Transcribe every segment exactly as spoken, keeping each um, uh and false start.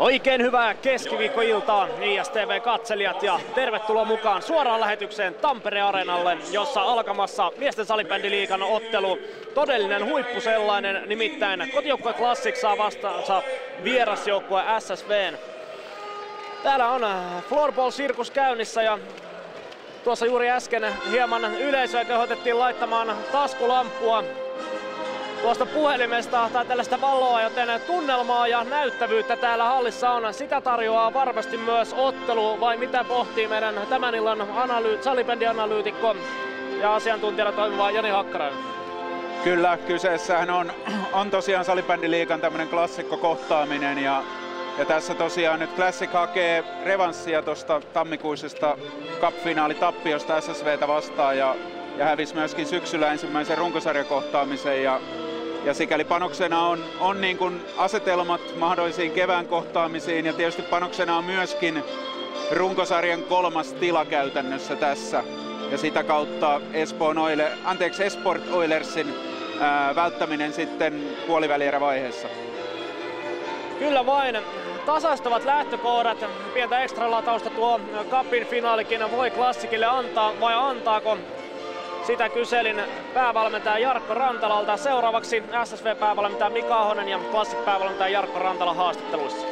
Oikein hyvää keskiviikkoiltaa I S T V-katselijat ja tervetuloa mukaan suoraan lähetykseen Tampere-areenalle, jossa alkamassa miesten salibändiliigan ottelu. Todellinen huippu sellainen, nimittäin kotijoukkue Classic saa vastaansa vierasjoukkue S S V:n. Täällä on floorball-sirkus käynnissä ja tuossa juuri äsken hieman yleisöä kehotettiin laittamaan taskulampua tuosta puhelimesta tai tällaista valoa, joten tunnelmaa ja näyttävyyttä täällä hallissa on. Sitä tarjoaa varmasti myös ottelu, vai mitä pohtii meidän tämän illan analy- salibändianalyytikko ja asiantuntijana toimiva Jani Hakkarainen? Kyllä, kyseessähän on, on tosiaan salibändiliigan tämmöinen klassikkokohtaaminen ja, ja tässä tosiaan nyt Classic hakee revanssia tuosta tammikuisesta cup-finaalitappiosta S S V:tä vastaan ja, ja hävisi myöskin syksyllä ensimmäisen runkosarjakohtaamisen ja Ja sikäli panoksena on, on niin kuin asetelmat mahdollisiin kevään kohtaamisiin ja tietysti panoksena on myöskin runkosarjan kolmas tila käytännössä tässä. Ja sitä kautta Espoon Oile, anteeksi, Esport Oilersin ää, välttäminen sitten puolivälierävaiheessa. Kyllä vain. Tasaistavat lähtökohdat. Pientä ekstra latausta tuo cupin finaalikin voi Classicille antaa, vai antaako? Sitä kyselin päävalmentaja Jarkko Rantalalta. Seuraavaksi S S V-päävalmentaja Mika Ahonen ja Classic-päävalmentaja Jarkko Rantala haastatteluissa.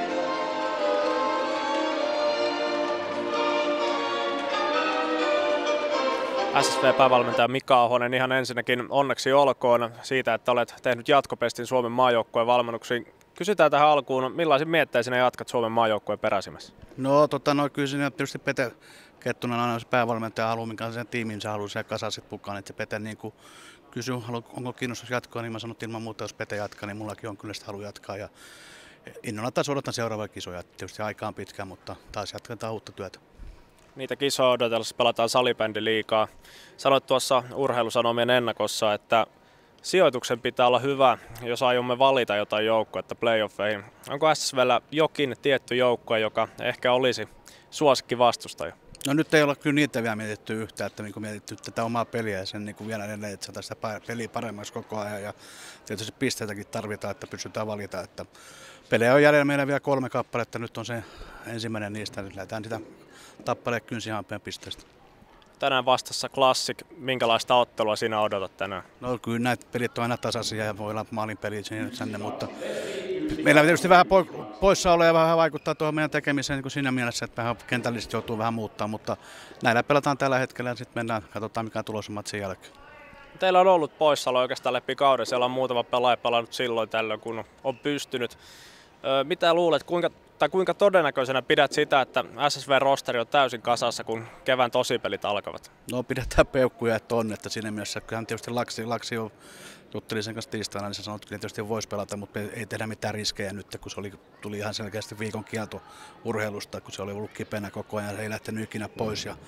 S S V-päävalmentaja Mika Ahonen, ihan ensinnäkin onneksi olkoon siitä, että olet tehnyt jatkopestin Suomen maajoukkueen valmennuksiin. Kysytään tähän alkuun, millaisin miettein sinä jatkat Suomen maajoukkueen peräsimässä? No tota, no, kyllä siinä tietysti Pete Kettunen aina se päävalmentaja haluaa, minkä sen tiiminsä haluaa siellä kasaiset mukaan, että se Pete niin kuin kysyi, onko kiinnostus jatkoa, niin mä sanoin, että ilman muuta, jos Pete jatkaa, niin mullakin on kyllä sitä halu jatkaa. Ja innolla taas odotan seuraavia kisoja, tietysti aika on pitkä, mutta taas jatketaan uutta työtä. Niitä kisoja odotellessa pelataan salibändiliigaa. Sanoit tuossa Urheilusanomien ennakossa, että sijoituksen pitää olla hyvä, jos aiomme valita jotain joukkuetta playoffeihin. Onko S S V:llä jokin tietty joukkue, joka ehkä olisi suosikki vastustaja? No nyt ei olla kyllä niitä vielä mietitty yhtään, että niin mietitty tätä omaa peliä ja sen niin vielä edelleen, että saadaan sitä peliä paremmaksi koko ajan. Ja tietysti pisteitäkin tarvitaan, että pystytään valita. Että pelejä on jäljellä meillä vielä kolme kappaletta, nyt on se ensimmäinen niistä. Nyt lähdetään sitä tappaleen kynsihampeen pisteestä. Tänään vastassa Classic. Minkälaista ottelua sinä odotat tänään? No kyllä näitä pelit on aina tasaisia ja voi olla maalin pelit sinne, mutta meillä tietysti vähän poissaoloja ja vähän vaikuttaa tuohon meidän tekemiseen niin siinä mielessä, että vähän kentällisesti joutuu vähän muuttaa, mutta näillä pelataan tällä hetkellä ja sitten mennään, katsotaan mikä tulos on matsin jälkeen. Teillä on ollut poissaolo oikeastaan läpi kauden, siellä on muutama pelaaja pelannut silloin tällöin kun on pystynyt. Mitä luulet, kuinka, tai kuinka todennäköisenä pidät sitä, että S S V-rosteri on täysin kasassa, kun kevään tosipelit alkavat? No pidetään peukkuja, että on, että siinä mielessä kyllähän tietysti Laksi, Laksi on, juttelin sen kanssa tiistaina, niin se sanoi, että tietysti voisi pelata, mutta ei tehdä mitään riskejä nyt, kun se oli, tuli ihan selkeästi viikon kielto urheilusta, kun se oli ollut kipeänä koko ajan, se ei lähtenyt ikinä pois. Ja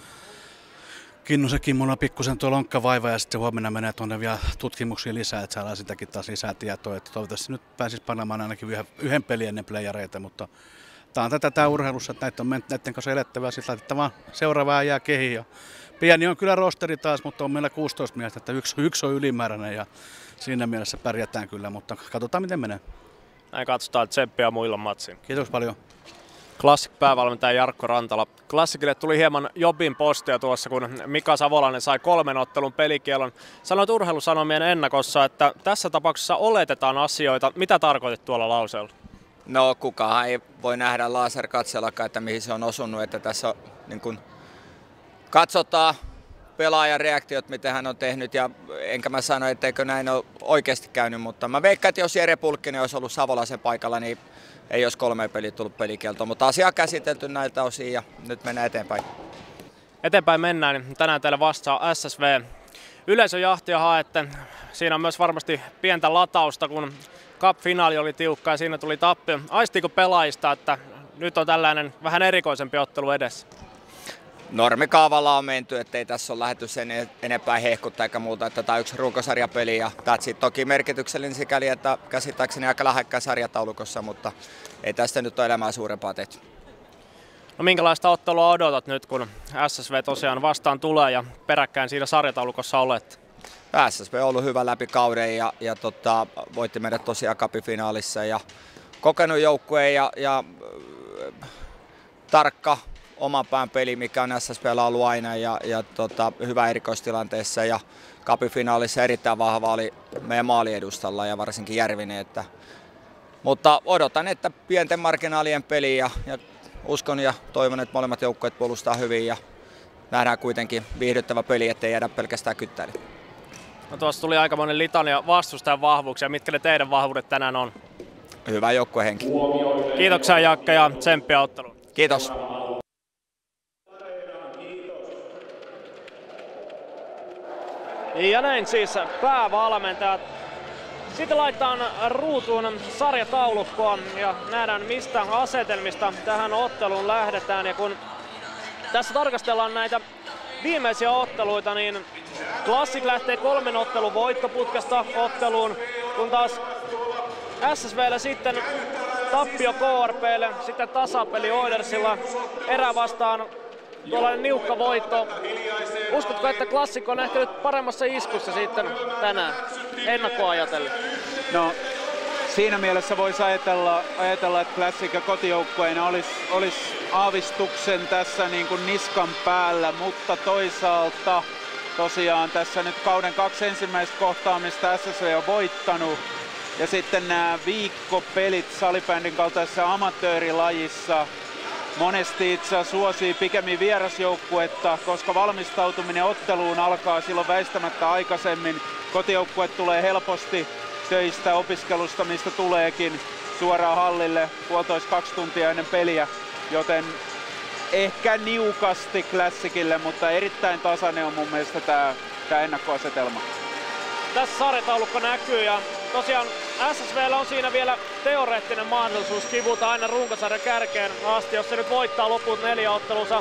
Kinnusekin mulla on pikkusen tuo lonkkavaiva ja sitten huomenna menee tuonne vielä tutkimuksia lisää, että saadaan sitäkin taas lisää tietoa. Että toivottavasti nyt pääsisi panemaan ainakin yhden, yhden pelin ennen playareita, mutta tämä on tätä tämä urheilussa, että näitä on näiden kanssa elettävää, sitten laitettavaa seuraavaa jää kehiin. Ja pieni on kyllä rosteri taas, mutta on meillä kuusitoista miestä, että yksi, yksi on ylimääräinen ja siinä mielessä pärjätään kyllä, mutta katsotaan miten menee. Näin katsotaan, tsemppiä muilla matsiin. Kiitos paljon. Classic-päävalmentaja Jarkko Rantala. Classicille tuli hieman jobin postia tuossa, kun Mika Savolainen sai kolmen ottelun pelikielon. Sanoit Urheilusanomien ennakossa, että tässä tapauksessa oletetaan asioita. Mitä tarkoitit tuolla lauseella? No kukaan ei voi nähdä laserkatsellakaan, että mihin se on osunut. Että tässä on, niin kun, katsotaan pelaajan reaktiot, mitä hän on tehnyt. Ja enkä mä sano, etteikö näin ole oikeasti käynyt, mutta mä veikkaan, että jos Jere Pulkkinen olisi ollut Savolaisen paikalla, niin ei olisi kolme peliä tullut pelikieltoon, mutta asia on käsitelty näiltä osin ja nyt mennään eteenpäin. Eteenpäin mennään. Tänään teille vastaa S S V. Yleisöjahtia haette. Siinä on myös varmasti pientä latausta, kun cup-finaali oli tiukka ja siinä tuli tappio. Aistiiko pelaajista, että nyt on tällainen vähän erikoisempi ottelu edessä? Normikaavalla on menty, ettei tässä ole lähdetty sen enempää hehkuttaa eikä muuta, että tämä on yksi runkosarjapeli ja that's toki merkityksellinen sikäli, että käsittääkseni aika lähekkäin sarjataulukossa, mutta ei tästä nyt ole elämää suurempaa tehty. No minkälaista ottelua odotat nyt, kun S S V tosiaan vastaan tulee ja peräkkäin siinä sarjataulukossa olet? S S V on ollut hyvä läpi kauden ja, ja tota, voitti meidät tosiaan cup-finaalissa ja kokenut joukkue ja, ja tarkka oman pään peli, mikä on S S V:llä ollut aina ja, ja tota, hyvä erikoistilanteessa ja Cup-finaalissa erittäin vahva oli meidän maaliedustalla ja varsinkin Järvinen. Että, mutta odotan, että pienten marginaalien peli ja, ja uskon ja toivon, että molemmat joukkueet puolustaa hyvin ja nähdään kuitenkin viihdyttävä peli, ettei jäädä pelkästään kyttäilemään. No tuossa tuli aikamoinen litania vastustajan vahvuuksia. Mitkä ne teidän vahvuudet tänään on? Hyvä joukkuehenki. Kiitoksia Jakke ja tsemppiä otteluun. Kiitos. Ja näin siis päävalmentajat. Sitten laitetaan ruutuun sarjataulukkoa ja nähdään mistä asetelmista tähän otteluun lähdetään. Ja kun tässä tarkastellaan näitä viimeisiä otteluita, niin Classic lähtee kolmen ottelun voittoputkesta otteluun, kun taas S S V:llä sitten tappio K R P:lle, sitten tasapeli Oilersilla, erä vastaan tuollainen niukka voitto. Uskotko, että Classic on ehkä nyt paremmassa iskussa sitten tänään ennakkoa ajatellen? No, siinä mielessä voisi ajatella, ajatella että Classic ja kotijoukkueena olisi, olisi aavistuksen tässä niin kuin niskan päällä, mutta toisaalta tosiaan tässä nyt kauden kaksi ensimmäistä kohtaamista S S V on voittanut. Ja sitten nämä viikkopelit salibändin kaltaisessa amatöörilajissa monesti itse suosii pikemmin vierasjoukkuetta, koska valmistautuminen otteluun alkaa silloin väistämättä aikaisemmin. Kotijoukkue tulee helposti töistä, opiskelusta, mistä tuleekin suoraan hallille puolitoista kaksi tuntia ennen peliä, joten ehkä niukasti Classicille, mutta erittäin tasainen on mun mielestä tämä, tämä ennakkoasetelma. Tässä sarjataulukko näkyy ja tosiaan S S V:llä on siinä vielä teoreettinen mahdollisuus kivuta aina runkosarjan kärkeen asti, jos se nyt voittaa loput neljä ottelunsa.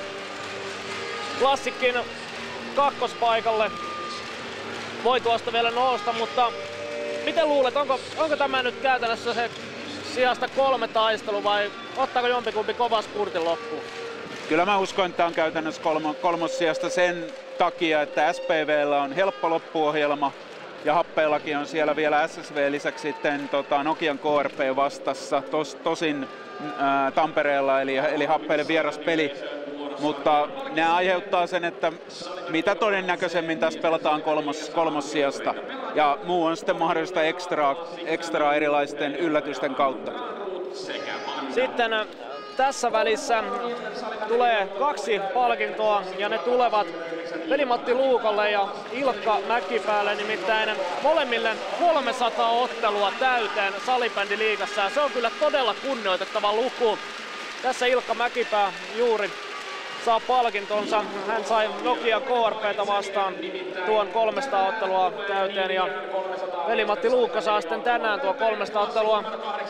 Classicin kakkospaikalle voi tuosta vielä nousta, mutta miten luulet, onko, onko tämä nyt käytännössä se sijasta kolme taistelu vai ottaako jompikumpi kova spurtin loppuun? Kyllä mä uskon, että tämä on käytännössä kolmo, kolmossijasta sen takia, että S P V:llä on helppo loppuohjelma ja Happeellakin on siellä vielä S S V lisäksi sitten tota, Nokian K R P vastassa, tos, tosin ää, Tampereella eli, eli Happeelle vieras peli. Mutta nämä aiheuttaa sen, että mitä todennäköisemmin tässä pelataan kolmos, kolmossijasta ja muu on sitten mahdollista ekstraa, ekstraa erilaisten yllätysten kautta. Sitten tässä välissä tulee kaksi palkintoa ja ne tulevat Veli-Matti Luukolle ja Ilkka Mäkipäälle, nimittäin molemmille kolmesataa ottelua täyteen salibändiliigassa ja se on kyllä todella kunnioitettava luku. Tässä Ilkka Mäkipää juuri saa palkintonsa. Hän sai Nokia K R P:tä vastaan tuon kolmesataa ottelua täyteen ja Veli-Matti Luukka saa sitten tänään tuo kolmesataa ottelua.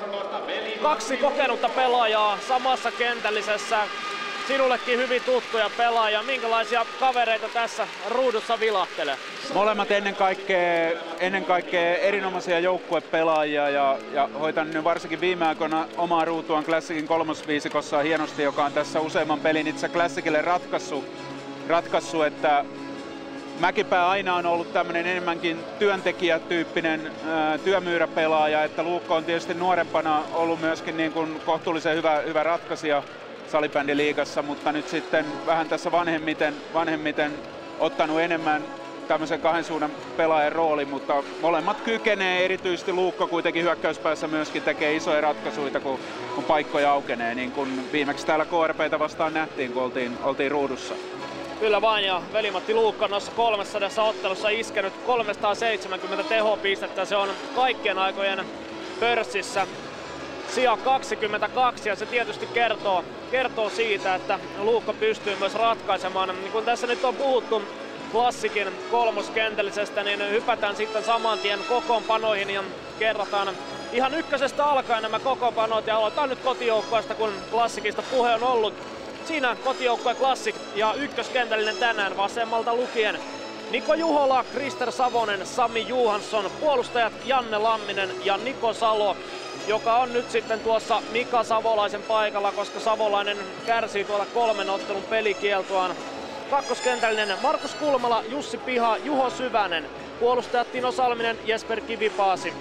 Kaksi kokenutta pelaajaa samassa kentällisessä, sinullekin hyvin tuttuja pelaajia. Minkälaisia kavereita tässä ruudussa vilahtelee? Molemmat ennen kaikkea, ennen kaikkea erinomaisia joukkuepelaajia ja, ja hoitan nyt varsinkin viime aikoina omaa ruutuaan Classicin kolmosviisikossa hienosti, joka on tässä useamman pelin itse Classicille ratkaissut, ratkaissut että Mäkipää aina on ollut tämmöinen enemmänkin työntekijätyyppinen ää, työmyyräpelaaja, että Luukko on tietysti nuorempana ollut myöskin niin kuin kohtuullisen hyvä, hyvä ratkaisija salibändiliigassa, mutta nyt sitten vähän tässä vanhemmiten, vanhemmiten ottanut enemmän tämmöisen kahden suunnan pelaajan rooli, mutta molemmat kykenee, erityisesti Luukko kuitenkin hyökkäyspäässä myöskin tekee isoja ratkaisuja, kun, kun paikkoja aukenee, niin kuin viimeksi täällä K R P:tä vastaan nähtiin, kun oltiin, oltiin ruudussa. Kyllä vain, ja Veli-Matti Luukka noissa kolmessasadassa ottelussa iskenyt kolmesataaseitsemänkymmentä tehopistettä, se on kaikkien aikojen pörssissä sija kaksikymmentäkaksi ja se tietysti kertoo, kertoo siitä, että Luukka pystyy myös ratkaisemaan. Niin kun tässä nyt on puhuttu Classicin kolmoskentällisestä, niin hypätään sitten saman tien kokoonpanoihin ja kerrataan ihan ykkösestä alkaen nämä kokoonpanot ja aloitetaan nyt kotijoukkueesta, kun Classicista puhe on ollut. Siinä kotijoukkue Classic ja ykköskentällinen tänään vasemmalta lukien Niko Juhola, Krister Savonen, Sami Johansson, puolustajat Janne Lamminen ja Niko Salo, joka on nyt sitten tuossa Mika Savolaisen paikalla, koska Savolainen kärsii tuolla kolmen ottelun pelikieltoaan. Kakkoskentällinen Markus Kulmala, Jussi Piha, Juho Syvänen, puolustajat Tino Salminen, Jesper Kivipaasi.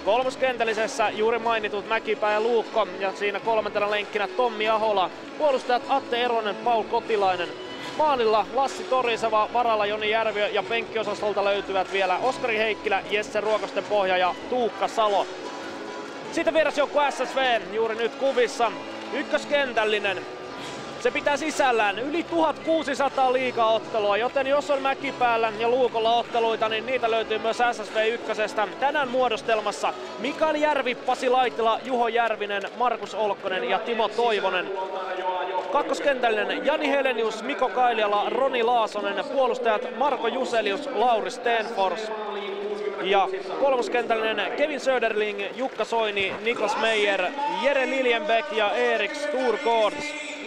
Kolmoskentällisessä juuri mainitut Mäkipää ja Luukko ja siinä kolmantena lenkkinä Tommi Ahola. Puolustajat Atte Eronen, Paul Kotilainen. Maalilla Lassi Toriseva, varalla Joni Järviö ja penkkiosastolta löytyvät vielä Oskari Heikkilä, Jesse Ruokosten-Pohja ja Tuukka Salo. Sitten vierasjoukko S S V juuri nyt kuvissa. Ykköskentällinen. Se pitää sisällään yli tuhatkuusisataa liigaottelua, joten jos on Mäkipäällä ja Luukolla otteluita, niin niitä löytyy myös S S V ykkösestä. Tänään muodostelmassa Mikael Järvi, Pasi Laitila, Juho Järvinen, Markus Olkkonen ja Timo Toivonen. Kakkoskentällinen Jani Helenius, Mikko Kailiala, Roni Laasonen, puolustajat Marko Juselius, Lauri Stenfors. Ja kolmoskentällinen Kevin Söderling, Jukka Soini, Niklas Meijer, Jere Liljenbeck ja Erik Sturgårds.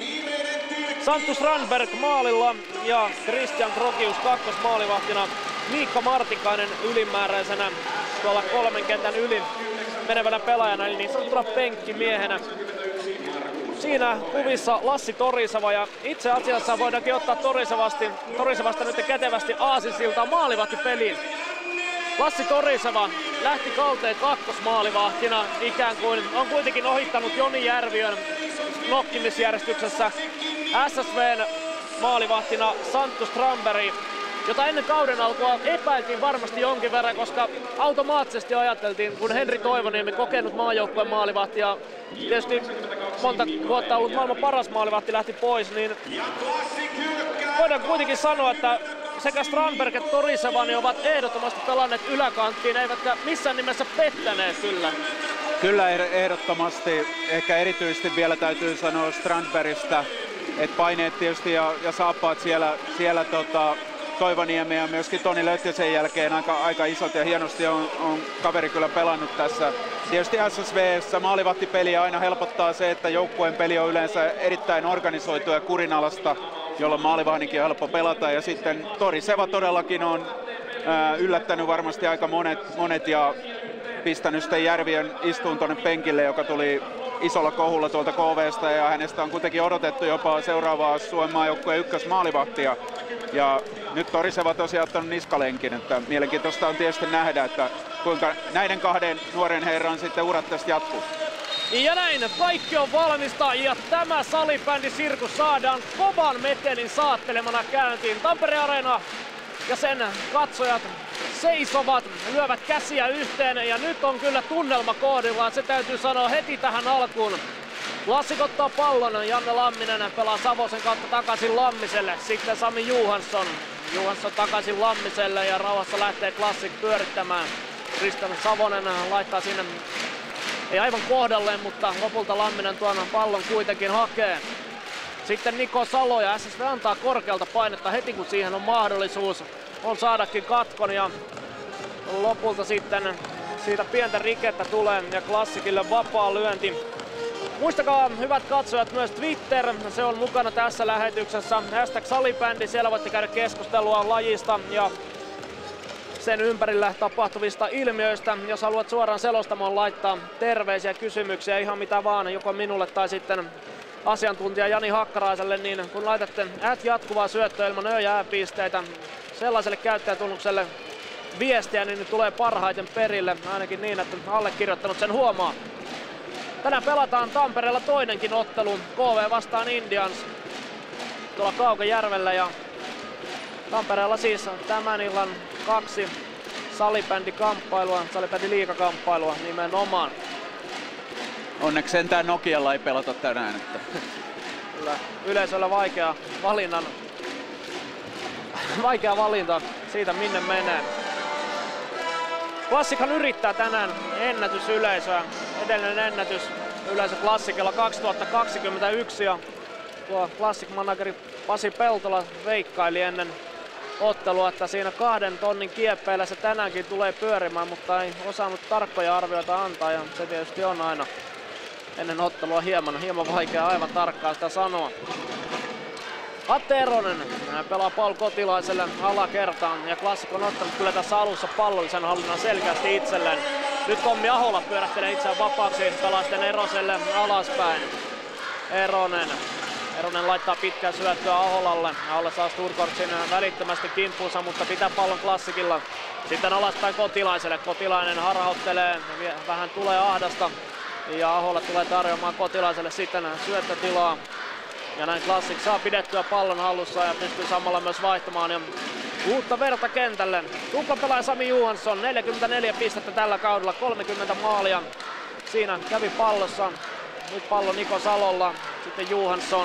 Santtu Strandberg maalilla ja Christian Krokius kakkosmaalivahtina. Miikka Martikainen ylimääräisenä tuolla kolmen kentän yli menevänä pelaajana, eli niin sanottuna penkkimiehenä. Siinä kuvissa Lassi Toriseva ja itse asiassa voidaankin ottaa Torisevasti, Torisevasta nyt kätevästi aasinsiltaa maalivahti peliin. Lassi Toriseva lähti kauteen kakkosmaalivahtina, ikään kuin on kuitenkin ohittanut Joni Järviön nokkimisjärjestyksessä. S S V:n maalivahtina Santtu Strandberg, jota ennen kauden alkua epäiltiin varmasti jonkin verran, koska automaattisesti ajateltiin, kun Henri Toivoniemi, kokenut maajoukkueen maalivahti ja tietysti monta vuotta ollut maailman paras maalivahti, lähti pois, niin voidaan kuitenkin sanoa, että sekä Strandberg että Torisevani ovat ehdottomasti pelanneet yläkanttiin, eivätkä missään nimessä pettäneet kyllä. Kyllä ehdottomasti. Ehkä erityisesti vielä täytyy sanoa Strandbergistä, että paineet tietysti ja, ja saappaat siellä, siellä tota, Toivoniemi ja myöskin Toni Löttisen jälkeen aika, aika isot ja hienosti on, on kaveri kyllä pelannut tässä. Tietysti S S V:ssä maalivahtipeliä aina helpottaa se, että joukkueen peli on yleensä erittäin organisoitu ja kurinalasta, jolloin maalivahninkin on helppo pelata. Ja sitten Toriseva todellakin on ää, yllättänyt varmasti aika monet, monet ja pistänyt sitten Järviön istuun tuonne penkille, joka tuli isolla kohulla tuolta K V:stä ja hänestä on kuitenkin odotettu jopa seuraavaa Suomen maajoukkueen ykkösmaalivahtia. Ja nyt Toriseva tosiaan ottanut niskalenkin, että mielenkiintoista on tietysti nähdä, että kuinka näiden kahden nuoren herran sitten urat tästä jatkuu. Ja näin, kaikki on valmista ja tämä salibändisirkus saadaan kovan metelin saattelemana käyntiin. Tampere Areena ja sen katsojat seisovat, lyövät käsiä yhteen ja nyt on kyllä tunnelma kohdillaan, se täytyy sanoa heti tähän alkuun. Klassik ottaa pallon, Janne Lamminen pelaa Savosen kautta takaisin Lammiselle, sitten Sami Johansson. Johansson takaisin Lammiselle ja rauhassa lähtee Klassik pyörittämään. Kristian Savonen laittaa sinne, ei aivan kohdalleen, mutta lopulta Lamminen tuon pallon kuitenkin hakee. Sitten Niko Salo ja S S V antaa korkealta painetta heti kun siihen on mahdollisuus. On saadakin katkon ja lopulta sitten siitä pientä rikettä tulee ja Klassikille vapaa lyönti. Muistakaa hyvät katsojat myös Twitter, se on mukana tässä lähetyksessä. Hashtag salibändi, siellä voitte käydä keskustelua lajista ja sen ympärillä tapahtuvista ilmiöistä. Jos haluat suoraan selostamaan laittaa terveisiä, kysymyksiä, ihan mitä vaan, joko minulle tai sitten asiantuntija Jani Hakkaraiselle, niin kun laitatte at jatkuvaa syöttöä ilman ö- ja ääpisteitä sellaiselle käyttäjätunnukselle viestiä, niin ne tulee parhaiten perille, ainakin niin, että allekirjoittanut sen huomaa. Tänään pelataan Tampereella toinenkin ottelu, K V vastaan Indians tuolla Kaukajärvellä ja Tampereella siis tämän illan kaksi salibändikamppailua, salibändiliigakamppailua nimenomaan. Onneksi sentään Nokialla ei pelata tänään. Että. Kyllä yleisöllä vaikea valinnan, vaikea valinta siitä minne menee. Klassikhan yrittää tänään ennätysyleisöä, edellinen ennätys yleisö Klassikilla kaksituhattakaksikymmentäyksi ja tuo Classic-manageri Pasi Peltola veikkaili ennen ottelua, että siinä kahden tonnin kieppeillä se tänäänkin tulee pyörimään, mutta ei osannut tarkkoja arvioita antaa ja se tietysti on aina ennen ottelua hieman, hieman vaikea aivan tarkkaan sitä sanoa. Atte Eronen pelaa Paul Kotilaiselle alakertaan ja Classic on ottanut kyllä tässä alussa pallollisen hallinnan selkeästi itselleen. Nyt Tommi Ahola pyörähtelee itseään vapaaksi, pelaa sitten Eroselle alaspäin. Eronen. Eronen laittaa pitkää syöttöä Aholalle. Ahola saa Sturgårdsin välittömästi kimppuunsa, mutta pitää pallon Klassikilla. Sitten alaspäin Kotilaiselle. Kotilainen harhauttelee, vähän tulee ahdasta. Ja Ahola tulee tarjoamaan Kotilaiselle sitten syöttötilaa. Ja näin Classic saa pidettyä pallon hallussa ja pystyy samalla myös vaihtamaan. Ja uutta verta kentälle. Tuplapelaaja Sami Johansson, neljäkymmentäneljä pistettä tällä kaudella, kolmekymmentä maalia. Siinä kävi pallossa. Nyt pallo Niko Salolla. Sitten Johansson.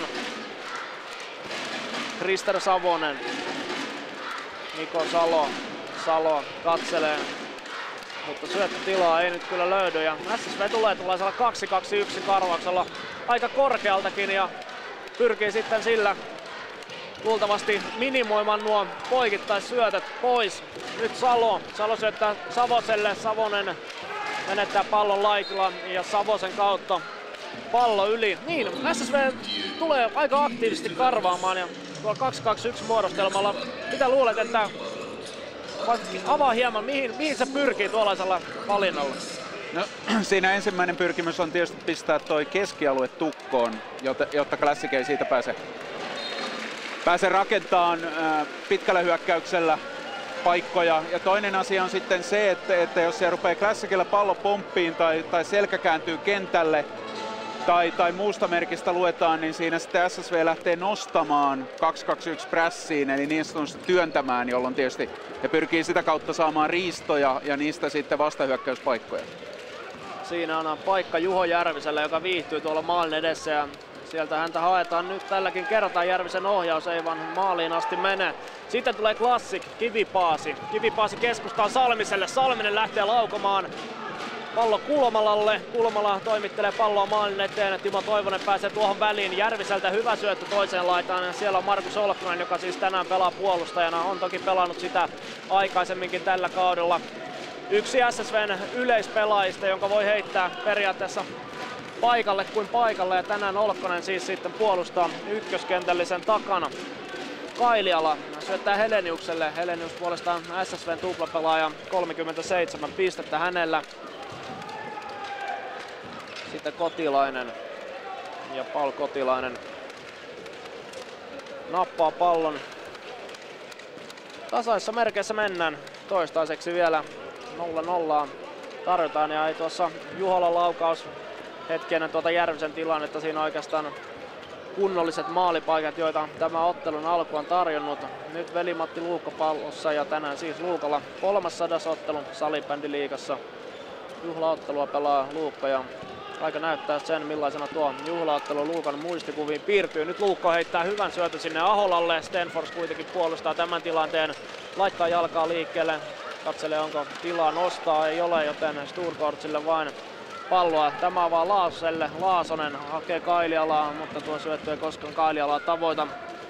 Krister Savonen. Niko Salo. Salo katselee. Mutta syöttötilaa ei nyt kyllä löydy. Ja S S V tulee tuollaisella kaksi kaksi yksi karvauksella aika korkealtakin. Ja pyrkii sitten sillä luultavasti minimoimaan nuo poikittaisyötöt pois. Nyt Salo. Salo syöttää Savoselle. Savonen menettää pallon laikilla ja Savosen kautta pallo yli. Niin, S S V tulee aika aktiivisesti karvaamaan ja tuolla kaksi kaksi yksi muodostelmalla. Mitä luulet, että avaa hieman, mihin, mihin se pyrkii tuollaisella valinnalla? No, siinä ensimmäinen pyrkimys on tietysti pistää toi keskialue tukkoon, jotta, jotta Classic ei siitä pääse, pääse rakentamaan äh, pitkällä hyökkäyksellä paikkoja. Ja toinen asia on sitten se, että, että jos se rupeaa Classicilla pallo pomppiin tai, tai selkä kääntyy kentälle tai, tai muusta merkistä luetaan, niin siinä sitten S S V lähtee nostamaan kaksi kaksi yksi prässiin, eli niin sanotusti työntämään, jolloin tietysti he pyrkii sitä kautta saamaan riistoja ja niistä sitten vastahyökkäyspaikkoja. Siinä on paikka Juho Järvisellä, joka viihtyy tuolla maalin edessä ja sieltä häntä haetaan nyt tälläkin kertaa. Järvisen ohjaus ei vaan maaliin asti mene. Sitten tulee Classic, Kivipaasi. Kivipaasi keskustaa Salmiselle. Salminen lähtee laukomaan pallo Kulmalalle. Kulmala toimittelee palloa maalin eteen. Timo Toivonen pääsee tuohon väliin. Järviseltä hyvä syöttö toiseen laitaan. Siellä on Markus Olkkonen, joka siis tänään pelaa puolustajana. On toki pelannut sitä aikaisemminkin tällä kaudella. Yksi S S V:n yleispelaajista, jonka voi heittää periaatteessa paikalle kuin paikalle. Ja tänään Olkkonen siis sitten puolustaa ykköskentällisen takana. Kailiala syöttää Heleniukselle. Helenius puolestaan S S V:n tuplapelaaja, kolmekymmentäseitsemän pistettä hänellä. Sitten Kotilainen ja Paul Kotilainen nappaa pallon. Tasaissa merkeissä mennään. Toistaiseksi vielä nolla nolla tarjotaan ja ei tuossa Juholan laukaus hetken tuota Järvisen tilannetta. Siinä oikeastaan kunnolliset maalipaikat, joita tämä ottelun alku on tarjonnut. Nyt Veli-Matti Luukko pallossa ja tänään siis Luukolla kolmassadas ottelu salibändiliigassa. Juhlaottelua pelaa Luukko ja aika näyttää sen, millaisena tuo juhlaottelu Luukan muistikuviin piirtyy. Nyt Luukko heittää hyvän syötön sinne Aholalle. Stenfors kuitenkin puolustaa tämän tilanteen. Laittaa jalkaa liikkeelle. Katselee, onko tilaa nostaa. Ei ole, joten Sturkortsille vain palloa. Tämä on vaan Laasoselle. Laasonen hakee Kailialaa, mutta tuo syöttö ei koskaan Kailialaa tavoita.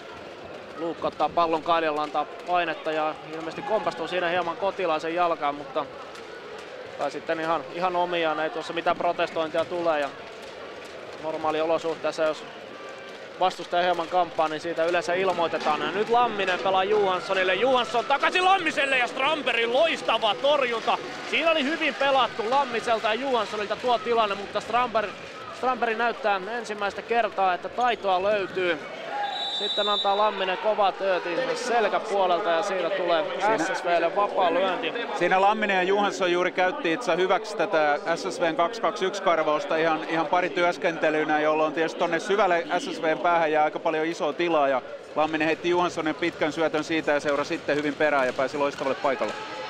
Luukko ottaa pallon Kailialaan, antaa painetta ja ilmeisesti kompastuu siinä hieman Kotilaisen jalkaan, mutta tai sitten ihan, ihan omiaan, ei tuossa mitään protestointia tule ja normaali olosuhteessa, jos vastustaja hieman kamppaa, niin siitä yleensä ilmoitetaan. Ja nyt Lamminen pelaa Johanssonille. Johansson takaisin Lammiselle ja Strandbergin loistava torjunta. Siinä oli hyvin pelattu Lammiselta ja Johanssonilta tuo tilanne, mutta Strandberg, Strandberg näyttää ensimmäistä kertaa, että taitoa löytyy. Sitten antaa Lamminen kova tööti selkäpuolelta ja siitä tulee S S V:lle vapaa lyönti. Siinä Lamminen ja Johansson juuri käytti itse hyväksi tätä S S V:n kaksi kaksi yksi karvausta ihan, ihan pari työskentelynä, jolloin tietysti tonne syvälle S S V:n päähän jää aika paljon isoa tilaa ja Lamminen heitti Johanssonin pitkän syötön siitä ja seurasi sitten hyvin perään ja pääsi loistavalle paikalle.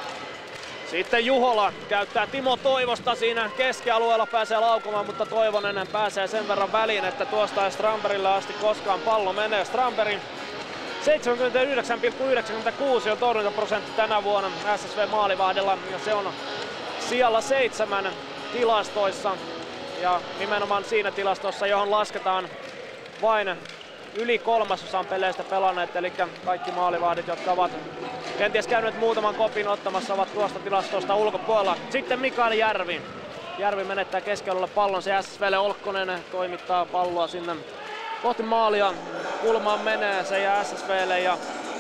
Sitten Juhola käyttää Timo Toivosta siinä keskialueella, pääsee laukomaan, mutta Toivonen pääsee sen verran väliin, että tuosta ei Strandbergille asti koskaan pallo menee. Strandberg seitsemänkymmentäyhdeksän pilkku yhdeksänkymmentäkuusi on torjuntaprosentti tänä vuonna S S V maalivahdilla ja se on sijalla seitsemän tilastoissa ja nimenomaan siinä tilastossa, johon lasketaan vain yli kolmasosan peleistä pelanneet, eli kaikki maalivahdit, jotka ovat kenties käyneet muutaman kopin ottamassa, ovat tuosta tilastosta ulkopuolella. Sitten Mikael Järvi. Järvi menettää keskialueelle pallon, se S S V:lle Olkkonen toimittaa palloa sinne kohti maalia. Kulmaan menee se ja S S V:lle ja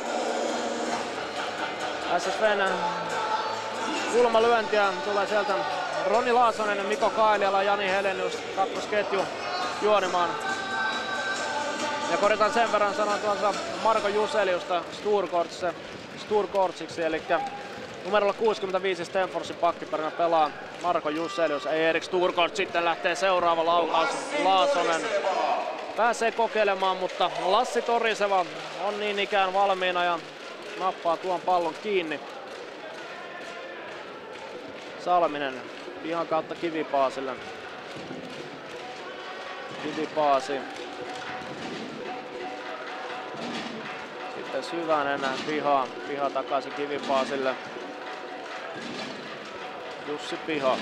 S S V:n kulmalyöntiä tulee sieltä Roni Laasonen, Mikko Kailiala, Jani Helenius, kakkosketju juonimaan. Ja korjataan sen verran sanoa tuossa Marko Juseliusta Sturkortsiksi, eli Numerolla kuusikymmentäviisi Stenforsin pakkiparina pelaa Marko Jusselius. Erik Sturkort sitten lähtee seuraava laukaus. Laasonen pääsee kokeilemaan, mutta Lassi Toriseva on niin ikään valmiina ja nappaa tuon pallon kiinni. Salminen pihan kautta Kivipaasille. Kivipaasi. Sitten Syvänen piha. Piha takaisin Kivipaasille. Jussi Piha.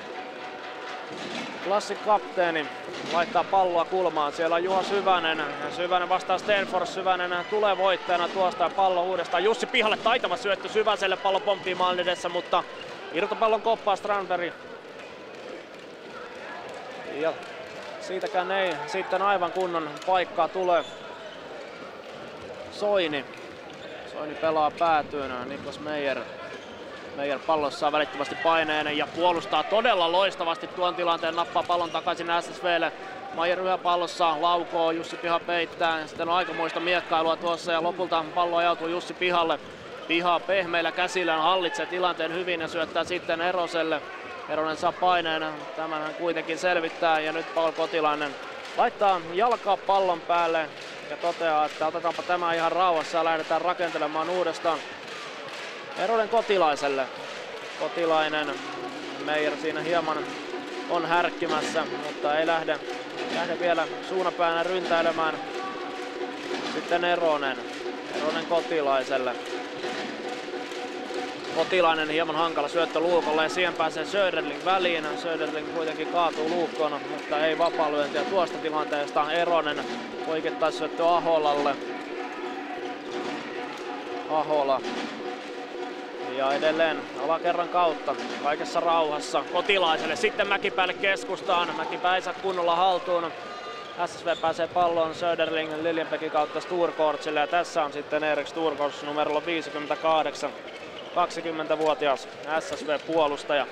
Klassikapteeni laittaa palloa kulmaan. Siellä on Juha Syvänen. Syvänen vastaa Stenfors. Syvänen tulee voittajana tuosta ja pallo uudestaan Jussi Pihalle. Taitava syöttö Syväselle. Pallo pomppii maalin edessä, mutta irtopallon koppaa Strandberg. Ja siitäkään ei sitten aivan kunnon paikkaa tule. Soini. Soini pelaa päätyyn. Niklas Meijer. Meijer pallossa välittömästi paineen ja puolustaa todella loistavasti tuon tilanteen. Nappaa pallon takaisin S S V:lle. Meijer yhä pallossa laukoo. Jussi Piha peittää. Sitten on aikamoista miekkailua tuossa ja lopulta pallo ajautuu Jussi Pihalle. Piha pehmeillä käsillään hallitsee tilanteen hyvin ja syöttää sitten Eroselle. Eronen saa paineen. Tämän hän kuitenkin selvittää ja nyt Paul Kotilainen laittaa jalkaa pallon päälle ja toteaa, että otetaanpa tämä ihan rauhassa ja lähdetään rakentelemaan uudestaan. Eronen Kotilaiselle. Kotilainen, Meijer siinä hieman on härkkimässä, mutta ei lähde, lähde vielä suunapäänä ryntäilemään. Sitten Eronen. Eronen Kotilaiselle. Kotilainen hieman hankala syöttö Luukolle ja siihen pääsee Söderling väliin. Söderling kuitenkin kaatuu Luukkoon, mutta ei vapaalyöntiä tuosta tilanteesta. Eronen poikittaisyöttö Aholalle. Ahola. Ja edelleen alakerran kautta kaikessa rauhassa Kotilaiselle. Sitten Mäkipäälle keskustaan. Mäkipää ei saa kunnolla haltuun. S S V pääsee palloon Söderling Liljenbeckin kautta Sturkortsille ja tässä on sitten Erik Sturkorts numerolla viisikymmentäkahdeksan. kaksikymmentävuotias S S V-puolustaja.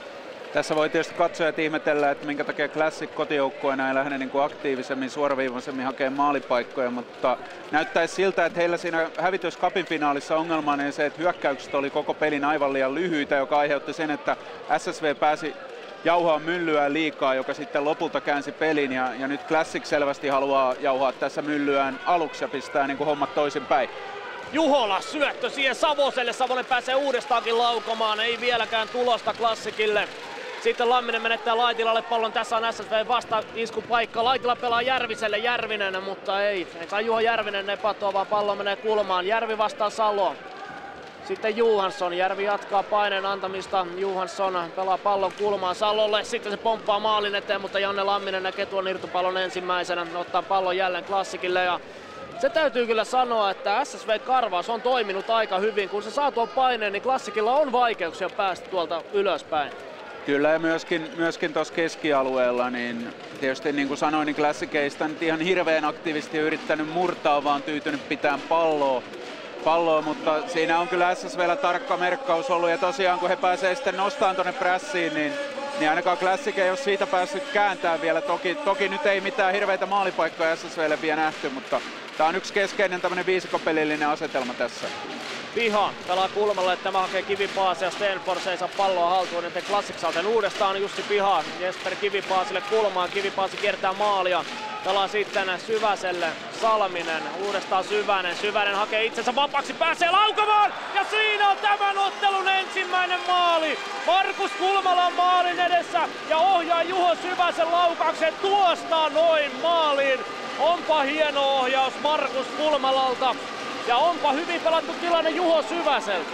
Tässä voi tietysti katsojat ihmetellä, että minkä takia Classic kotijoukkueena ei lähde niin kuin aktiivisemmin, suoraviivaisemmin hakemaan maalipaikkoja, mutta näyttäisi siltä, että heillä siinä hävitys Cupin finaalissa ongelmana se, että hyökkäykset oli koko pelin aivan liian lyhyitä, joka aiheutti sen, että S S V pääsi jauhaa myllyään liikaa, joka sitten lopulta käänsi pelin ja, ja nyt Classic selvästi haluaa jauhaa tässä myllyään aluksi ja pistää niin kuin hommat toisinpäin. Juhola syöttö siihen Savoselle. Savonen pääsee uudestaankin laukomaan. Ei vieläkään tulosta Klassikille. Sitten Lamminen menettää Laitilalle pallon. Tässä on S S V vasta iskupaikka. Laitila pelaa Järviselle. Järvinen, mutta ei. Ei saa Juho Järvinen nepatoa, vaan pallo menee kulmaan. Järvi vastaa Salo. Sitten Johansson. Järvi jatkaa paineen antamista. Johansson pelaa pallon kulmaan Salolle. Sitten se pomppaa maalin eteen, mutta Janne Lamminen näkee tuon irtopallon ensimmäisenä. Ottaa pallon jälleen Klassikille ja se täytyy kyllä sanoa, että S S V-karvaus on toiminut aika hyvin. Kun se saa tuon paineen, niin Klassikilla on vaikeuksia päästä tuolta ylöspäin. Kyllä ja myöskin, myöskin tuossa keskialueella, niin tietysti niin kuin sanoin, niin Classic ei sitä nyt ihan hirveän aktiivisesti yrittänyt murtaa, vaan tyytynyt pitää palloa. palloa, mutta siinä on kyllä S S V:llä tarkka merkkaus ollut ja tosiaan kun he pääsee sitten nostamaan tuonne prässiin, niin niin ainakaan Classic ei ole siitä päässyt kääntämään vielä. Toki, toki nyt ei mitään hirveitä maalipaikkoja S S V:lle vielä nähty, mutta tämä on yksi keskeinen tämmöinen viisikopelillinen asetelma tässä. Piha pelaa kulmalle, tämä hakee Kivipaasi ja Stenfors ei saa palloa haltuun, joten Classic saa sen uudestaan Jussi Piha. Jesper Kivipaasille kulmaan, Kivipaasi kiertää maalia. Pelaa sitten Syväselle, Salminen, uudestaan Syvänen. Syvänen hakee itsensä vapaaksi, pääsee laukomaan ja siinä on tämän ottelun ensimmäinen maali. Markus Kulmala on maalin edessä ja ohjaa Juho Syväsen laukauksen tuosta noin maaliin. Onpa hieno ohjaus Markus Kulmalalta ja onpa hyvin pelattu tilanne Juho Syväseltä.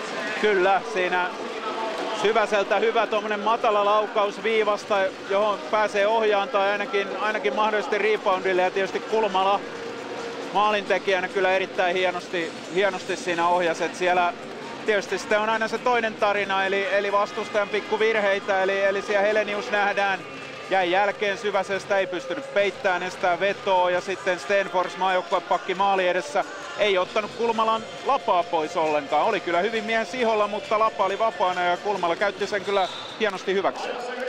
Kyllä, siinä Syväseltä hyvä tuommoinen matala laukaus viivasta, johon pääsee ohjaan tai ainakin, ainakin mahdollisesti reboundille ja tietysti Kulmala maalintekijänä kyllä erittäin hienosti, hienosti siinä ohjasi. Et siellä tietysti sitten on aina se toinen tarina eli, eli vastustajan pikkuvirheitä, eli, eli siellä Helenius nähdään. Jäi jälkeen Syväsestä, ei pystynyt peittämään, estää vetoa ja sitten Stenfors maajoukkuepakki maali edessä ei ottanut Kulmalan lapaa pois ollenkaan. Oli kyllä hyvin miehen siholla, mutta lapa oli vapaana ja Kulmala käytti sen kyllä hienosti hyväksi.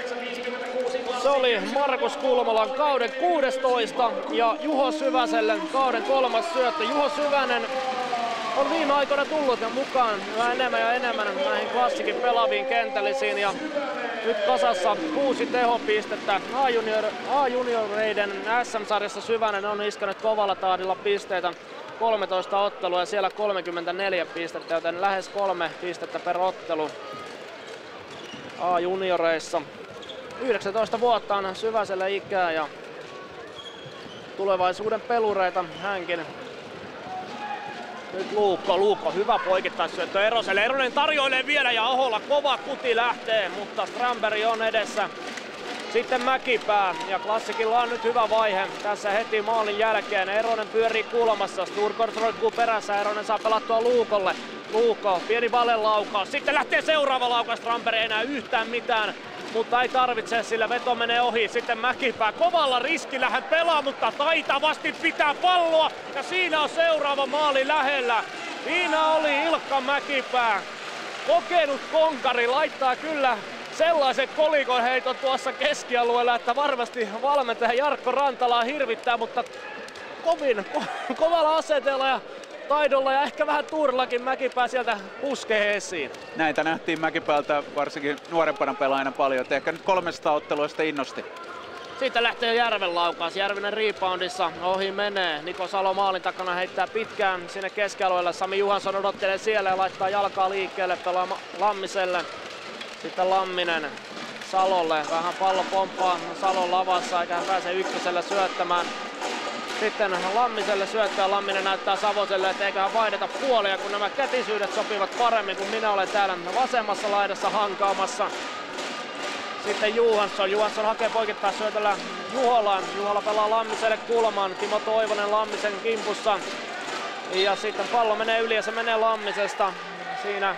Se oli Markus Kulmalan kauden kuusitoista ja Juho Syväselle kauden kolmas syöttö. Juho Syvänen on viime aikoina tullut mukaan yhä enemmän ja enemmän näihin klassikin pelaaviin kentällisiin. Ja nyt kasassa kuusi tehopistettä. A-junioreiden S M-sarjassa Syvänen on iskenyt kovalla tahdilla pisteitä. kolmetoista ottelua ja siellä kolmekymmentäneljä pistettä, joten lähes kolme pistettä per ottelu A-junioreissa. yhdeksäntoista vuotta on Syväselle ikää ja tulevaisuuden pelureita hänkin. Nyt Luukko, Luukko, hyvä poikittaisyöttö Eroselle. Eronen tarjoilee vielä ja Aholla kova kuti lähtee, mutta Strandberg on edessä. Sitten Mäkipää ja klassikilla on nyt hyvä vaihe tässä heti maalin jälkeen. Eronen pyörii kulmassa, Sturgård roikkuu perässä, Eronen saa pelattua Luukolle. Luukko, pieni valelaukaus, sitten lähtee seuraava laukaus, Strandberg ei enää yhtään mitään. Mutta ei tarvitse, sillä veto menee ohi. Sitten Mäkipää kovalla riskillä hän pelaa, mutta taitavasti pitää palloa. Ja siinä on seuraava maali lähellä. Siinä oli Ilkka Mäkipää. Kokenut konkari laittaa kyllä sellaisen kolikon heiton tuossa keskialueella, että varmasti valmentaja Jarkko Rantalaa hirvittää, mutta kovin ko- kovalla aseteella ja taidolla ja ehkä vähän tuurillakin Mäkipää sieltä puskee esiin. Näitä nähtiin Mäkipäältä varsinkin nuorempana pelaajana paljon, että ehkä nyt kolmesta otteluista innosti. Sitten lähtee Järven laukaus. Järvinen reboundissa ohi menee. Niko Salo maalin takana heittää pitkään sinne keskialueelle. Sami Juhansson odottelee siellä ja laittaa jalkaa liikkeelle, pelaa Lammiselle. Sitten Lamminen Salolle. Vähän pallo pomppaa Salon lavassa eikä hän pääse ykköselle syöttämään. Sitten Lammiselle syöttää, Lamminen näyttää Savoselle, että eiköhän vaihdeta puolia, kun nämä kätisyydet sopivat paremmin kuin minä olen täällä vasemmassa laidassa hankaamassa. Sitten Juhansson, Juhansson hakee poikittaa syötöllä Juholaan. Juhola pelaa Lammiselle kulmaan, Timo Toivonen Lammisen kimpussa. Ja sitten pallo menee yli ja se menee Lammisesta. Siinä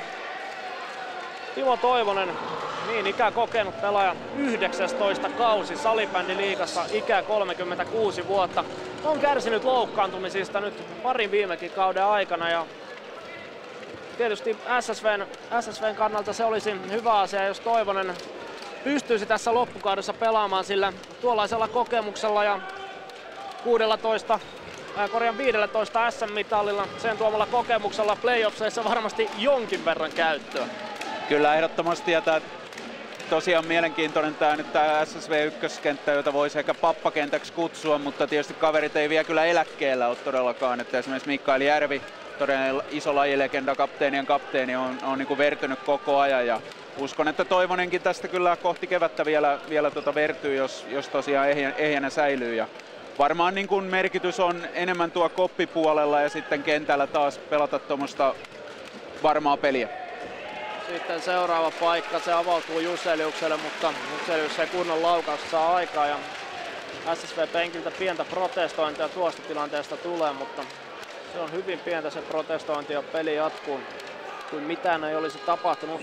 Timo Toivonen, niin ikään kokenut pelaaja, yhdeksästoista kausi salibändiliigassa, ikää kolmekymmentäkuusi vuotta. On kärsinyt loukkaantumisista nyt parin viimekin kauden aikana ja tietysti S S V:n, S S V:n kannalta se olisi hyvä asia, jos Toivonen pystyisi tässä loppukaudessa pelaamaan, sillä tuollaisella kokemuksella ja kuusitoista, äh, korjaan viisitoista S M-mitallilla, sen tuomalla kokemuksella playoffseissa varmasti jonkin verran käyttöä. Kyllä ehdottomasti, ja tämä tosiaan mielenkiintoinen tämä nyt tämä S S V ykköskenttä, jota voisi ehkä pappakentäksi kutsua, mutta tietysti kaverit ei vielä kyllä eläkkeellä ole todellakaan, että esimerkiksi Mikael Järvi, todella iso lajilegenda, kapteenien kapteeni, on, on niin kuin vertynyt koko ajan, ja uskon, että Toivonenkin tästä kyllä kohti kevättä vielä, vielä tuota vertyy, jos, jos tosiaan ehjänä säilyy, ja varmaan niin kuin merkitys on enemmän tuo koppipuolella ja sitten kentällä taas pelata tuommoista varmaa peliä. Sitten seuraava paikka, se avautuu Juseliukselle, mutta Juselius ei kunnon laukausta saa aikaa ja S S V-penkiltä pientä protestointia tuosta tilanteesta tulee, mutta se on hyvin pientä se protestointi ja peli jatkuu kuin mitään ei olisi tapahtunut.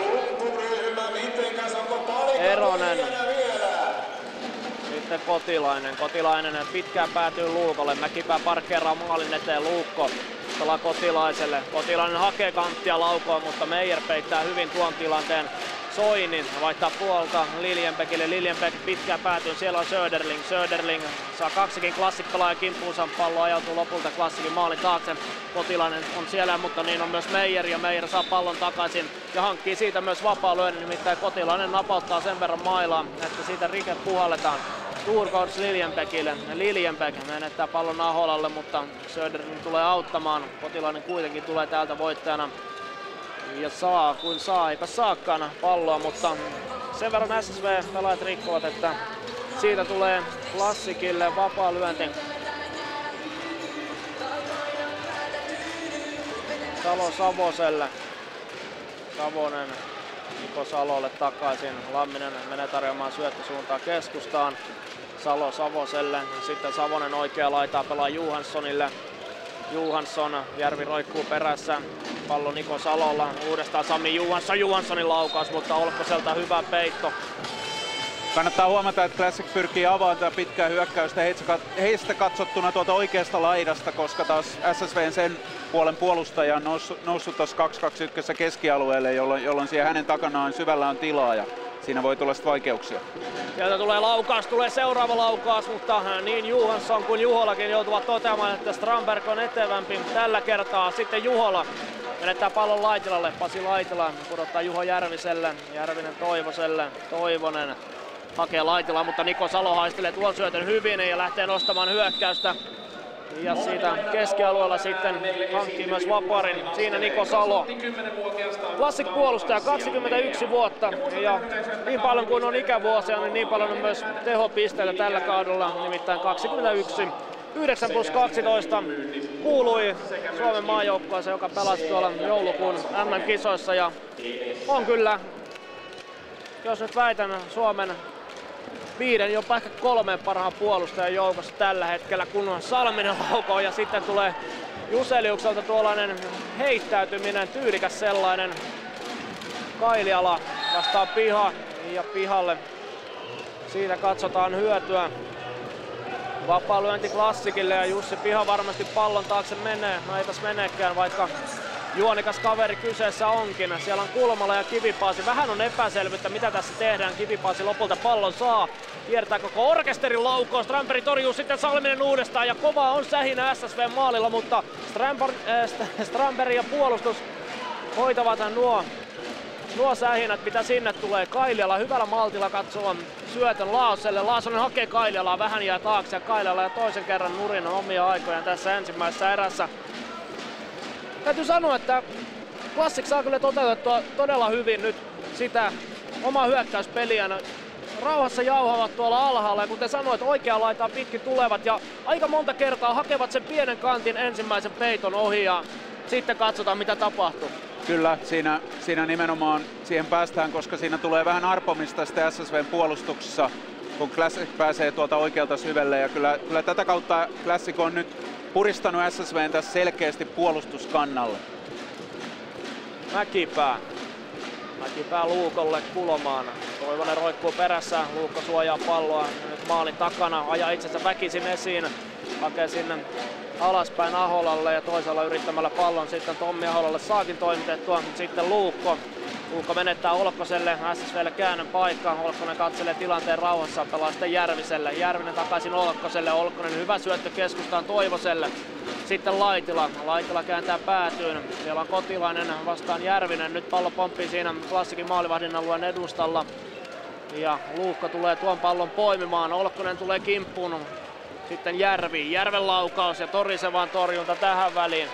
Eronen. Sitten Kotilainen. Kotilainen pitkään päätyy Luukolle. Mäkipää parkkeeraa maalin eteen, Luukko pelaa Kotilaiselle. Kotilainen hakee kanttia laukoon, mutta Meijer peittää hyvin tuon tilanteen. Soini vaihtaa puolta Liljenbäckille. Liljenbäck pitkään päätyy, siellä on Söderling. Söderling saa kaksikin klassikkopelaajan kimppuunsa, pallo ajautuu lopulta klassikin maalin taakse. Kotilainen on siellä, mutta niin on myös Meijer ja Meijer saa pallon takaisin ja hankkii siitä myös vapaa lyönnin, nimittäin Kotilainen napauttaa sen verran mailaa, että siitä rike puhalletaan. Sturgård Liljenbäckille. Liljenbäck menettää pallon Aholalle, mutta Söderling tulee auttamaan. Kotilainen kuitenkin tulee täältä voittajana. Ja saa kuin saa, eipä saakaan palloa, mutta sen verran S S V-pelaajat rikkovat, että siitä tulee klassikille vapaa lyönti. Salo Savoselle. Savonen Niko Salolle takaisin. Lamminen menee tarjoamaan syöttösuuntaa keskustaan. Salo Savoselle. Sitten Savonen oikea laitaa pelaa Johanssonille. Johansson, Järvi roikkuu perässä. Pallo Niko Salolla. Uudestaan Sami Johansson. Johanssonin laukaus, mutta Olkkoselta hyvä peitto. Kannattaa huomata, että Classic pyrkii avaamaan tätä pitkää hyökkäystä heistä katsottuna tuolta oikeasta laidasta, koska taas S S V:n sen puolen puolustaja on noussut, noussut tuossa kaksi kaksi yksi keskialueelle, jolloin, jolloin siellä hänen takanaan syvällä on tilaa. Ja siinä voi tulla sitten vaikeuksia. Sieltä tulee laukaus, tulee seuraava laukaus, mutta niin Johansson kuin Juholakin joutuvat toteamaan, että Strandberg on etevämpi tällä kertaa. Sitten Juhola menettää pallon Laitilalle, Pasi Laitila pudottaa Juho Järviselle, Järvinen Toivoselle, Toivonen hakee Laitilaa, mutta Niko Salo haistelee tuon syötön hyvin ja lähtee nostamaan hyökkäystä. Ja siitä keskialueella sitten hankkii myös vaparin. Siinä Niko Salo. Classic-puolustaja, kaksikymmentäyksi vuotta. Ja niin paljon kuin on ikävuosia, niin niin paljon on myös tehopisteitä tällä kaudella. Nimittäin kaksikymmentäyksi. yhdeksän plus kaksitoista kuului Suomen maajoukkueeseen, joka pelasi tuolla joulukuun M M-kisoissa. Ja on kyllä, jos nyt väitän, Suomen viiden, jopa ehkä kolmen parhaan puolustajan joukossa tällä hetkellä, kun Salminen laukoo ja sitten tulee Juseliukselta tuollainen heittäytyminen, tyylikäs sellainen. Kailiala vastaa Piha ja Pihalle. Siitä katsotaan hyötyä. Vapaa lyönti Klassikille ja Jussi Piha varmasti pallon taakse menee. No ei tässä meneekään, vaikka juonikas kaveri kyseessä onkin. Siellä on Kulmala ja Kivipaasi. Vähän on epäselvyyttä, mitä tässä tehdään. Kivipaasi lopulta pallon saa. Kiertää koko orkesterin laukoon. Strandberg torjuu sitten Salminen uudestaan. Ja kova on sähinä S S V maalilla, mutta Strandberg ja puolustus hoitavat nuo, nuo sähinät, mitä sinne tulee. Kailiala hyvällä maltilla katsoo syötön Laaselle. Laasonen hakee Kailialaa, vähän jää taakse. Ja Kailiala ja toisen kerran nurin omia aikojaan tässä ensimmäisessä erässä. Täytyy sanoa, että Classic saa kyllä toteutettua todella hyvin nyt sitä omaa hyökkäyspeliä. Rauhassa jauhavat tuolla alhaalla ja kuten sanoit, oikea laitaan pitkin tulevat ja aika monta kertaa hakevat sen pienen kantin ensimmäisen peiton ohi ja sitten katsotaan mitä tapahtuu. Kyllä, siinä, siinä nimenomaan siihen päästään, koska siinä tulee vähän arpomista sitten S S V:n puolustuksessa, kun Classic pääsee tuolta oikealta syvelle ja kyllä, kyllä tätä kautta Classic on nyt puristanut S S V:n tässä selkeästi puolustuskannalle. Mäkipää. Mäkipää Luukolle Kulomaan. Toivonen roikkuu perässä. Luukko suojaa palloa. Nyt maalin takana. Ajaa itsensä väkisin esiin. Hakee sinne alaspäin Aholalle ja toisella yrittämällä pallon sitten Tommi Aholalle saakin toimitettua. Sitten Luukko. Luukko menettää Olkkoselle. S S V:lle käännön paikka. Olkkonen katselee tilanteen rauhassa. Pelaa sitten Järviselle. Järvinen takaisin Olkkoselle. Olkkonen hyvä syöttö keskustaan Toivoselle. Sitten Laitila. Laitila kääntää päätyyn. Siellä on Kotilainen vastaan Järvinen. Nyt pallo pomppii siinä Classicin maalivahdin alueen edustalla. Ja Luukko tulee tuon pallon poimimaan. Olkkonen tulee kimppuun. Sitten Järvi. Järven laukaus ja Torisevan torjunta tähän väliin.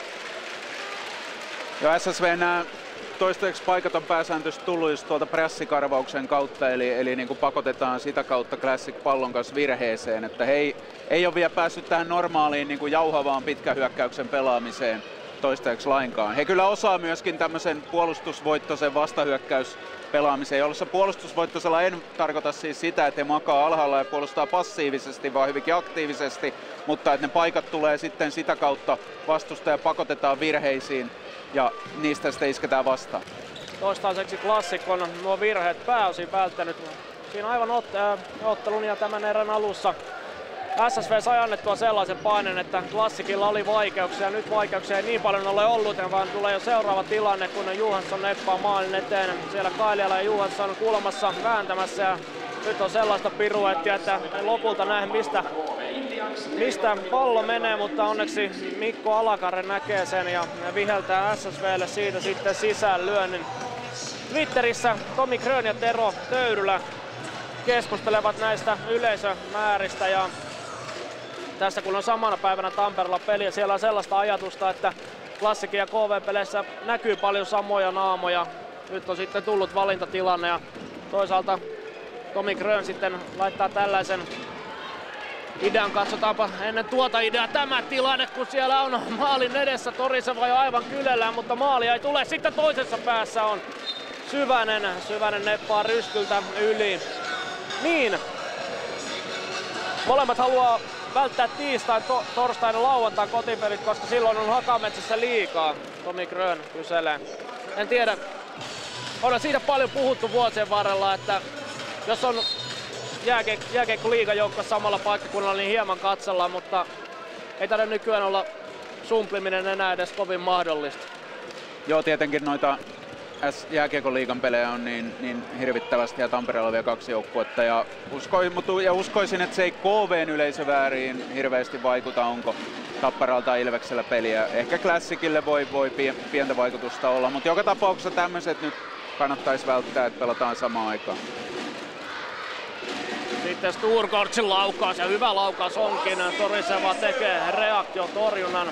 Ja S S V nämä toistaiseksi paikat on pääsääntöisesti tullut just tuolta prässikarvauksen kautta, eli, eli niin kuin pakotetaan sitä kautta Classic pallon kanssa virheeseen, että he ei, ei ole vielä päässyt tähän normaaliin niin kuin jauhavaan pitkähyökkäyksen pelaamiseen toistaiseksi lainkaan. He kyllä osaa myöskin tämmöisen puolustusvoittoisen vastahyökkäyspelaamiseen, jossa puolustusvoittoisella en tarkoita siis sitä, että he makaa alhaalla ja puolustaa passiivisesti, vaan hyvinkin aktiivisesti, mutta että ne paikat tulee sitten sitä kautta vastustaja pakotetaan virheisiin ja niistä sitten isketään vastaan. Toistaiseksi Classic on nuo virheet pääosin välttänyt. Siinä aivan ot- äh, ottelun ja tämän erän alussa S S V sai annettua sellaisen paineen, että Classicilla oli vaikeuksia. Nyt vaikeuksia ei niin paljon ole ollut, vaan tulee jo seuraava tilanne, kun Johansson neppaa maalin eteen. Siellä Kailiala ja Johansson kulmassa vääntämässä. Ja nyt on sellaista piruettia, että en lopulta näe mistä, mistä pallo menee, mutta onneksi Mikko Alakare näkee sen ja viheltää S S V:lle siitä sitten sisään lyönnin. Twitterissä Tomi Grön ja Tero Töyrylä keskustelevat näistä yleisömääristä ja tässä kun on samana päivänä Tampereella peli ja siellä on sellaista ajatusta, että Classicin ja K V-peleissä näkyy paljon samoja naamoja. Nyt on sitten tullut valintatilanne ja toisaalta Tomi Grön sitten laittaa tällaisen idean. Katsotaanpa ennen tuota ideaa tämä tilanne, kun siellä on maalin edessä Toriseva jo aivan kylellään, mutta maalia ei tule. Sitten toisessa päässä on Syvänen. Syvänen neppaa Rystyltä yli. Niin. Molemmat haluaa välttää tiistain, to- torstain ja lauantain kotipelit, koska silloin on Hakametsässä liikaa. Tomi Grön kyselee. En tiedä. On siitä paljon puhuttu vuosien varrella, että jos on jääkiekko, jääkiekko liigajoukko samalla paikkakunnalla, niin hieman katsellaan, mutta ei tarvitse nykyään olla sumpliminen enää edes kovin mahdollista. Joo, tietenkin noita jääkiekon liigan pelejä on niin, niin hirvittävästi ja Tampereella on vielä kaksi joukkuetta. Ja, uskoin, ja uskoisin, että se ei K V:n yleisövääriin hirveästi vaikuta, onko Tapparalla tai Ilveksellä peliä. Ehkä Classicille voi, voi pientä vaikutusta olla, mutta joka tapauksessa tämmöiset nyt kannattaisi välttää, että pelataan samaan aikaan. Sitten Sturgårdsin laukaus ja hyvä laukaus onkin. Toriseva tekee reaktiotorjunnan.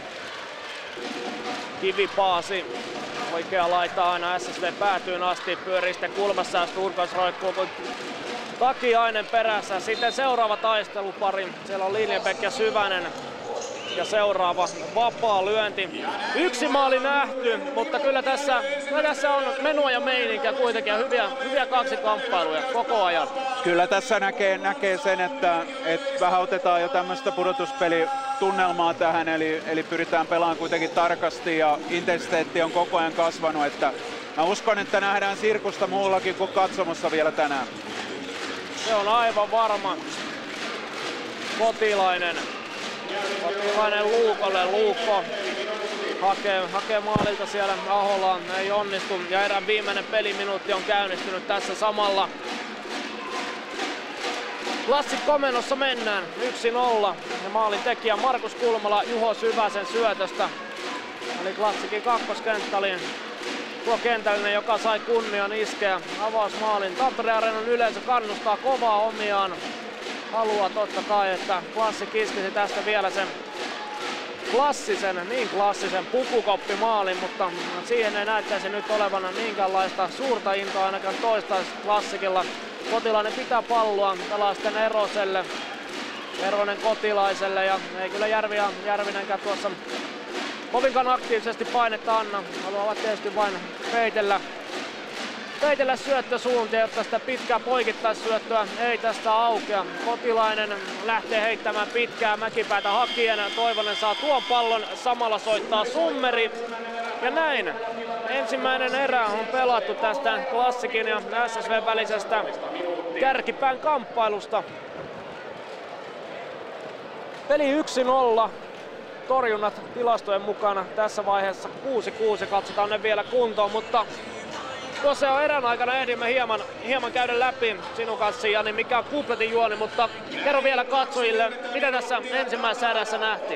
Kivipaasi oikea laita aina S S V päätyyn asti, pyörii sitten kulmassa ja Sturgårds roikkuu kuin Takiainen perässä. Sitten seuraava taistelupari, siellä on Liljenbeck ja Syvänen. Ja seuraava vapaa lyönti. Yksi maali nähty, mutta kyllä tässä, kyllä tässä on menua ja meininkiä kuitenkin ja hyviä, hyviä kaksikamppailuja koko ajan. Kyllä tässä näkee, näkee sen, että, että vähän otetaan jo tämmöistä pudotuspelitunnelmaa tähän, eli, eli pyritään pelaamaan kuitenkin tarkasti ja intensiteetti on koko ajan kasvanut. Että mä uskon, että nähdään sirkusta muullakin kuin katsomossa vielä tänään. Se on aivan varma. Kotilainen. Kotilainen Luukolle, Luukko hakee, hakee maalilta siellä Aholaan, ei onnistu ja erän viimeinen peliminuutti on käynnistynyt tässä samalla. Classic komennossa mennään, yksi nolla ja maalin tekijä Markus Kulmala Juho Syväsen syötöstä. Eli Classicin kakkoskenttä oli tuo kentällinen, joka sai kunnian iskeä avausmaalin. Tampereen Areenan yleisö kannustaa kovaa omiaan. Haluaa totta kai, että Classic iskisi tästä vielä sen klassisen, niin klassisen pukukoppimaalin, mutta siihen ei näyttäisi nyt olevana minkäänlaista suurta intoa ainakaan toistaiseksi Classicilla. Kotilainen pitää palloa, pelaa sitten Eroselle, Eronen Kotilaiselle ja ei kyllä Järvi ja Järvinenkään tuossa kovinkaan aktiivisesti painetta anna. Haluavat tietysti vain peitellä peitellä syöttösuuntia, jotta sitä pitkää poikittaisyöttöä ei tästä aukea. Kotilainen lähtee heittämään pitkää mäkipäätä hakien. Toivonen saa tuon pallon, samalla soittaa Summeri. Ja näin. Ensimmäinen erä on pelattu tästä Classicin ja S S V:n välisestä kärkipään kamppailusta. Peli yksi nolla. Torjunnat tilastojen mukana tässä vaiheessa kuusi kuusi. Katsotaan ne vielä kuntoon, mutta tuossa jo erän aikana ehdimme hieman, hieman käydä läpi sinun kanssa, Jani, mikä on kupletin juoni, mutta kerro vielä katsojille, mitä tässä ensimmäisessä erässä nähtiin?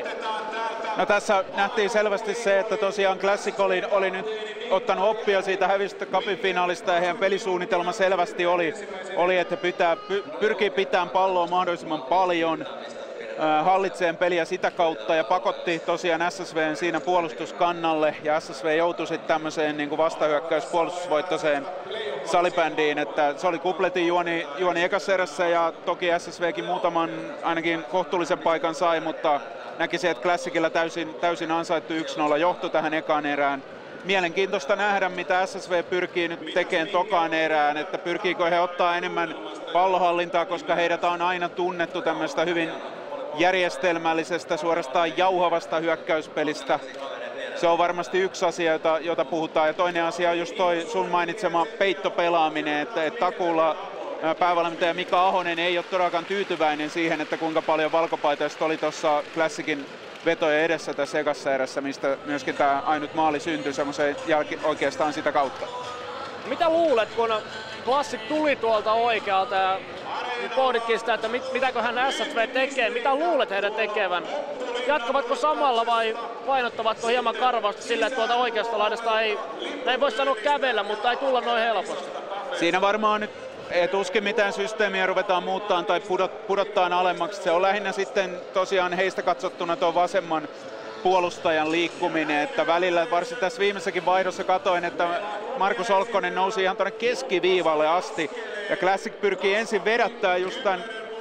No tässä nähtiin selvästi se, että tosiaan Classic oli, oli nyt ottanut oppia siitä hävistä cupin finaalista ja heidän pelisuunnitelma selvästi oli, oli että pitää, py, pyrkii pitämään palloa mahdollisimman paljon, hallitseen peliä sitä kautta ja pakotti tosiaan S S V:n siinä puolustuskannalle ja S S V joutui sitten tämmöiseen niin kuin vastahyökkäyspuolustusvoittoiseen salibändiin, että se oli kupletin juoni, juoni ekassa erässä ja toki S S V:kin muutaman ainakin kohtuullisen paikan sai, mutta näkisin, että Classicilla täysin, täysin ansaittu yksi nolla johto tähän ekaan erään. Mielenkiintoista nähdä, mitä S S V pyrkii nyt tekemään tokaan erään, että pyrkiikö he ottaa enemmän pallohallintaa, koska heidät on aina tunnettu tämmöistä hyvin järjestelmällisestä, suorastaan jauhavasta hyökkäyspelistä. Se on varmasti yksi asia, jota, jota puhutaan. Ja toinen asia on just toi sun mainitsema peittopelaaminen, että, että takuulla päävalmentaja Mika Ahonen ei ole todellakaan tyytyväinen siihen, että kuinka paljon valkopaitaista oli tuossa Classicin vetoja edessä tässä ekassa erässä, mistä myöskin tämä ainut maali syntyi semmoisen jälki, oikeastaan sitä kautta. Mitä luulet, kun Classic tuli tuolta oikealta ja pohditkin sitä, että mit, mitäköhän S S V tekee, mitä luulet heidän tekevän? Jatkavatko samalla vai painottavatko hieman karvausta sille, että tuolta oikeasta laidasta ei, ei voi sanoa kävellä, mutta ei tulla noin helposti? Siinä varmaan nyt ei tuskin mitään systeemiä ruvetaan muuttaa tai pudot, pudottaa alemmaksi. Se on lähinnä sitten tosiaan heistä katsottuna tuon vasemman puolustajan liikkuminen, että välillä varsin tässä viimeisessäkin vaihdossa katoin, että Markus Olkkonen nousi ihan tuonne keskiviivalle asti ja Classic pyrkii ensin vedättää just tämän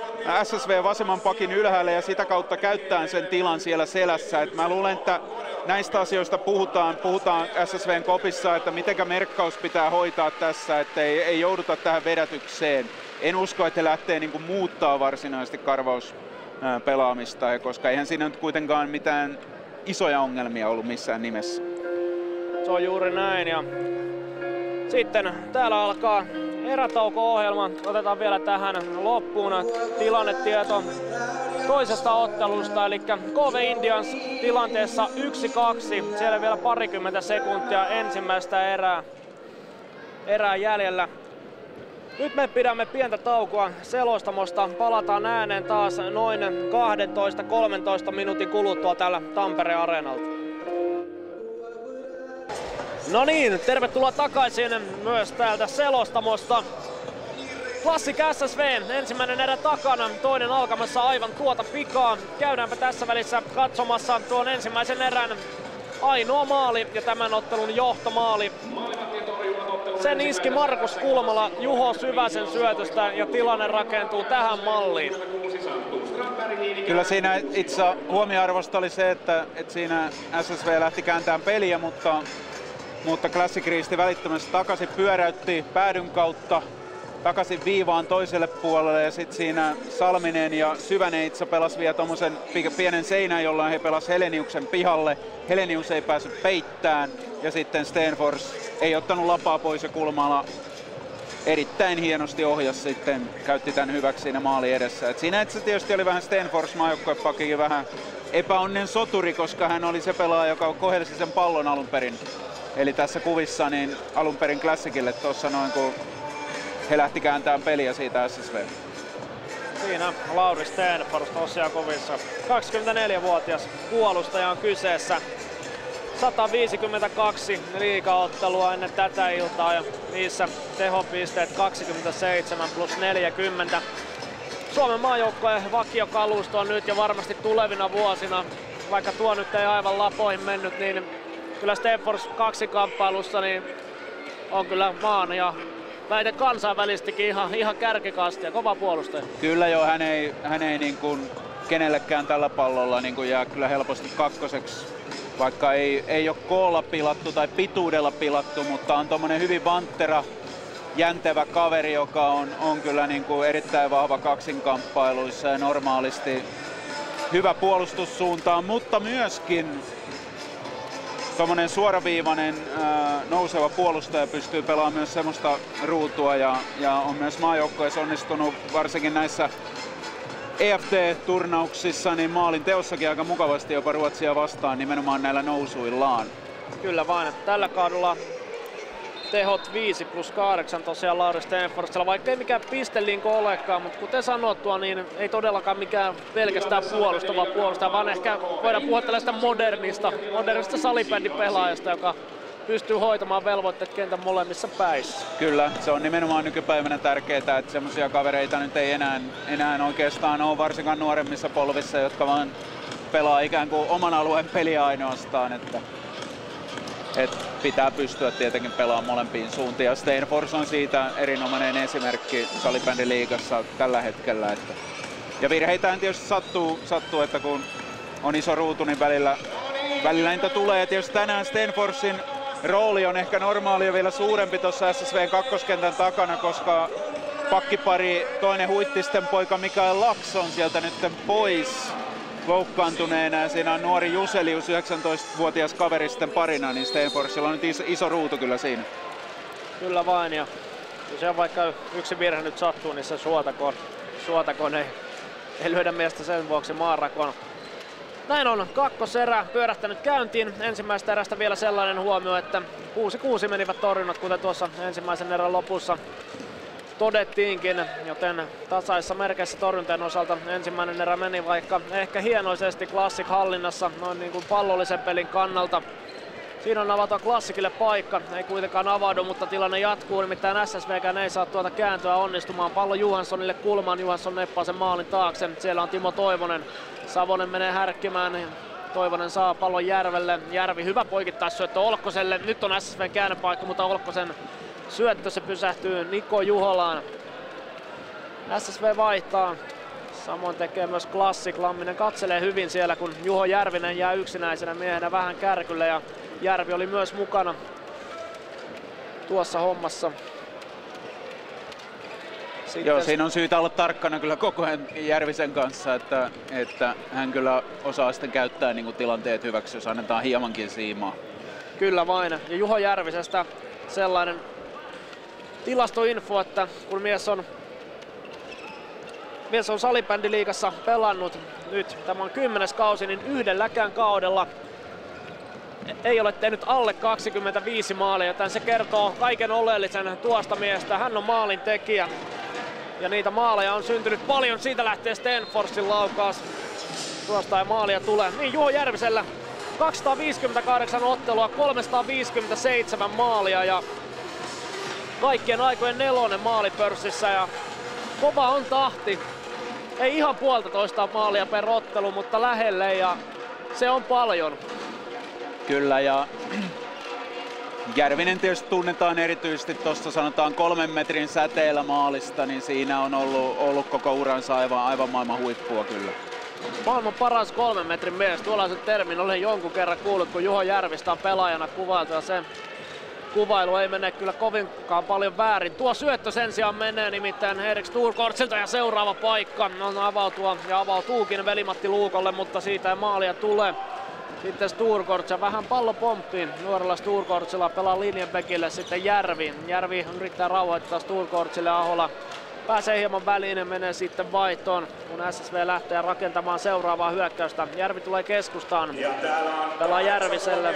S S V vasemman pakin ylhäälle ja sitä kautta käyttää sen tilan siellä selässä. Et mä luulen, että näistä asioista puhutaan, puhutaan S S V:n kopissa, että mitenkä merkkaus pitää hoitaa tässä, että ei, ei jouduta tähän vedätykseen. En usko, että he lähtee niin kuin muuttaa varsinaisesti karvauspelaamista, koska eihän siinä nyt kuitenkaan mitään isoja ongelmia ollut missään nimessä. Se on juuri näin ja sitten täällä alkaa erätauko-ohjelma. Otetaan vielä tähän loppuun tilannetieto toisesta ottelusta, eli K V Indians tilanteessa yksi kaksi. Siellä vielä parikymmentä sekuntia ensimmäistä erää. erää jäljellä. Nyt me pidämme pientä taukoa selostamosta. Palataan ääneen taas noin kaksitoista kolmetoista minuutin kuluttua täällä Tampereen Areenalta. No niin, tervetuloa takaisin myös täältä selostamosta. Classic S S V, ensimmäinen erä takana, toinen alkamassa aivan tuota pikaa. Käydäänpä tässä välissä katsomassa tuon ensimmäisen erän ainoa maali ja tämän ottelun johtomaali. Sen iski Markus Kulmala Juho Syväsen syötöstä ja tilanne rakentuu tähän malliin. Kyllä siinä itse huomioarvosta oli se, että, että siinä S S V lähti kääntämään peliä, mutta, mutta Classic riisti välittömästi takaisin, pyöräytti päädyn kautta takaisin viivaan toiselle puolelle ja sitten siinä Salminen ja Syvänen itse pelasi vielä tommosen pienen seinän, jolloin he pelasivat Heleniuksen pihalle. Helenius ei päässyt peittämään ja sitten Stenfors ei ottanut lapaa pois ja Kulmala erittäin hienosti ohjasi sitten, käytti tämän hyväksi siinä maali edessä. Et siinä itse tietysti oli vähän Stenfors maajoukkuepakikin vähän epäonnen soturi, koska hän oli se pelaaja, joka kohelsi sen pallon alun perin. Eli tässä kuvissa niin alun perin Classicille tuossa noin kun he lähti kääntämään peliä siitä S S V. Siinä Lauri Stenfors tosiaan kovissa. kaksikymmentäneljävuotias puolustaja on kyseessä. sata viisikymmentäkaksi liigaottelua ennen tätä iltaa ja niissä tehopisteet kaksikymmentäseitsemän plus neljäkymmentä. Suomen maajoukkojen vakiokalusto on nyt ja varmasti tulevina vuosina, vaikka tuo nyt ei aivan lapoihin mennyt, niin kyllä Stenfors kaksikamppailussa niin on kyllä maan ja väite kansainvälistikin ihan, ihan kärkikastia, kova puolustaja. Kyllä joo, hän ei, hän ei niin kuin kenellekään tällä pallolla niin kuin jää kyllä helposti kakkoseksi, vaikka ei, ei ole koolla pilattu tai pituudella pilattu, mutta on tommonen hyvin vanttera, jäntevä kaveri, joka on, on kyllä niin kuin erittäin vahva kaksinkamppailuissa ja normaalisti hyvä puolustussuuntaan, mutta myöskin tommonen suoraviivainen ää, nouseva puolustaja pystyy pelaamaan myös semmoista ruutua ja, ja on myös maajoukkueessa onnistunut varsinkin näissä E F T-turnauksissa niin maalin teossakin aika mukavasti jopa Ruotsia vastaan nimenomaan näillä nousuillaan. Kyllä vain. Tällä kaudella tehot viisi plus kahdeksan tosiaan Lauri Stenforsilla, vaikka ei mikään pistelinko olekaan, mutta kuten sanottua, niin ei todellakaan mikään pelkästään puolustava puolustaja, vaan ehkä voidaan puhua tällaista modernista, modernista salibändipelaajasta, joka pystyy hoitamaan velvoitteet kentän molemmissa päissä. Kyllä, se on nimenomaan nykypäivänä tärkeää, että semmoisia kavereita nyt ei enää, enää oikeastaan ole varsinkaan nuoremmissa polvissa, jotka vaan pelaa ikään kuin oman alueen peliä ainoastaan. Että Et pitää pystyä tietenkin pelaamaan molempiin suuntiin ja Stenfors on siitä erinomainen esimerkki salibändiliigassa tällä hetkellä. Että. Ja virheitähän tietysti sattuu, sattuu, että kun on iso ruutu, niin välillä, välillä niitä tulee. Ja tietysti tänään Stenforsin rooli on ehkä normaalia vielä suurempi tuossa S S V:n kakkoskentän takana, koska pakkipari toinen Huittisten poika Mikael Laks on sieltä nyt pois loukkaantuneena ja siinä on nuori Juselius, yhdeksäntoistavuotias kaveri sitten parina, niin Stenforsilla on nyt iso, iso ruutu kyllä siinä. Kyllä vain, ja se vaikka yksi virhe nyt sattuu, niin se suotakoon, suotakoon ei, ei lyödä miestä sen vuoksi maanrakoon. Näin on kakkoserä pyörähtänyt käyntiin. Ensimmäistä erästä vielä sellainen huomio, että kuusi kuusi menivät torjunnat, kuten tuossa ensimmäisen erän lopussa todettiinkin, joten tasaissa merkeissä torjuntojen osalta ensimmäinen erä meni vaikka ehkä hienoisesti Classic hallinnassa noin niin kuin pallollisen pelin kannalta. Siinä on avataan Classicille paikka, ei kuitenkaan avaudu, mutta tilanne jatkuu, nimittäin S S V:kään ei saa tuota kääntöä onnistumaan. Pallo Johanssonille kulmaan, Johansson neppaa sen maalin taakse, siellä on Timo Toivonen. Savonen menee härkkimään, Toivonen saa pallon Järvelle, Järvi hyvä poikittaisyöttö Olkkoselle, nyt on S S V:n käännepaikka, mutta Olkkosen syöttö se pysähtyy Niko Juholaan. S S V vaihtaa, samoin tekee myös Classic, Lamminen katselee hyvin siellä, kun Juho Järvinen jää yksinäisenä miehenä vähän kärkylle ja Järvi oli myös mukana tuossa hommassa. Sitten... Joo, siinä on syytä olla tarkkana kyllä koko ajan Järvisen kanssa, että, että hän kyllä osaa sitten käyttää niin kuin tilanteet hyväksi, jos annetaan hiemankin siimaa. Kyllä vain. Ja Juho Järvisestä sellainen tilastoinfo, että kun mies on, mies on salibändiliigassa pelannut nyt, tämä on kymmenes kausi, niin yhdelläkään kaudella ei ole tehnyt alle kaksikymmentäviisi maalia, joten se kertoo kaiken oleellisen tuosta miestä. Hän on maalin tekijä ja niitä maaleja on syntynyt paljon. Siitä lähtee Stenforsin laukaus. Tuosta ei maalia tule. Niin Juho Järvisellä kaksisataaviisikymmentäkahdeksan ottelua, kolmesataaviisikymmentäseitsemän maalia ja kaikkien aikojen nelonen maalipörssissä ja kova on tahti. Ei ihan puolitoista maalia per ottelu, mutta lähelle ja se on paljon. Kyllä ja Järvinen tietysti tunnetaan erityisesti tuosta sanotaan kolmen metrin säteellä maalista, niin siinä on ollut, ollut koko uransa aivan, aivan maailman huippua kyllä. Maailman paras kolmen metrin mies, tuollaisen termin olen jonkun kerran kuullut, kun Juho Järvistä on pelaajana kuvailtu ja se kuvailu ei mene kyllä kovinkaan paljon väärin. Tuo syöttö sen sijaan menee nimittäin Erik Sturkortsilta ja seuraava paikka on avautua ja avautuukin Veli-Matti Luukolle, mutta siitä ei maalia tule. Sitten Sturkorts ja vähän pallo pomppiin. Nuorella Sturkortsilla pelaa linjanpekille sitten Järvi. Järvi yrittää rauhoittaa Sturkortsille ja Ahola pääsee hieman väliin ja menee sitten vaihtoon, kun S S V lähtee rakentamaan seuraavaa hyökkäystä. Järvi tulee keskustaan, pelaa Järviselle.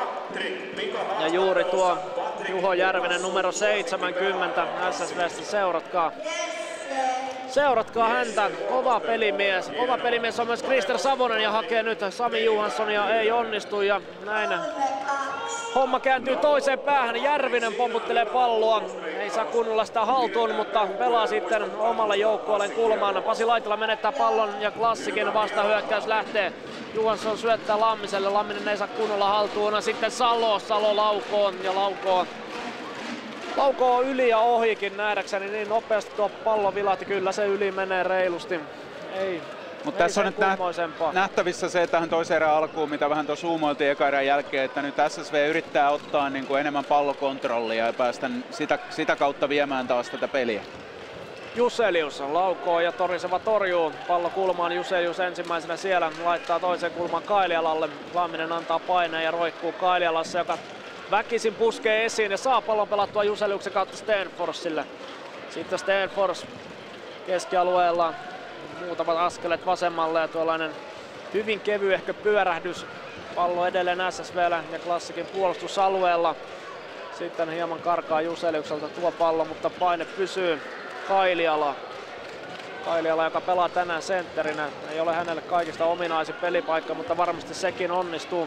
Ja juuri tuo Juho Järvinen numero seitsemänkymmentä S S V:stä, seuratkaa. Seuratkaa häntä, kova pelimies. Kova pelimies on myös Krister Savonen ja hakee nyt Sami Johanssonia, ei onnistu ja näin homma kääntyy toiseen päähän. Järvinen pomputtelee palloa, ei saa kunnolla sitä haltuun, mutta pelaa sitten omalle joukkueelleen kulmaan. Pasi Laitila menettää pallon ja Klassikin vastahyökkäys lähtee. Johansson syöttää Lammiselle, Lamminen ei saa kunnolla haltuun. Sitten Salo, Salo laukoo ja laukoo. Laukoo yli ja ohikin nähdäkseni, niin nopeasti tuo pallo vilahti, kyllä se yli menee reilusti. Ei. Mutta tässä on nyt nähtävissä se tähän toisen erän alkuun, mitä vähän tuossa uumoiltiin eka erän jälkeen, että nyt S S V yrittää ottaa niin kuin enemmän pallokontrollia ja päästä sitä, sitä kautta viemään taas tätä peliä. Juselius laukoo ja Toriseva torjuu. Pallo kulmaan, Juselius ensimmäisenä siellä laittaa toisen kulman Kailialalle. Lamminen antaa paineen ja roikkuu Kailialassa, joka väkisin puskee esiin ja saa pallon pelattua Juseliuksen kautta Stenforsille. Sitten Stenfors keskialueella. Muutamat askelet vasemmalle ja tuollainen hyvin kevyehkö pyörähdys. Pallo edelleen S S V:llä ja Klassikin puolustusalueella. Sitten hieman karkaa Juseliukselta tuo pallo, mutta paine pysyy. Kailiala. Kailiala, joka pelaa tänään sentterinä. Ei ole hänelle kaikista ominaisin pelipaikka, mutta varmasti sekin onnistuu.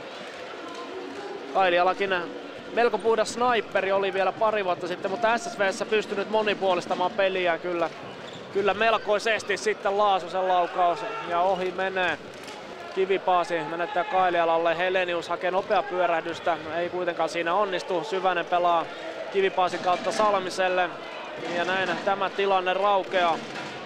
Kailialakin melko puhdas sniperi oli vielä pari vuotta sitten, mutta S S V:ssä pystynyt monipuolistamaan peliä kyllä. Kyllä melkoisesti sitten Laasusen laukaus ja ohi menee. Kivipaasi menettää Kailialalle, Helenius hakee nopea pyörähdystä, ei kuitenkaan siinä onnistu. Syvänen pelaa Kivipaasin kautta Salmiselle ja näin tämä tilanne raukeaa.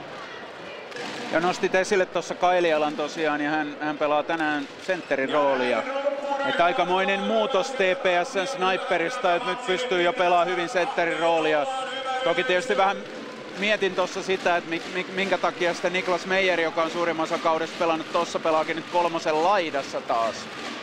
Ja nostit esille tuossa Kailialan tosiaan ja hän, hän pelaa tänään sentterin roolia. Että aikamoinen muutos T P S:n sniperista, että nyt pystyy jo pelaamaan hyvin sentterin roolia. Toki tietysti vähän mietin tuossa sitä, että minkä takia sitten Niklas Meijer, joka on suurimman osa kaudesta pelannut tuossa, pelaakin nyt kolmosen laidassa taas.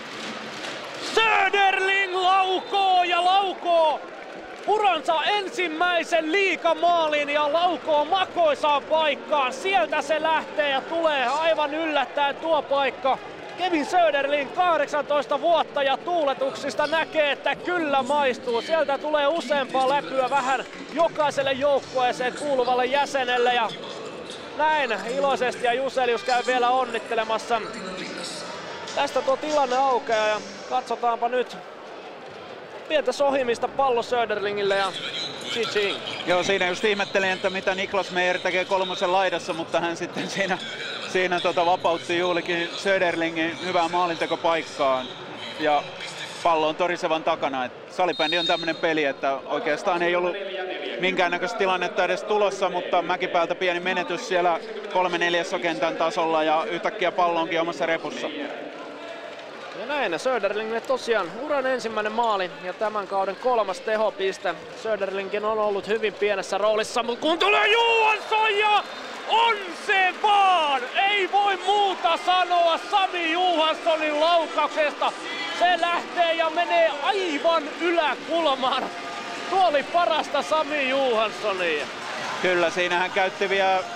Söderling laukoo ja laukoo uransa ensimmäisen liigamaalin ja laukoo makoisaan paikkaan. Sieltä se lähtee ja tulee aivan yllättäen tuo paikka. Kevin Söderling, kahdeksantoista vuotta ja tuuletuksista näkee, että kyllä maistuu. Sieltä tulee useampaa läpyä vähän jokaiselle joukkueeseen kuuluvalle jäsenelle ja näin iloisesti ja Juselius käy vielä onnittelemassa. Tästä tuo tilanne aukeaa ja katsotaanpa nyt pientä sohimista pallo Söderlingille ja Chiching. Joo, siinä just ihmettelin, että mitä Niklas Meijer tekee kolmosen laidassa, mutta hän sitten siinä, siinä tota vapautti juurikin Söderlingin hyvään maalintekopaikkaan. Ja pallo on Torisevan takana. Et salibändi on tämmöinen peli, että oikeastaan ei ollut minkäännäköistä tilannetta edes tulossa, mutta Mäkipäältä pieni menetys siellä kolme neljäsokentän tasolla ja yhtäkkiä pallo onkin omassa repussa. Ja näin, Söderlingille tosiaan uran ensimmäinen maali ja tämän kauden kolmas tehopiste. Söderlingin on ollut hyvin pienessä roolissa, mutta kun tulee Johansson ja on se vaan! Ei voi muuta sanoa Sami Johanssonin laukauksesta. Se lähtee ja menee aivan yläkulmaan. Tuo oli parasta Sami Johanssonia. Kyllä, siinä hän käytti vielä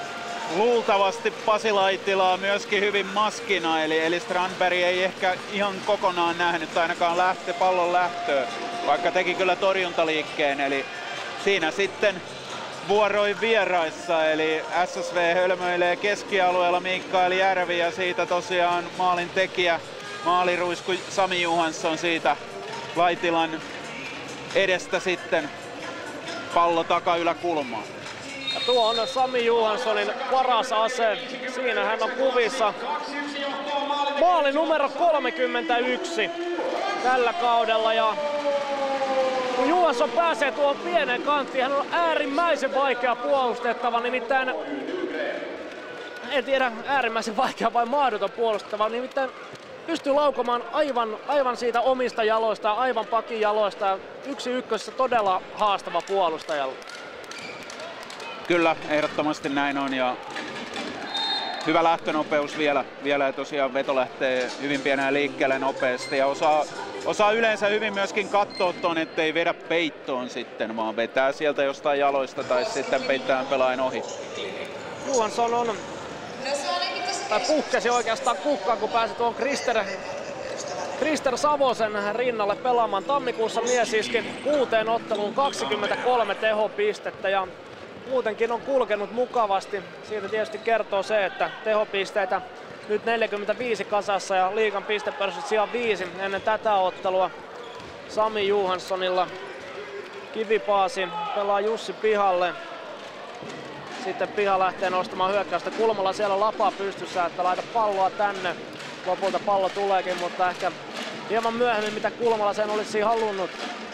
luultavasti Pasi Laitilaa myöskin hyvin maskina, eli, eli Strandberg ei ehkä ihan kokonaan nähnyt ainakaan lähtö, pallon lähtöä, vaikka teki kyllä torjuntaliikkeen, eli siinä sitten vuoroin vieraissa, eli S S V hölmöilee keskialueella Mikael Järvi ja siitä tosiaan maalin tekijä, maaliruisku Sami Johansson siitä Laitilan edestä sitten pallo takayläkulmaan. Ja tuo on Sami Johanssonin paras ase. Siinä hän on kuvissa. Maali numero kolmekymmentäyksi tällä kaudella. Ja kun Johansson pääsee tuohon pieneen kanttiin, hän on äärimmäisen vaikea puolustettava. Nimittäin, en tiedä äärimmäisen vaikea vai mahdoton puolustettava. Nimittäin pystyy laukomaan aivan, aivan siitä omista jaloista, aivan pakin jaloista. Yksi ykkössä todella haastava puolustajalle. Kyllä, ehdottomasti näin on ja hyvä lähtönopeus vielä, vielä ja tosiaan veto lähtee hyvin pienään liikkeelle nopeasti ja osaa, osaa yleensä hyvin myöskin katsoa ton, ettei vedä peittoon sitten, vaan vetää sieltä jostain jaloista tai sitten peittää pelaajan ohi. Johansson on, tai puhkesi oikeastaan kukkaan, kun pääsi tuon Krister, Krister Savosen rinnalle pelaamaan. Tammikuussa mies iski kuuteen otteluun kaksikymmentäkolme tehopistettä ja muutenkin on kulkenut mukavasti. Siitä tietysti kertoo se, että tehopisteitä nyt neljäkymmentäviisi kasassa ja liigan pistepörssit sijaan viisi ennen tätä ottelua. Sami Johanssonilla Kivipaasi pelaa Jussi pihalle. Sitten piha lähtee nostamaan hyökkäystä. Kulmalla siellä lapa pystyssä, että laita palloa tänne. Lopulta pallo tuleekin, mutta ehkä hieman myöhemmin mitä Kulmala sen olisi halunnut.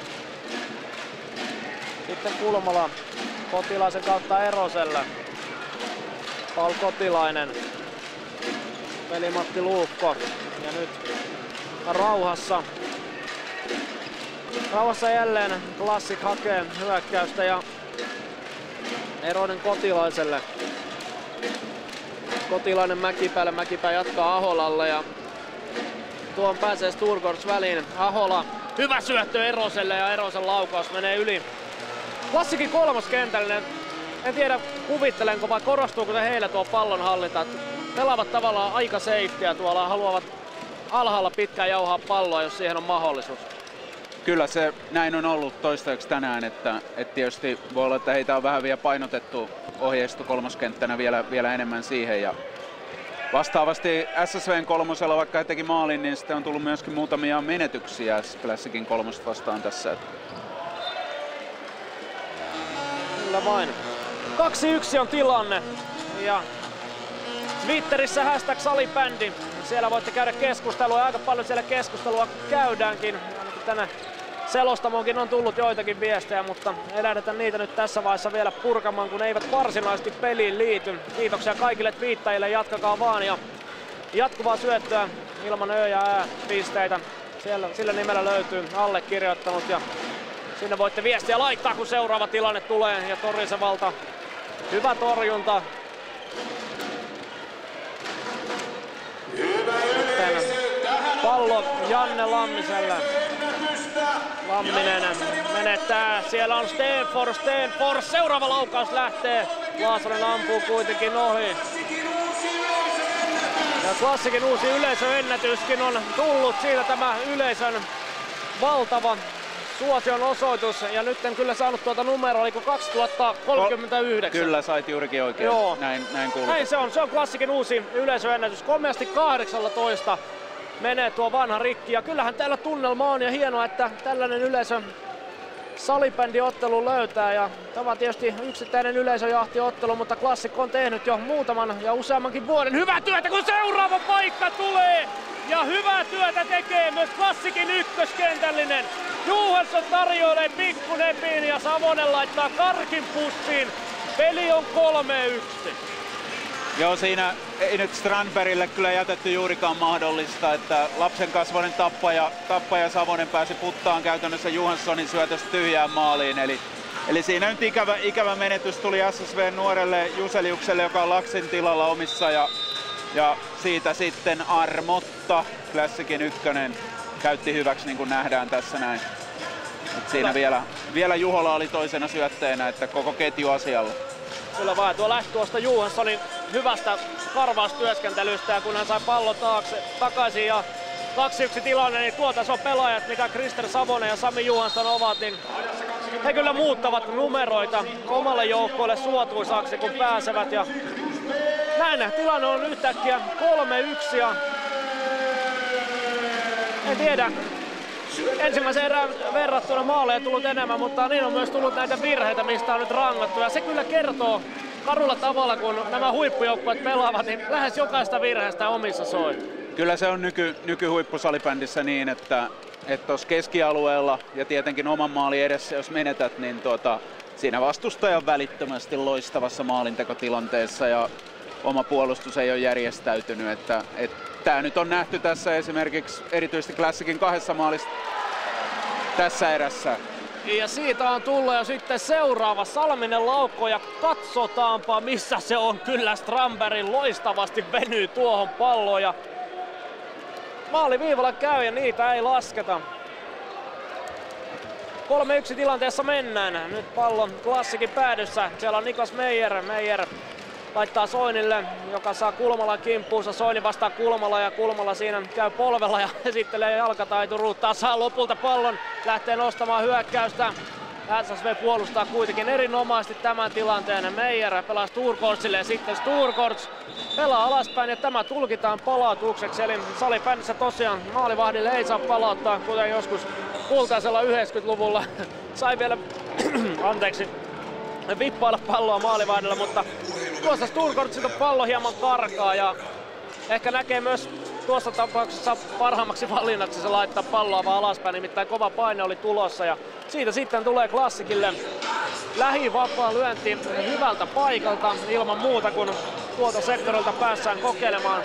Sitten Kulmala Kotilaisen kautta Eroselle. Paul Kotilainen. Veli-Matti Luukko. Ja nyt rauhassa. Rauhassa jälleen Classic hakee hyökkäystä ja Eronen Kotilaiselle. Kotilainen Mäkipäälle. Mäkipää jatkaa Aholalle ja tuon pääsee Sturgårds väliin. Ahola. Hyvä syöttö Eroselle ja Erosen laukaus menee yli. Klassikin kolmoskentällinen. En tiedä kuvittelenko vai korostuuko se heillä tuo pallon hallinta. Pelaavat tavallaan aika safetyä tuolla, haluavat alhaalla pitkään jauhaa palloa, jos siihen on mahdollisuus. Kyllä se näin on ollut toistaiseksi tänään, että, että tietysti voi olla, että heitä on vähän vielä painotettu ohjeistu kolmoskenttänä vielä, vielä enemmän siihen. Ja vastaavasti S S V:n kolmosella, vaikka he teki maalin, niin sitten on tullut myöskin muutamia menetyksiä Classicin kolmosta vastaan tässä. Kyllä vain. kaksi yksi on tilanne ja Twitterissä hashtag salibändi. Siellä voitte käydä keskustelua ja aika paljon siellä keskustelua käydäänkin. Ainakin tänä selostamoonkin on tullut joitakin viestejä, mutta ei lähdetä niitä nyt tässä vaiheessa vielä purkamaan, kun ne eivät varsinaisesti peliin liity. Kiitoksia kaikille twiittajille, jatkakaa vaan ja jatkuvaa syöttöä ilman ö ja ä pisteitä. Siellä, sillä nimellä löytyy allekirjoittanut ja sinne voitte viestiä laittaa, kun seuraava tilanne tulee ja Torisevalta hyvä torjunta. Sitten pallo Janne Lammiselle. Lamminen menettää. Siellä on Stenfors, Stenfors. Seuraava laukaus lähtee. Laasonen ampuu kuitenkin ohi. Ja Classicin uusi yleisöennätyskin on tullut. Siitä tämä yleisön valtava suosion osoitus, ja nyt en kyllä saanut tuota numeroa, oliko kaksituhattakolmekymmentäyhdeksän? Kyllä, sait juurikin oikein. Joo. Näin, näin kuuluu. Näin se on, se on Classicin uusi yleisöennätys. Komeasti kahdeksallatoista menee tuo vanha rikki, ja kyllähän täällä tunnelma on, ja hienoa, että tällainen yleisö salibändiottelu löytää, ja tämä on tietysti yksittäinen yleisöjahtiottelu, mutta Classic on tehnyt jo muutaman ja useammankin vuoden hyvää työtä, kun seuraava paikka tulee! Ja hyvää työtä tekee myös Classicin ykköskentällinen. Johansson tarjoilee pikkunepin ja Savonen laittaa karkin pussiin. Peli on kolme yksi. Joo, siinä ei nyt Strandbergille kyllä jätetty juurikaan mahdollista, että lapsen kasvoinen tappaja, tappaja Savonen pääsi puttaan käytännössä Johanssonin syötöstä tyhjään maaliin. Eli, eli siinä nyt ikävä, ikävä menetys tuli S S V:n nuorelle Juseliukselle, joka on Laksin tilalla omissa. Ja, ja siitä sitten armotta Classicin ykkönen käytti hyväksi, niin kuin nähdään tässä näin. Et siinä vielä, vielä Juhola oli toisena syötteenä, että koko ketju asialla. Kyllä vaan, tuo lähti tuosta Johanssonin hyvästä karvaustyöskentelystä ja kun hän sai pallon taakse, takaisin ja kaksi yksi tilanne, niin tuo tason pelaajat, mikä Krister Savonen ja Sami Johansson ovat, niin he kyllä muuttavat numeroita omalle joukkueelle suotuisaksi kun pääsevät ja näin tilanne on yhtäkkiä kolme yksi ja en tiedä. Ensimmäisen erään verrattuna maaleja tullut enemmän, mutta niin on myös tullut näitä virheitä, mistä on nyt rangattu. Ja se kyllä kertoo karulla tavalla, kun nämä huippujoukkueet pelaavat, niin lähes jokaista virheestä omissa soi. Kyllä se on nyky, nykyhuippusalibändissä niin, että tuossa keskialueella ja tietenkin oman maalin edessä, jos menetät, niin tuota, siinä vastustaja on välittömästi loistavassa maalintekotilanteessa ja oma puolustus ei ole järjestäytynyt. Että, et, Tämä nyt on nähty tässä esimerkiksi erityisesti Classicin kahdessa maalissa tässä erässä. Ja siitä on tullut jo sitten seuraava Salminen laukko ja katsotaanpa missä se on. Kyllä Strandberg loistavasti venyy tuohon palloon ja maaliviivalla käy ja niitä ei lasketa. kolme yksi tilanteessa mennään. Nyt pallon Classicin päädyssä. Siellä on Niklas Meijer. Meijer laittaa Soinille, joka saa Kulmalan kimppuunsa. Soini vastaa Kulmala ja Kulmala siinä käy polvella ja esittelee jalkataituruutta. Saa lopulta pallon, lähtee nostamaan hyökkäystä. S S V puolustaa kuitenkin erinomaisesti tämän tilanteen. Meijer pelaa Sturkortsille ja sitten Sturkorts pelaa alaspäin ja tämä tulkitaan palautukseksi. Eli salibändissä tosiaan maalivahdille ei saa palauttaa, kuten joskus kultaisella yhdeksänkymmentäluvulla sai vielä anteeksi vippailla palloa maalivahdilla, mutta tuossa Sturkortsilta pallo hieman karkaa ja ehkä näkee myös tuossa tapauksessa parhaimmaksi valinnaksi se laittaa palloa vaan alaspäin, nimittäin kova paine oli tulossa ja siitä sitten tulee Classicille lähivapaa lyönti hyvältä paikalta ilman muuta, kun tuolta sektorilta päässään kokeilemaan.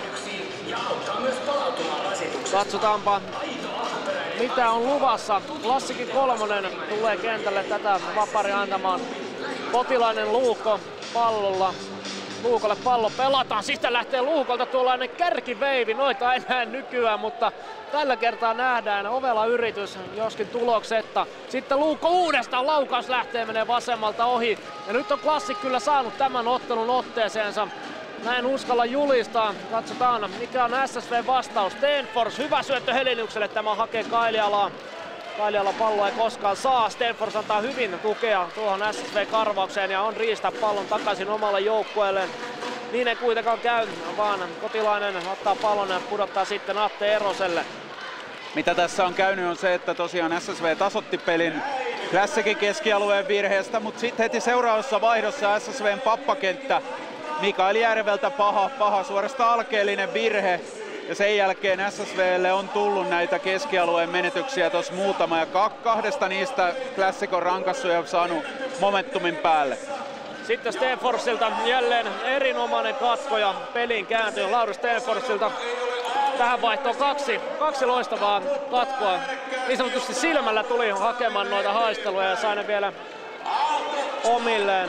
Katsotaanpa mitä on luvassa. Classicin kolmonen tulee kentälle tätä vaparia antamaan. Potilainen Luukko pallolla. Luukolle pallo pelataan, siitä lähtee Luukolta tuollainen kärkiveivi, noita ei näe nykyään, mutta tällä kertaa nähdään ovela yritys, joskin tuloksetta. Sitten Luukko uudestaan, laukaus lähtee, menee vasemmalta ohi. Ja nyt on Classic kyllä saanut tämän ottelun otteeseensa. Näin uskalla julistaa. Katsotaan mikä on S S V vastaus. Stenfors, hyvä syöttö Helinykselle, tämä hakee Kailialaa. Kailiala palloa ei koskaan saa. Stenfors antaa hyvin tukea tuohon S S V-karvaukseen ja on riistää pallon takaisin omalle joukkueelleen. Niin ei kuitenkaan käy, vaan Kotilainen ottaa pallon ja pudottaa sitten Atte Eroselle. Mitä tässä on käynyt on se, että tosiaan S S V tasoitti pelin Classicin keskialueen virheestä, mutta sitten heti seuraavassa vaihdossa S S V:n pappakenttä Mikael Järveltä paha, paha suorastaan alkeellinen virhe. Ja sen jälkeen S S V:lle on tullut näitä keskialueen menetyksiä tuossa muutama ja kahdesta niistä Classic on rankassut ja saanut momentumin päälle. Sitten Stenforsilta jälleen erinomainen katko ja pelin kääntyy Lauri Stenforsilta. Tähän vaihtoon kaksi, kaksi loistavaa katkoa. Niin sanotusti silmällä tuli hakemaan noita haisteluja ja sai ne vielä omilleen.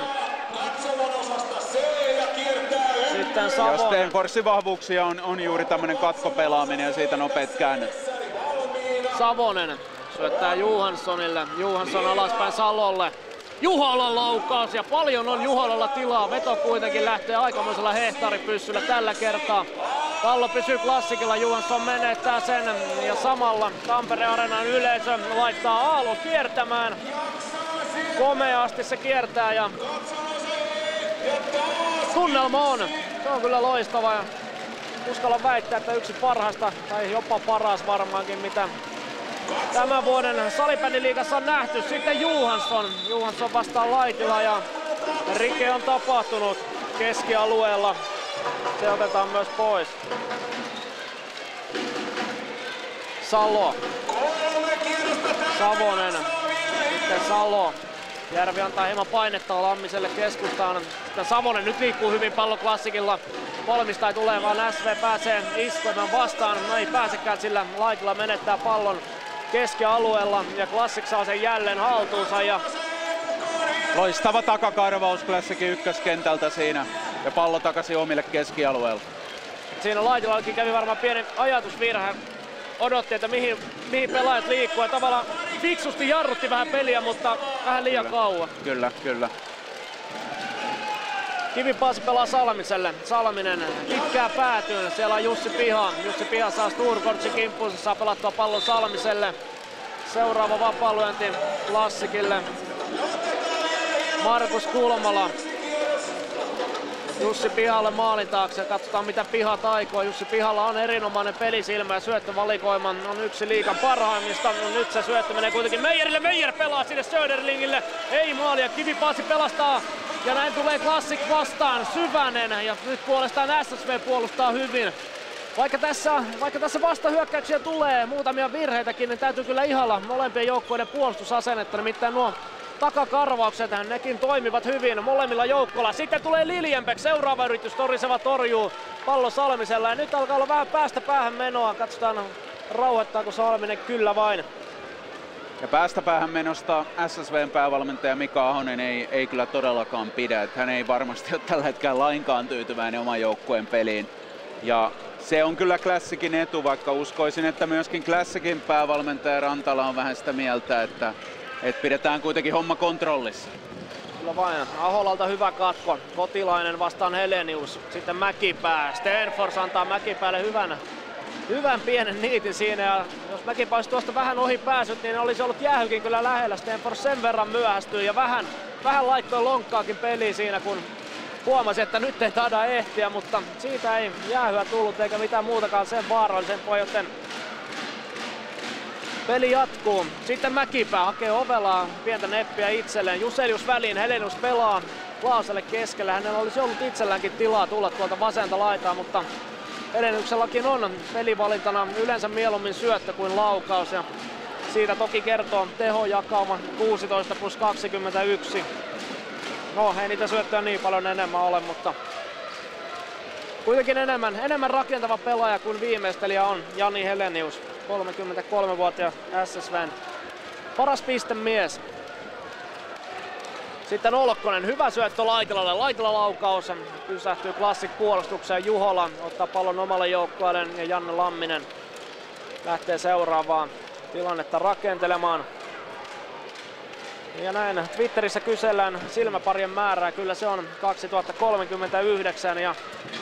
Sitten Savonen. Ja Stenforsin vahvuuksia on, on juuri tämmöinen katkopelaaminen ja siitä nopeat käännöt. Savonen syöttää Johanssonille. Johansson alaspäin Salolle. Juholan laukaus ja paljon on Juholalla tilaa. Veto kuitenkin lähtee aikamoisella hehtaaripyssyllä tällä kertaa. Pallo pysyy Classicilla, Johansson menettää sen ja samalla Tampere Areenan yleisö laittaa Aallon kiertämään. Komeasti se kiertää ja tunnelma on. Se on kyllä loistava ja uskallan väittää, että yksi parhaista tai jopa paras varmaankin mitä tämän vuoden salibändiliigassa on nähty. Sitten Johansson. Johansson vastaa Laitila ja rike on tapahtunut keskialueella. Se otetaan myös pois. Salo. Savonen. Sitten Salo. Järvi antaa hieman painetta Lammiselle keskustaan. Sitten Savonen nyt liikkuu hyvin pallo Classicilla. Valmista ei tule, vaan S V pääsee iskuimaan vastaan. No ei pääsekään, sillä Laitila menettää pallon keskialueella ja Classic saa sen jälleen haltuunsa. Ja loistava takakarvaus Classicin ykköskentältä siinä ja pallo takaisin omille keskialueelle. Siinä Laitilallakin kävi varmaan pieni ajatusvirhe. Odotti, että mihin, mihin pelaajat liikkuu ja tavallaan fiksusti jarrutti vähän peliä, mutta vähän liian kyllä, kauan. Kyllä, kyllä. Kivipaasi pelaa Salmiselle. Salminen pitkää päätyyn. Siellä on Jussi Piha. Jussi Piha saa Sturgårdsin kimppuun. Saa pelattua pallon Salmiselle. Seuraava vapaalyönti Klassikille. Markus Kulmala. Jussi Pihalle maalin taakse. Katsotaan mitä Piha taikoo. Jussi Pihalla on erinomainen pelisilmä ja syöttövalikoima on yksi liigan parhaimmista. No, nyt se syöttö menee kuitenkin Meijerille. Meijer pelaa sinne Söderlingille. Ei maalia. Kivipaasi pelastaa. Ja näin tulee Classic vastaan. Syvänen. Ja nyt puolestaan S S V puolustaa hyvin. Vaikka tässä, vaikka tässä vastahyökkäyksiä tulee muutamia virheitäkin, niin täytyy kyllä ihailla molempien joukkueiden puolustusasennetta. Nimittäin nuo takakarvaukset, nekin toimivat hyvin molemmilla joukkoilla. Sitten tulee Liljenbeck, seuraava yritys, Toriseva torjuu pallo Salmisella. Ja nyt alkaa olla vähän päästä päähän menoa. Katsotaan rauhoittaako Salminen, kyllä vain. Ja päästä päähän menosta S S V:n päävalmentaja Mika Ahonen ei, ei kyllä todellakaan pidä. Että hän ei varmasti ole tällä hetkellä lainkaan tyytyväinen oman joukkueen peliin. Ja se on kyllä Classicin etu, vaikka uskoisin, että myöskin Classicin päävalmentaja Rantala on vähän sitä mieltä, että, että pidetään kuitenkin homma kontrollissa. Kyllä vain. Aholalta hyvä katko. Kotilainen vastaan Helenius. Sitten Mäkipää. Stenfors antaa Mäkipäälle hyvän, hyvän pienen niitin siinä. Ja jos Mäkipää olisi tuosta vähän ohi päässyt, niin olisi ollut jäähykin kyllä lähellä. Stenfors sen verran myöhästyi ja vähän, vähän laittoi lonkkaakin peliin siinä, kun huomasi, että nyt ei taida ehtiä, mutta siitä ei jäähyä tullut eikä mitään muutakaan sen vaarallisempaa, joten peli jatkuu. Sitten Mäkipää hakee Ovelaa, pientä neppiä itselleen. Juselius väliin, Helenius pelaa Klaaselle keskellä. Hänellä olisi ollut itselläänkin tilaa tulla tuolta vasenta laitaa, mutta Heleniuksellakin on pelivalintana yleensä mieluummin syöttö kuin laukaus. Ja siitä toki kertoo tehojakauma kuusitoista plus kaksikymmentäyksi. No, ei niitä syöttöjä niin paljon enemmän ole, mutta kuitenkin enemmän, enemmän rakentava pelaaja kuin viimeistelijä on Jani Helenius, kolmekymmentäkolmevuotias S S V:n paras pistemies. Sitten Olkkonen, hyvä syöttö Laitilalle, Laitila laukaus, pysähtyy Classic puolustukseen, Juhola ottaa pallon omalle joukkueelleen ja Janne Lamminen lähtee seuraavaan tilannetta rakentelemaan. Ja näin Twitterissä kysellään silmäparien määrää, kyllä se on kaksituhattakolmekymmentäyhdeksän ja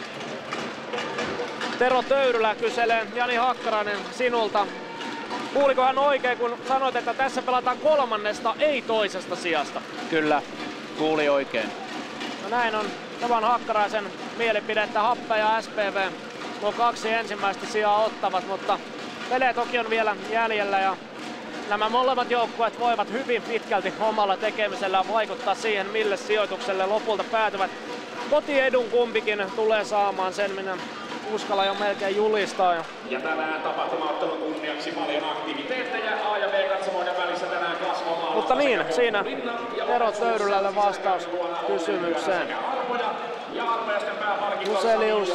Tero Töyrylä kyselee Jani Hakkarainen sinulta. Kuuliko hän oikein, kun sanoit, että tässä pelataan kolmannesta, ei toisesta sijasta? Kyllä, kuuli oikein. No näin on tavan Hakkaraisen mielipide, että Happe ja S P V nuo kaksi ensimmäistä sijaa ottavat, mutta pelejä toki on vielä jäljellä ja nämä molemmat joukkueet voivat hyvin pitkälti omalla tekemisellään vaikuttaa siihen, mille sijoitukselle lopulta päätyvät. Kotiedun kumpikin tulee saamaan, sen minä uskallan jo melkein julistaa. Ja tänään tapahtumaottelun kunniaksi paljon aktiviteetteja A ja B-katsomoiden välissä tänään kasvamaan. Mutta niin, siinä Tero Töyrylälle vastaus kysymykseen. Juselius.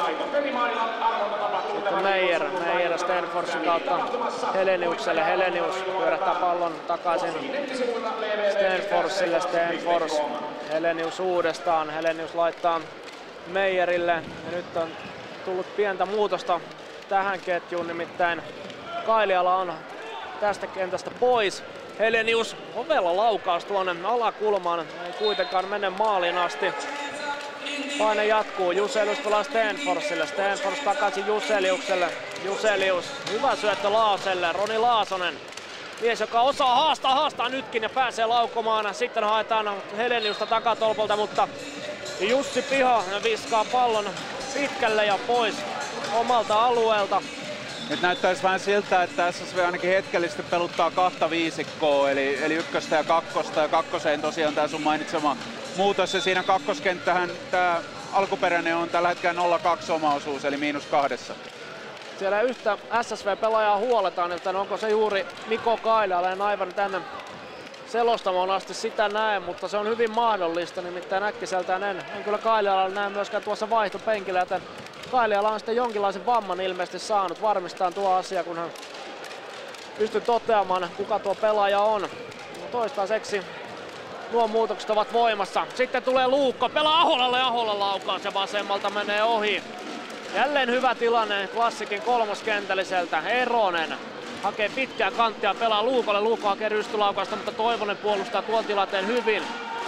Sitten Meijer, Meijer Stenforsin kautta Heleniukselle. Helenius pyörättää pallon takaisin Stenforsille. Stenfors, Helenius uudestaan. Helenius laittaa Meijerille. Ja nyt on tullut pientä muutosta tähän ketjuun, nimittäin Kailiala on tästä kentästä pois. Helenius, ovella laukaus tuonne alakulmaan, ei kuitenkaan mene maaliin asti. Paine jatkuu, Juselius pelaa Stenforsille, Stenfors takaisin Juseliukselle. Juselius, hyvä syöttö Laaselle, Roni Laasonen. Mies, joka osaa haastaa, haastaa nytkin ja pääsee laukomaan. Sitten haetaan Heleniusta takatolpolta, mutta Jussi Piha viskaa pallon pitkälle ja pois omalta alueelta. Nyt näyttäisi vähän siltä, että S S V ainakin hetkellisesti peluttaa kahta viisikkoa, eli, eli ykköstä ja kakkosta. Ja kakkoseen tosiaan tämä sun mainitsema muutos. Ja siinä kakkoskenttähän tämä alkuperäinen on tällä hetkellä nolla kaksi omaosuus, eli miinus kahdessa. Siellä yhtä S S V-pelaajaa huoletaan, että onko se juuri Niko Kailiala, en aivan tänne selostamoon asti sitä näe, mutta se on hyvin mahdollista, nimittäin äkkiseltään en, en kyllä Kailialalla näe myöskään tuossa vaihtopenkillä, joten Kailiala on sitten jonkinlaisen vamman ilmeisesti saanut, varmistaa tuo asia, kun hän pystyy toteamaan, kuka tuo pelaaja on. Toistaiseksi nuo muutokset ovat voimassa. Sitten tulee Luukko, pelaa Aholalle, Ahola laukaus ja vasemmalta menee ohi. Jälleen hyvä tilanne Classicin kolmoskentälliseltä, Eronen hakee pitkää kanttia, pelaa Luukolle, Luukko hakee rystylaukausta, mutta Toivonen puolustaa tuon tilanteen hyvin.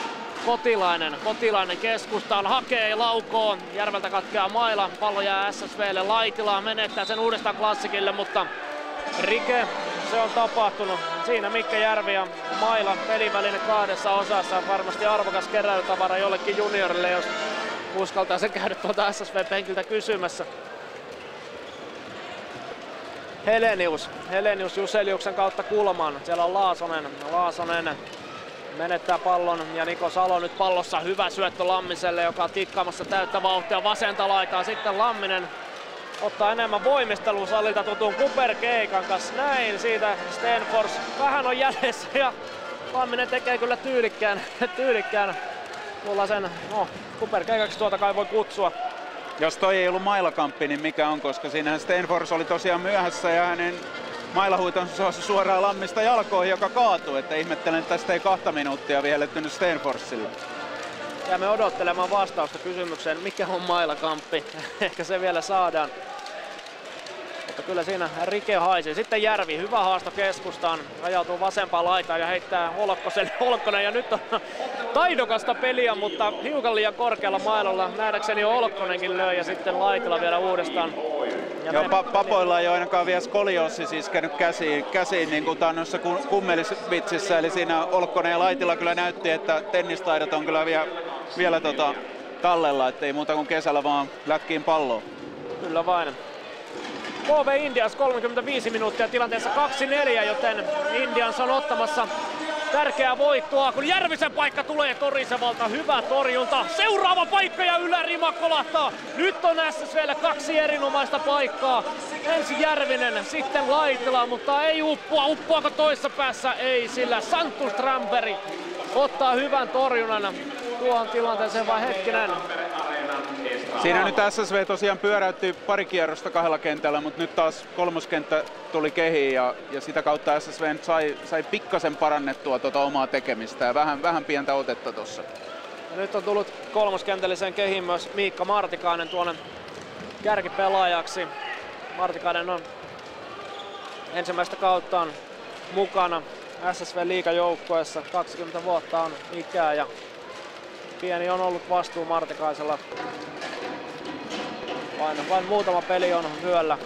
Kotilainen, Kotilainen keskustaan, hakee laukoo, Järveltä katkeaa maila, pallo jää S S V:lle, Laitila menettää sen uudestaan Klassikille, mutta rike, se on tapahtunut. Siinä Mikke Järvi ja Maila pelivälinen kahdessa osassa, varmasti arvokas keräilytavara jollekin juniorille, jos uskaltaa sen käydä tuolta S S V-penkiltä kysymässä. Helenius, Helenius Juseliuksen kautta kulmaan, siellä on Laasonen, Laasonen menettää pallon ja Niko Salo nyt pallossa, hyvä syöttö Lammiselle, joka on tikkaamassa täyttä vauhtia vasenta laitaa. Sitten Lamminen ottaa enemmän voimistelua salilta tutun Cooper Keikan kanssa. Näin siitä Stenfors vähän on jäljessä ja Lamminen tekee kyllä tyylikkään, tyylikkään tuollaisen, no Cooper Keikaksi tuota kai voi kutsua. Jos toi ei ollut mailakamppi, niin mikä on, koska siinähän Stenfors oli tosiaan myöhässä ja hänen mailahuiton suoraan Lammista jalkoihin, joka kaatui, että ihmettelen, että tästä ei kahta minuuttia vihellettynyt Stenforsille. Jäämme odottelemaan vastausta kysymykseen, mikä on mailakamppi. Ehkä se vielä saadaan. Mutta kyllä siinä rike haisi. Sitten Järvi, hyvä haasto keskustaan, rajautuu vasempaan laitaan ja heittää Holkkoselle. Holkkonen ja nyt on taidokasta peliä, mutta hiukan liian korkealla mailolla. Nähdäkseni Holkkonenkin löi ja sitten Laitila vielä uudestaan. Ja Joo, pa- papoilla ei ole ainakaan vielä skoliossis iskenyt käsiin, käsiin niin kuin noissa kummelisvitsissä, eli siinä Olkkonen ja Laitila kyllä näytti, että tennistaidot on kyllä vielä, vielä tota, tallella, ettei muuta kuin kesällä vaan lätkiin palloon. Kyllä vain. K V Indians kolmekymmentäviisi minuuttia tilanteessa kaksi neljä, joten Indians on ottamassa tärkeää voittoa, kun Järvisen paikka tulee Torisevalta. Hyvä torjunta. Seuraava paikka ja ylärima kolahtaa. Nyt on S S V:lle kaksi erinomaista paikkaa. Ensin Järvinen, sitten Laitila, mutta ei uppoa. Uppoako toisessa päässä? Ei, sillä Santtu Strandberg ottaa hyvän torjunnan tuohon tilanteeseen, vai hetkinen. Siinä nyt S S V tosiaan pyöräytti pari kierrosta kahdella kentällä, mutta nyt taas kolmoskenttä tuli kehiin ja, ja sitä kautta S S V nyt sai, sai pikkasen parannettua tuota omaa tekemistä ja vähän, vähän pientä otetta tuossa. Nyt on tullut kolmoskentälliseen kehiin myös Miikka Martikainen tuonne kärkipelaajaksi. Martikainen on ensimmäistä kauttaan mukana S S V-liigajoukkueessa. kaksikymmentä vuotta on ikää ja pieni on ollut vastuu Martikaisella. Vain, vain muutama peli on vyöllä.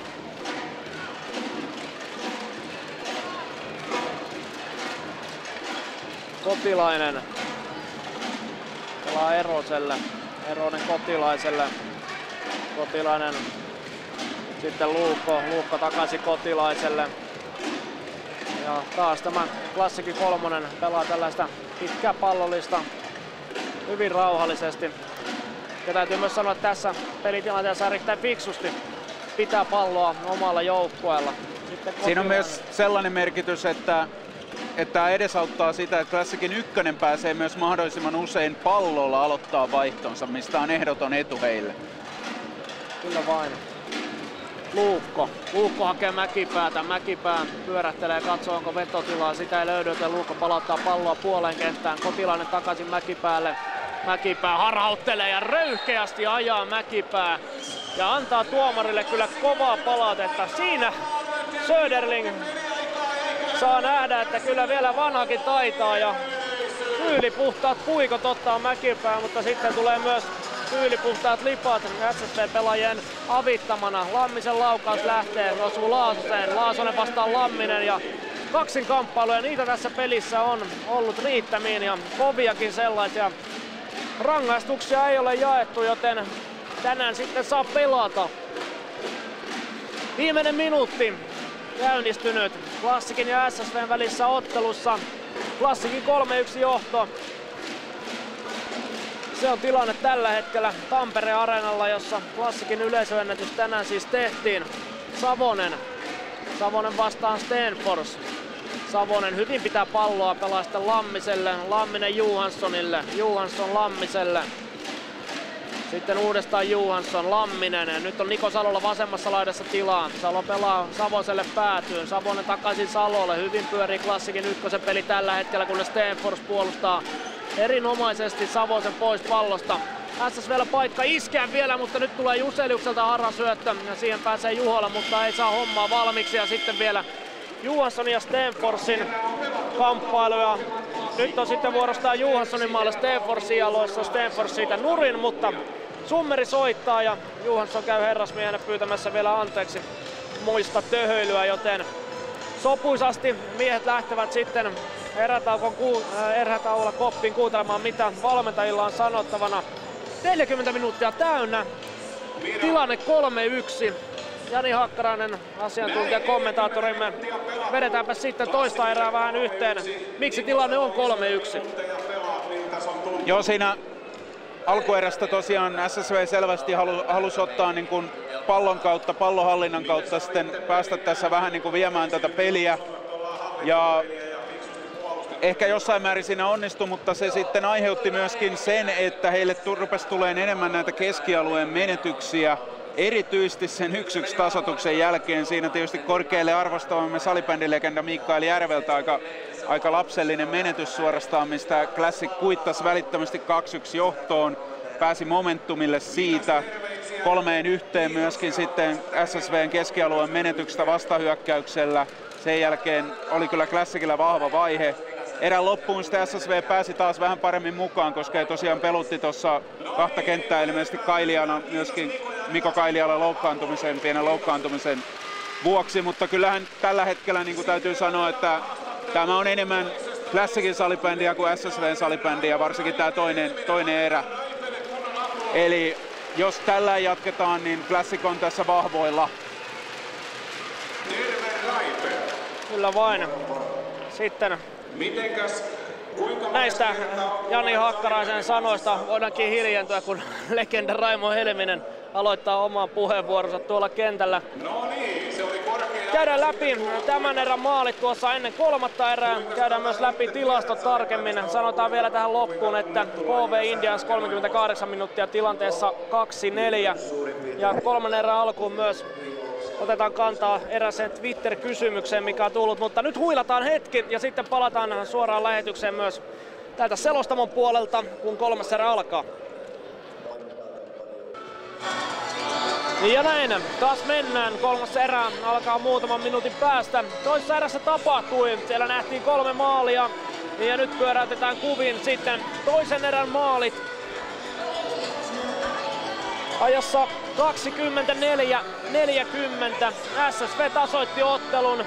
Kotilainen pelaa Eroselle. Eronen Kotilaiselle. Kotilainen sitten Luukko. Luukko takaisin Kotilaiselle. Ja taas tämä Klassikin kolmonen pelaa tällaista pitkää pallollista hyvin rauhallisesti. Ja täytyy myös sanoa, että tässä pelitilanteessa erittäin fiksusti pitää palloa omalla joukkueella. Siinä on myös sellainen merkitys, että, että tämä edesauttaa sitä, että Klassikin ykkönen pääsee myös mahdollisimman usein pallolla aloittaa vaihtonsa, mistä on ehdoton etu heille. Kyllä vain. Luukko. Luukko hakee Mäkipäätä. Mäkipää pyörähtelee ja katsoo, onko vetotilaa. Sitä ei löydy, joten Luukko palauttaa palloa puoleen kenttään. Kotilainen takaisin Mäkipäälle. Mäkipää harhauttelee ja röyhkeästi ajaa Mäkipää. Ja antaa tuomarille kyllä kovaa palautetta. Siinä Söderling saa nähdä, että kyllä vielä vanhakin taitaa. Ja tyylipuhtaat puikot ottaa Mäkipää, mutta sitten tulee myös tyylipuhtaat lipat S S V-pelaajien avittamana. Lammisen laukaus lähtee, osuu Laasoseen. Laasonen vastaan Lamminen ja kaksinkamppailuja. Niitä tässä pelissä on ollut riittämiin ja koviakin sellaisia. Rangaistuksia ei ole jaettu, joten tänään sitten saa pelata. Viimeinen minuutti käynnistynyt Klassikin ja S S V:n välissä ottelussa. Klassikin kolme yksi johto. Se on tilanne tällä hetkellä Tampereen areenalla, jossa Klassikin yleisöennätys tänään siis tehtiin. Savonen. Savonen vastaan Stenfors. Savonen hyvin pitää palloa, pelaa sitten Lammiselle, Lamminen Johanssonille, Johansson Lammiselle. Sitten uudestaan Johansson, Lamminen. Ja nyt on Niko Salolla vasemmassa laidassa tilaa. Salo pelaa Savoselle päätyyn. Savonen takaisin Salolle. Hyvin pyörii Klassikin ykkösen peli tällä hetkellä, kun Stenfors puolustaa erinomaisesti Savosen pois pallosta. S S V:llä paikka iskeä vielä, mutta nyt tulee Juseliukselta harhasyöttö ja siihen pääsee Juhola, mutta ei saa hommaa valmiiksi. Ja sitten vielä Johansson ja Stenforsin kamppailu ja nyt on sitten vuorostaan Johanssonin maalla Stenfors jaloissa. Stenfors siitä nurin, mutta summeri soittaa ja Johansson käy herrasmiehenä pyytämässä vielä anteeksi muista töhöilyä, joten sopuisasti miehet lähtevät sitten erätauon ku, äh, erätauolla koppiin kuuntelemaan, mitä valmentajilla on sanottavana. neljäkymmentä minuuttia täynnä, tilanne kolme yksi. Jani Hakkarainen, asiantuntijakommentaattorimme. Vedetäänpä sitten toista erää vähän yhteen. Miksi tilanne on kolme yksi? Joo, siinä alkuerästä tosiaan S S V selvästi halu, halusi ottaa niin kuin pallon kautta, pallonhallinnan kautta sitten päästä tässä vähän niin kuin viemään tätä peliä. Ja ehkä jossain määrin siinä onnistui, mutta se sitten aiheutti myöskin sen, että heille rupesi tulemaan enemmän näitä keskialueen menetyksiä. Erityisesti sen yksi yksi tasoituksen jälkeen siinä tietysti korkealle arvostamamme salibändilegenda Mikael Järveltä aika, aika lapsellinen menetys suorastaan, mistä Classic kuittasi välittömästi kaksi yksi johtoon, pääsi momentumille siitä. Kolmeen yhteen myöskin sitten S S V:n keskialueen menetyksestä vastahyökkäyksellä. Sen jälkeen oli kyllä Classicilla vahva vaihe. Erän loppuun sitten S S V pääsi taas vähän paremmin mukaan, koska ei tosiaan pelutti tuossa kahta kenttää ilmeisesti Kailiana myöskin Mikko Kailiala loukkaantumisen, pienen loukkaantumisen vuoksi, mutta kyllähän tällä hetkellä niin kuin täytyy sanoa, että tämä on enemmän Classicin salibändiä kuin S S V:n salibändiä, varsinkin tämä toinen, toinen erä. Eli jos tällä jatketaan, niin Classic on tässä vahvoilla. Kyllä vain. Sitten Mitenkäs, näistä Jani Hakkaraisen sanoista voidaankin hiljentyä, kun legenda Raimo Helminen aloittaa oman puheenvuoronsa tuolla kentällä. no niin, se oli korkea. Käydään läpi tämän erän maalit tuossa ennen kolmatta erää. Käydään myös läpi tilastot tarkemmin. Sanotaan vielä tähän loppuun, että K V Indians kolmekymmentäkahdeksan minuuttia tilanteessa kaksi neljä. Ja kolmannen erän alkuun myös otetaan kantaa eräseen Twitter-kysymykseen, mikä on tullut. Mutta nyt huilataan hetki ja sitten palataan suoraan lähetykseen myös täältä selostamon puolelta, kun kolmas erä alkaa. Ja näin, taas mennään. Kolmas erä alkaa muutaman minuutin päästä. Toisessa erässä tapahtui. Siellä nähtiin kolme maalia. Ja nyt pyöräytetään kuvin sitten toisen erän maalit. Ajassa kaksikymmentäneljä neljäkymmentä. S S V tasoitti ottelun.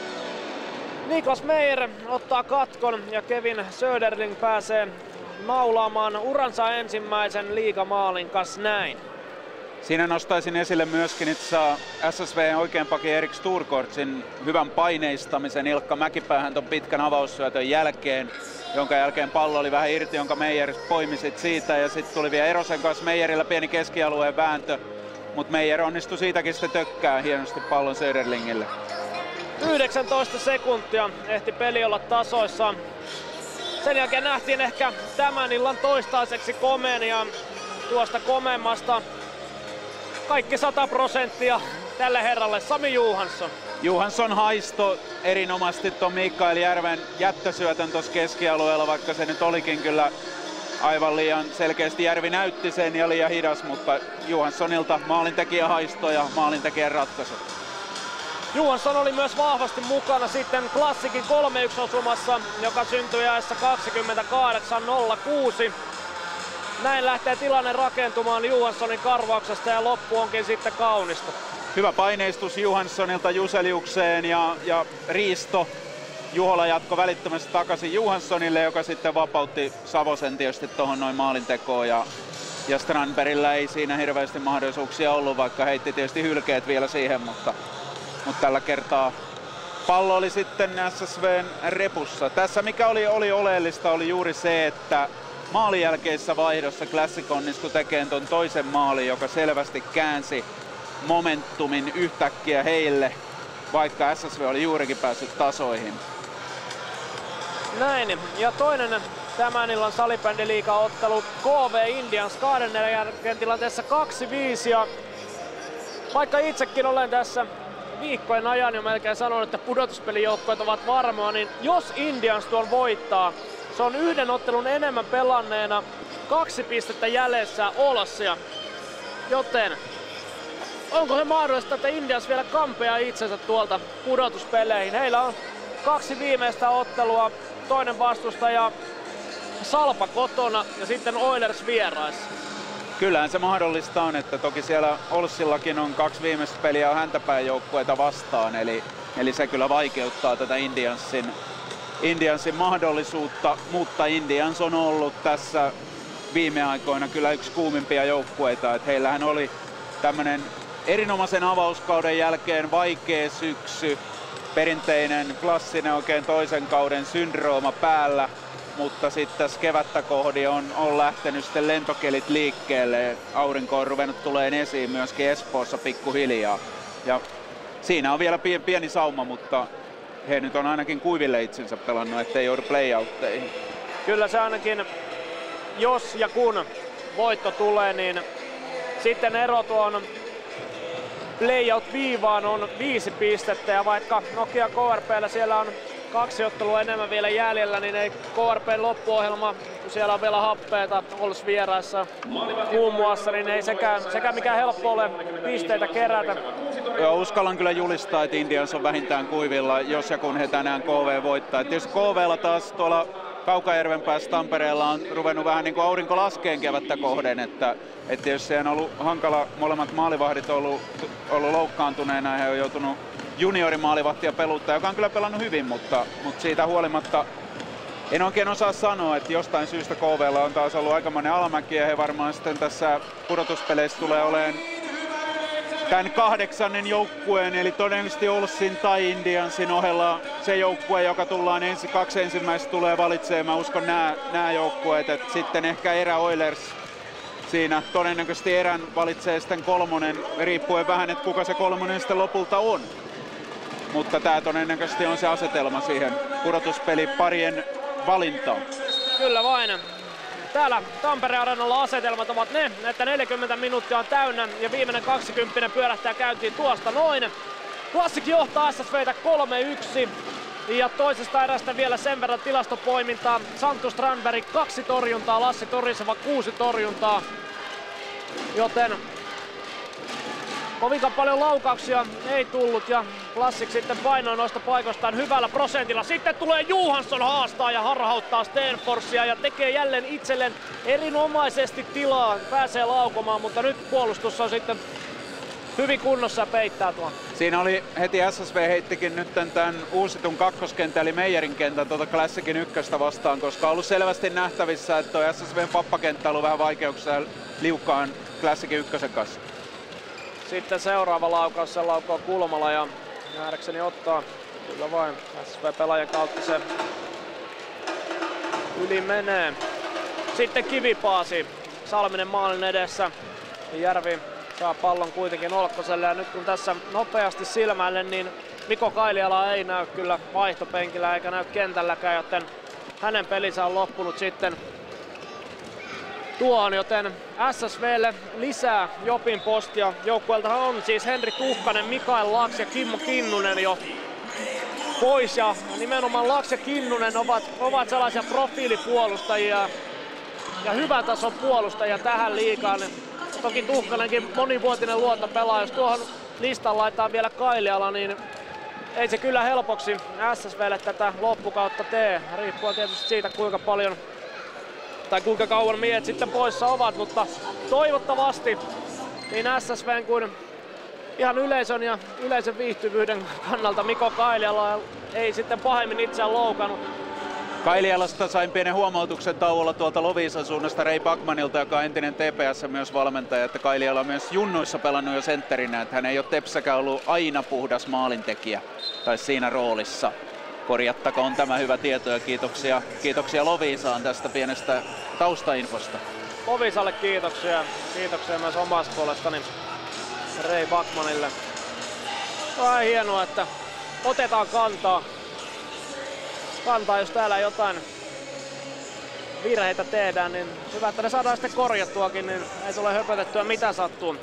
Niklas Meijer ottaa katkon ja Kevin Söderling pääsee naulaamaan uransa ensimmäisen liigamaalin kanssa näin. Siinä nostaisin esille myöskin itse S S V:n oikeanpaki Erik Sturkortsin hyvän paineistamisen Ilkka Mäkipäähän ton pitkän avaussyötön jälkeen, jonka jälkeen pallo oli vähän irti, jonka Meijer poimi sit siitä ja sitten tuli vielä Erosen kanssa Meijerillä pieni keskialueen vääntö, mutta Meijer onnistui siitäkin sitten tökkää hienosti pallon Söderlingille. yhdeksäntoista sekuntia ehti peli olla tasoissa. Sen jälkeen nähtiin ehkä tämän illan toistaiseksi komeen ja tuosta komeammasta kaikki sata prosenttia tälle herralle Sami Johansson. Johansson haisto erinomaisesti tuon Mikael Järven jättösyötön tuossa keskialueella, vaikka se nyt olikin kyllä aivan liian selkeästi Järvi näytti sen ja liian hidas, mutta Johanssonilta maalintekijä haisto ja maalintekijän ratkaisu. Johansson oli myös vahvasti mukana sitten Classicin kolme yksi osumassa, joka syntyi ajassa kaksikymmentäkahdeksan nolla kuusi. Näin lähtee tilanne rakentumaan Johanssonin karvauksesta ja loppu onkin sitten kaunista. Hyvä paineistus Johanssonilta Juseliukseen ja, ja Riisto. Juhola jatko välittömästi takaisin Johanssonille, joka sitten vapautti Savosen tietysti tuohon noin maalintekoon. Ja, ja Strandbergillä ei siinä hirveästi mahdollisuuksia ollut, vaikka heitti tietysti hylkeet vielä siihen, mutta, mutta tällä kertaa pallo oli sitten S S V:n repussa. Tässä mikä oli, oli oleellista oli juuri se, että maalin jälkeisessä vaihdossa Classic onnistui tekemään ton toisen maalin, joka selvästi käänsi momentumin yhtäkkiä heille, vaikka S S V oli juurikin päässyt tasoihin. Näin, ja toinen tämän illan salibändiliigaottelu K V Indians kahden erän jälkeen tilanteessa kaksi viisi. Ja vaikka itsekin olen tässä viikkojen ajan jo melkein sanonut, että pudotuspelijoukkoet ovat varmoja, niin jos Indians tuon voittaa, se on yhden ottelun enemmän pelanneena kaksi pistettä jäljessä Olssia. Joten onko se mahdollista, että Indians vielä kampeaa itsensä tuolta pudotuspeleihin? Heillä on kaksi viimeistä ottelua toinen vastustaja Salpa kotona ja sitten Oilers vieraissa. Kyllähän se mahdollista on, että toki siellä Olssillakin on kaksi viimeistä peliä on häntäpäin joukkueita vastaan, eli, eli se kyllä vaikeuttaa tätä Indiansin, Indiansin mahdollisuutta, mutta Indians on ollut tässä viime aikoina kyllä yksi kuumimpia joukkueita, että heillähän oli tämmönen erinomaisen avauskauden jälkeen vaikea syksy, perinteinen klassinen oikein toisen kauden syndrooma päällä, mutta sitten tässä kevättä kohdin on, on lähtenyt sitten lentokelit liikkeelle. Aurinko on ruvennut tulemaan esiin myöskin Espoossa pikkuhiljaa. Ja siinä on vielä pieni, pieni sauma, mutta he nyt on ainakin kuiville itsensä pelannut, ettei joudu playouteihin. Kyllä se ainakin, jos ja kun voitto tulee, niin sitten ero tuon playout-viivaan on viisi pistettä ja vaikka Nokia K R P:llä siellä on kaksi ottelua enemmän vielä jäljellä, niin ei K R P:n loppuohjelma, kun siellä on vielä happeita Ols vieraissa muun muassa, niin ei sekään, sekään mikään helppo ole pisteitä kerätä. Joo, uskallan kyllä julistaa, että Indians on vähintään kuivilla, jos ja kun he tänään K V voittaa. Tietysti K V:llä taas tuolla Kaukajärven päässä Tampereella on ruvennut vähän niin kuin aurinko laskeen kevättä kohden, että, että jos se on ollut hankala, molemmat maalivahdit on ollut, ollut loukkaantuneena ja he on joutunut juniorimaalivahtia peluttaa, joka on kyllä pelannut hyvin, mutta, mutta siitä huolimatta en oikein osaa sanoa, että jostain syystä K V:llä on taas ollut aikamoinen alamäki ja he varmaan sitten tässä pudotuspeleissä tulee olemaan tämän kahdeksannen joukkueen, eli todennäköisesti Olssin tai Indiansin ohella se joukkue, joka tullaan ensi, kaksi ensimmäistä tulee valitsemaan. Mä uskon nämä, nämä joukkueet, että sitten ehkä Erä Oilers siinä todennäköisesti Erän valitsee sitten kolmonen, riippuen vähän, että kuka se kolmonen sitten lopulta on. Mutta tämä todennäköisesti on se asetelma siihen pudotuspeliparien valintaan. Kyllä vain. Täällä Tampere-areenalla asetelmat ovat ne, että neljäkymmentä minuuttia on täynnä ja viimeinen kaksikymmentä pyörähtää käyntiin tuosta noin. Classic johtaa S S V:tä kolme yksi ja toisesta erästä vielä sen verran tilastopoimintaa. Santtu Strandberg kaksi torjuntaa, Lassi Toriseva kuusi torjuntaa, joten kovinkaan paljon laukauksia ei tullut ja Classic sitten painoi noista paikoistaan hyvällä prosentilla. Sitten tulee Johansson haastaa ja harhauttaa Stenforsia ja tekee jälleen itselleen erinomaisesti tilaa. Pääsee laukomaan, mutta nyt puolustus on sitten hyvin kunnossa ja peittää tuon. Siinä oli heti S S V heittikin nyt tämän uusitun kakkoskentän eli Meijerin kentän tuota Classicin ykköstä vastaan, koska on ollut selvästi nähtävissä, että tuo S S V:n pappakenttä on ollut vähän vaikeuksia liukkaan Classicin ykkösen kanssa. Sitten seuraava laukaus, se laukoo kulmalla ja nähdäkseni ottaa kyllä vain S S V-pelaajan kautta se yli menee. Sitten Kivipaasi, Salminen maalin edessä. Järvi saa pallon kuitenkin Olkkoselle ja nyt kun tässä nopeasti silmäille, niin Mikko Kailiala ei näy kyllä vaihtopenkillä eikä näy kentälläkään, joten hänen pelinsä on loppunut sitten tuohon, joten S S V:lle lisää Jopin postia. Joukkueeltahan on siis Henri Tuhkanen, Mikael Laks ja Kimmo Kinnunen jo pois ja nimenomaan Laks ja Kinnunen ovat, ovat sellaisia profiilipuolustajia ja hyvän tason puolustajia tähän liigaan. Toki Tuhkanenkin monivuotinen luontopelaaja, jos tuohon listan laittaa vielä Kailiala, niin ei se kyllä helpoksi S S V:lle tätä loppukautta tee. Riippuu tietysti siitä kuinka paljon tai kuinka kauan miehet sitten poissa ovat, mutta toivottavasti niin S S V:n kuin ihan yleisön ja yleisen viihtyvyyden kannalta Mikko Kailiala ei sitten pahemmin itseään loukannut. Kailialasta sain pienen huomautuksen tauolla tuolta Loviisan suunnasta Ray Backmanilta, joka on entinen T P S myös valmentaja, että Kailiala on myös junnuissa pelannut jo sentterinä, että hän ei ole Tepsäkään ollut aina puhdas maalintekijä tai siinä roolissa. Korjattakoon tämä hyvä tieto ja kiitoksia, kiitoksia Loviisaan tästä pienestä taustainfosta. Loviisalle kiitoksia, kiitoksia myös omasta puolestani Ray Backmanille. On hienoa, että otetaan kantaa. kantaa, jos täällä jotain virheitä tehdään, niin hyvä, että ne saadaan sitten korjattuakin, niin ei tule höpötettyä mitä sattuu.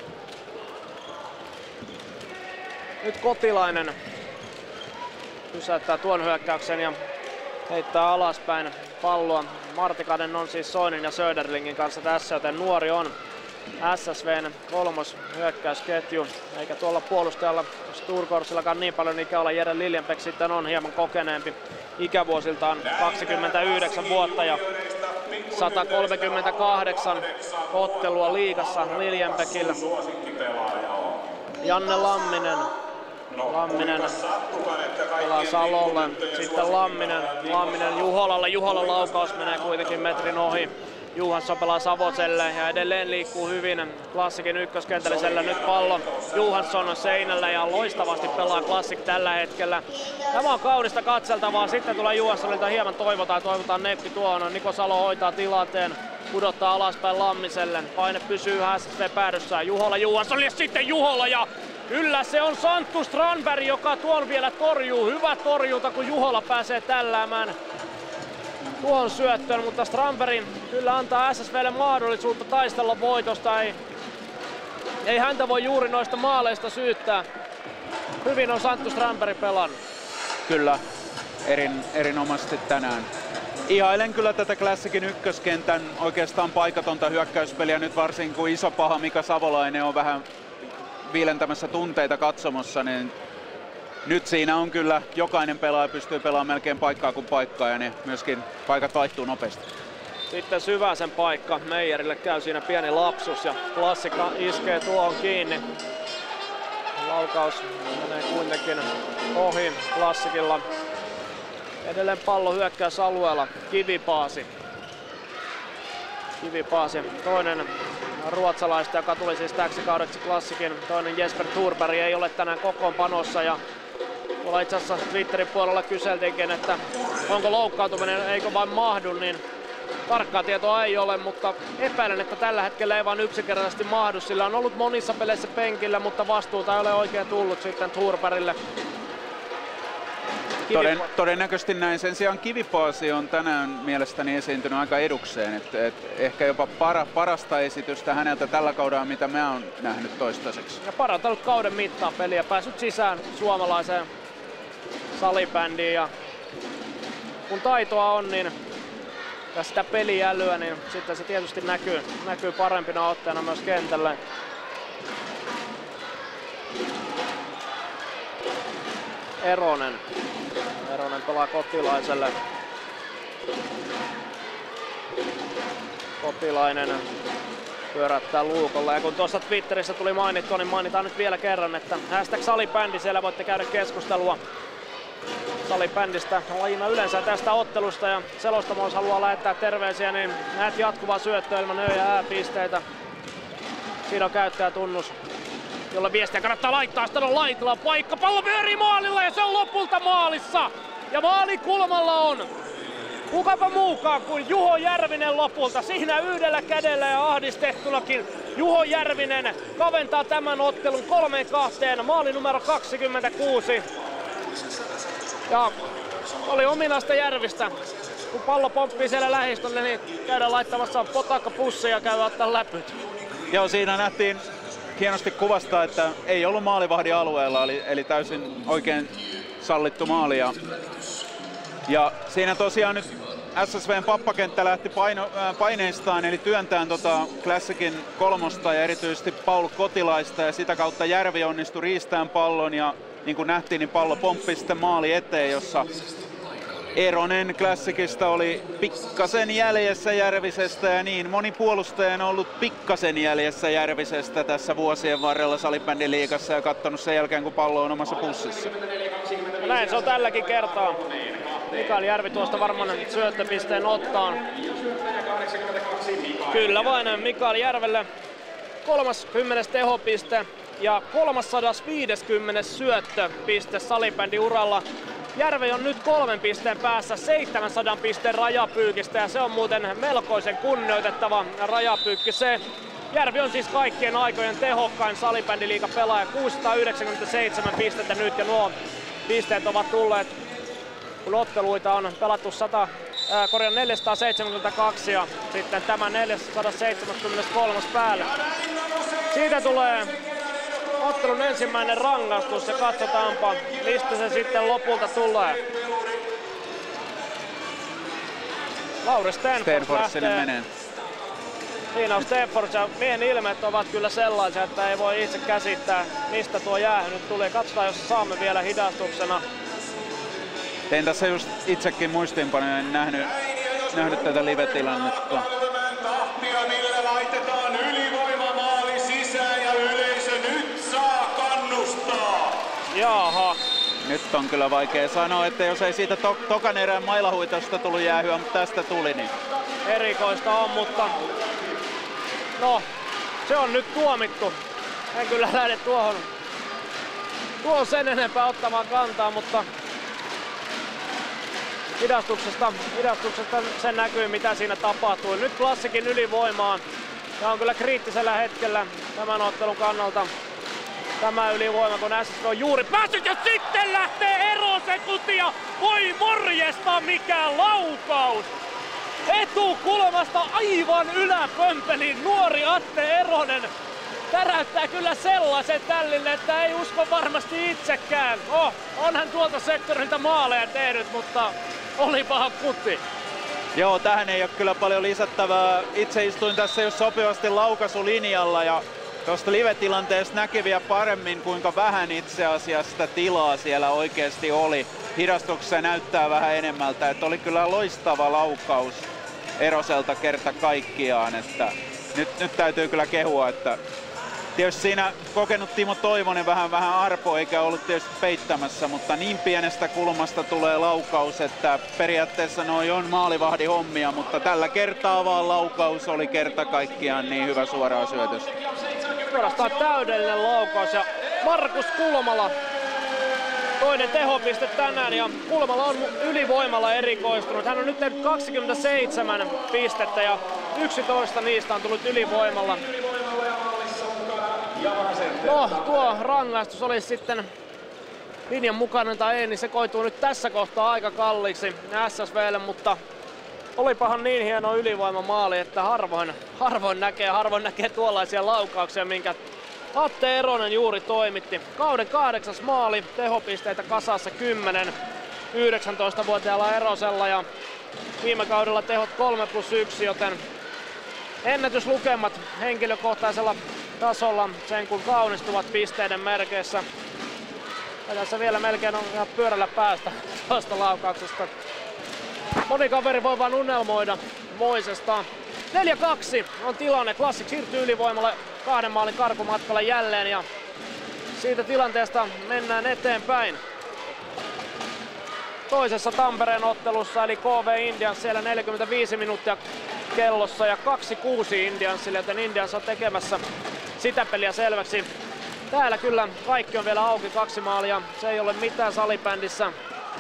Nyt Kotilainen pysäyttää tuon hyökkäyksen ja heittää alaspäin palloa. Martikainen on siis Soinin ja Söderlingin kanssa tässä, joten nuori on S S V:n kolmos hyökkäysketju, eikä tuolla puolustajalla Sturkorsillakaan niin paljon ikä olla. Jere Liljenbeck sitten on hieman kokeneempi ikävuosiltaan kaksikymmentäyhdeksän vuotta ja sata kolmekymmentäkahdeksan ottelua liigassa Liljenbäckillä. Janne Lamminen. Lamminen pelaa Salolle, sitten Lamminen, Lamminen Juholalle, Juholan laukaus menee kuitenkin metrin ohi. Johansson pelaa Savoselle ja edelleen liikkuu hyvin Classicin ykköskentällisellä. Nyt pallo Johansson on seinällä ja loistavasti pelaa Classic tällä hetkellä. Tämä on kaunista katseltavaa. Sitten tulee Johanssonilta hieman toivotaan, toivotaan neppi tuohon. Niko Salo hoitaa tilanteen, pudottaa alaspäin Lammiselle. Paine pysyy H S V päädyssään. Juhola Johansson ja sitten Juhola ja kyllä se on Santtu Strandberg, joka tuon vielä torjuu. Hyvä torjunta, kun Juhola pääsee tälläämään tuon syöttöön, mutta Strandberg kyllä antaa S S V:lle mahdollisuutta taistella voitosta. Ei, ei häntä voi juuri noista maaleista syyttää. Hyvin on Santtu Strandberg pelannut. Kyllä, erin, erinomaisesti tänään. Ihailen kyllä tätä Classicin ykköskentän oikeastaan paikatonta hyökkäyspeliä nyt, varsinkin kun iso paha Mika Savolainen on vähän viilentämässä tunteita katsomossa, niin nyt siinä on kyllä jokainen pelaaja pystyy pelaamaan melkein paikkaa kuin paikkaa ja ne myöskin paikat vaihtuu nopeasti. Sitten Syväsen paikka. Meijerille käy siinä pieni lapsus ja Klassikka iskee tuohon kiinni. Laukaus menee kuitenkin ohi Klassikilla. Edelleen pallo hyökkäysalueella. Kivipaasi. Kivipaasi. Toinen ruotsalaista, joka tuli siis täksi kaudeksi Classicin. Toinen Jesper Thorberg ei ole tänään kokoonpanossa ja tuolla itse asiassa Twitterin puolella kyseltiinkin, että onko loukkaantuminen, eikö vain mahdu, niin tarkkaa tietoa ei ole, mutta epäilen, että tällä hetkellä ei vaan yksinkertaisesti mahdu. Sillä on ollut monissa peleissä penkillä, mutta vastuuta ei ole oikein tullut sitten Thorbergille. Toden, todennäköisesti näin. Sen sijaan Kivipaasi on tänään mielestäni esiintynyt aika edukseen. Et, et ehkä jopa para, parasta esitystä häneltä tällä kaudella, mitä mä oon nähnyt toistaiseksi. Ja parantanut kauden mittaan peliä, päässyt sisään suomalaiseen salibändiin. Ja kun taitoa on, niin ja sitä peliälyä, niin sitten se tietysti näkyy, näkyy parempina otteena myös kentällä. Eronen. Eronen pelaa Kotilaiselle. Kotilainen pyörättää luukolla. Ja kun tuossa Twitterissä tuli mainittua, niin mainitaan nyt vielä kerran, että hashtag salibändi, siellä voitte käydä keskustelua salibändistä lajina yleensä tästä ottelusta. Ja Selostamo haluaa lähettää terveisiä, niin näet jatkuvaa syöttöä ilman ö- ja ää-pisteitä. Siinä on käyttäjätunnus, jolla viestiä kannattaa laittaa. Sitten on Laitila paikka, pallo pyörii maalilla ja se on lopulta maalissa. Ja maalikulmalla on kukapa muukaan kuin Juho Järvinen lopulta. Siinä yhdellä kädellä ja ahdistettunakin Juho Järvinen kaventaa tämän ottelun kolmeen kahteen. Maali numero kaksikymmentäkuusi. Ja oli ominaista Järvistä. Kun pallo pomppii siellä lähistölle, niin käydään laittamassa potakkapussia ja käydään ottaa läpyt. Joo, siinä nähtiin hienosti kuvasta, että ei ollut maalivahdin alueella, eli, eli täysin oikein sallittu maali. Ja, ja siinä tosiaan nyt S S V:n pappakenttä lähti paino, äh, paineistaan, eli työntämään tota Classicin kolmosta ja erityisesti Paul Kotilaista, ja sitä kautta Järvi onnistui riistämään pallon, ja niin kuin nähtiin, niin pallo pomppi sitten maali eteen, jossa Eronen Classicista oli pikkasen jäljessä Järvisestä, ja niin moni puolustaja on ollut pikkasen jäljessä Järvisestä tässä vuosien varrella salibändiliigassa ja katsonut sen jälkeen, kun pallo on omassa pussissa. Näin se on tälläkin kertaa. Mikael Järvi tuosta varmaan syöttöpisteen ottaa. Kyllä vain Mikael Järvelle kolmaskymmenes tehopiste ja kolmesataaviisikymmentä syöttöpiste salibändin uralla. Järvi on nyt kolmen pisteen päässä seitsemänsadan pisteen rajapyykistä ja se on muuten melkoisen kunnioitettava rajapyykki se. Järvi on siis kaikkien aikojen tehokkain salibändiliigan pelaaja, kuusisataayhdeksänkymmentäseitsemän pistettä nyt ja nuo pisteet ovat tulleet, kun otteluita on pelattu sata, ää, korjaan neljäsataaseitsemänkymmentäkaksi ja sitten tämä neljäsataaseitsemänkymmentäkolme päälle. Siitä tulee ottelun ensimmäinen rangaistus ja katsotaanpa, mistä se sitten lopulta tulee. Lauri Stenfors lähtee. Menee. Siinä on Stenfors ja miehen ilmeet ovat kyllä sellaisia, että ei voi itse käsittää, mistä tuo jäähy nyt tuli. Katsotaan, jos saamme vielä hidastuksena Tein tässä just itsekin muistiinpanoja, en nähnyt, nähnyt tätä live-tilannetta. Tappia, millä laitetaan ylivoimamaali sisään ja yleisö nyt saa kannustaa. Jaha. Nyt on kyllä vaikea sanoa, että jos ei siitä to- tokan erään mailahuitosta tullut jäähyä, mutta tästä tuli, niin... Erikoista on, mutta no, se on nyt tuomittu. En kyllä lähde tuohon, tuohon sen enempää ottamaan kantaa, mutta hidastuksesta, hidastuksesta sen näkyy, mitä siinä tapahtui. Nyt Classicin ylivoimaan. Tämä on kyllä kriittisellä hetkellä tämän ottelun kannalta. Tämä ylivoima, kun S S V on juuri päässyt ja sitten lähtee erosekuntia. Voi morjesta, mikä laukaus! Etukulmasta aivan yläpömpeliin nuori Atte Eronen täräyttää kyllä sellaisen tällille, että ei usko varmasti itsekään. Oh, onhan tuolta sektorilta maaleja tehnyt, mutta oli paha kuti. Joo, tähän ei ole kyllä paljon lisättävää. Itse istuin tässä jo sopivasti laukaisulinjalla ja tuosta live-tilanteesta näki vielä paremmin, kuinka vähän itse asiassa sitä tilaa siellä oikeasti oli. Hidastuksessa näyttää vähän enemmältä, että oli kyllä loistava laukaus Eroselta kerta kaikkiaan. Että nyt, nyt täytyy kyllä kehua, että tietysti siinä kokenut Timo Toivonen vähän vähän arpo eikä ollut tietysti peittämässä, mutta niin pienestä kulmasta tulee laukaus, että periaatteessa noi on maalivahdin hommia, mutta tällä kertaa vaan laukaus oli kerta kaikkiaan niin hyvä suoraan syötys. Suorastaan täydellinen laukaus ja Markus Kulmala toinen tehopiste tänään ja Kulmala on ylivoimalla erikoistunut. Hän on nyt tehnyt kaksikymmentäseitsemän pistettä ja yksitoista niistä on tullut ylivoimalla. No, tuo rangaistus oli sitten linjan mukainen tai ei, niin se koituu nyt tässä kohtaa aika kalliiksi S S V:lle, mutta olipahan niin hieno ylivoimamaali, että harvoin, harvoin näkee, harvoin näkee tuollaisia laukauksia, minkä Atte Eronen juuri toimitti. Kauden kahdeksas maali, tehopisteitä kasassa kymmenen yhdeksäntoistavuotiaalla Erosella ja viime kaudella tehot kolme plus yksi, joten ennätyslukemat henkilökohtaisella tasolla sen kun kaunistuvat pisteiden merkeissä. Ja tässä vielä melkein on ihan pyörällä päästä tuosta laukauksesta. Moni kaveri voi vaan unelmoida Moisesta. neljä kaksi on tilanne. Classic siirtyy ylivoimalle kahden maalin karkumatkalla jälleen ja siitä tilanteesta mennään eteenpäin. Toisessa Tampereen ottelussa eli K V Indians siellä neljäkymmentäviisi minuuttia kellossa ja kaksi kuusi Indiansille, joten Indians on tekemässä sitä peliä selväksi. Täällä kyllä kaikki on vielä auki, kaksi maalia, se ei ole mitään salibändissä.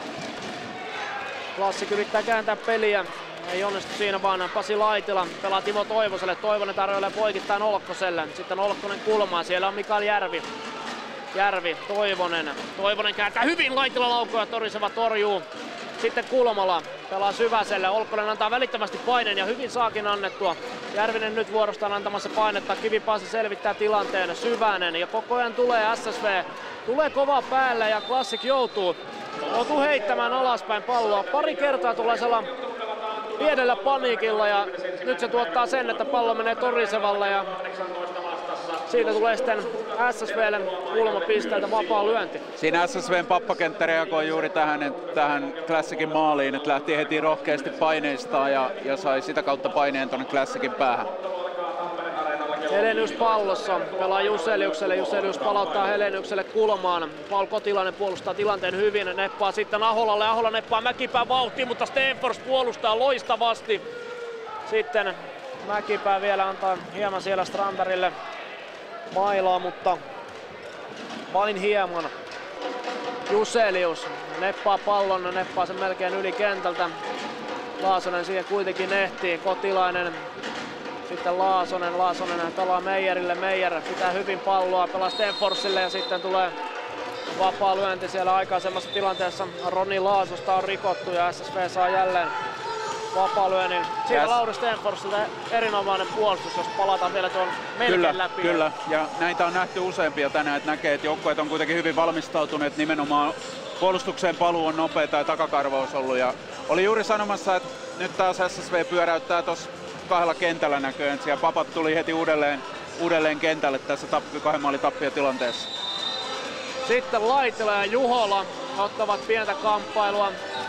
Classic yrittää kääntää peliä, ei onnistu siinä vaan Pasi Laitila pelaa Timo Toivoselle, Toivonen tarjoilee poikittain Olkkoselle, sitten Olkkonen kulmaa, siellä on Mikael Järvi. Järvi, Toivonen, Toivonen kääntää hyvin, Laitila laukoo ja Toriseva torjuu. Sitten Kulmala pelaa Syväselle, Olkkonen antaa välittömästi paineen ja hyvin saakin annettua. Järvinen nyt vuorostaan antamassa painetta, Kivipasi selvittää tilanteen, Syvänen ja koko ajan tulee S S V. Tulee kova päälle ja Classic joutuu, joutuu heittämään alaspäin palloa. Pari kertaa tuollaisella pienellä paniikilla ja nyt se tuottaa sen, että pallo menee Torisevalle ja siitä tulee sitten S S V:lle kulmapisteeltä vapaa lyönti. Siinä S S V:n pappakenttä reagoi juuri tähän, tähän Classicin maaliin, että lähti heti rohkeasti paineistaan ja, ja sai sitä kautta paineen tuonne Classicin päähän. Helenius pallossa, pelaa Juseliukselle, Juselius palauttaa Heleniukselle kulmaan. Paul Kotilainen puolustaa tilanteen hyvin, neppaa sitten Aholalle, Ahola neppaa Mäkipää vauhtiin, mutta Stenfors puolustaa loistavasti. Sitten Mäkipää vielä antaa hieman siellä Strandbergille mailaa, mutta vain hieman. Juselius neppaa pallon, neppaa sen melkein yli kentältä. Laasonen siihen kuitenkin ehtii, Kotilainen. Sitten Laasonen, Laasonen pelaa Meijerille, Meijer pitää hyvin palloa, pelaa Stenforsille ja sitten tulee vapaa lyönti siellä aikaisemmassa tilanteessa. Roni Laasosta on rikottu ja S S V saa jälleen vapaa lyönnin. Siinä yes. Lauri Stenforsilta erinomainen puolustus, jos palataan vielä tuon melkein kyllä, läpi. Kyllä, ja näitä on nähty useampia tänään, että näkee, että joukkueet on kuitenkin hyvin valmistautuneet, nimenomaan puolustukseen paluu on nopea tai takakarvaus ollut. Ja oli juuri sanomassa, että nyt taas S S V pyöräyttää tuossa kahdella kentällä näköön. Siellä papat tuli heti uudelleen, uudelleen kentälle tässä tappi, kahden maalin tappiotilanteessa. Sitten Laitila ja Juhola ottavat pientä kamppailua.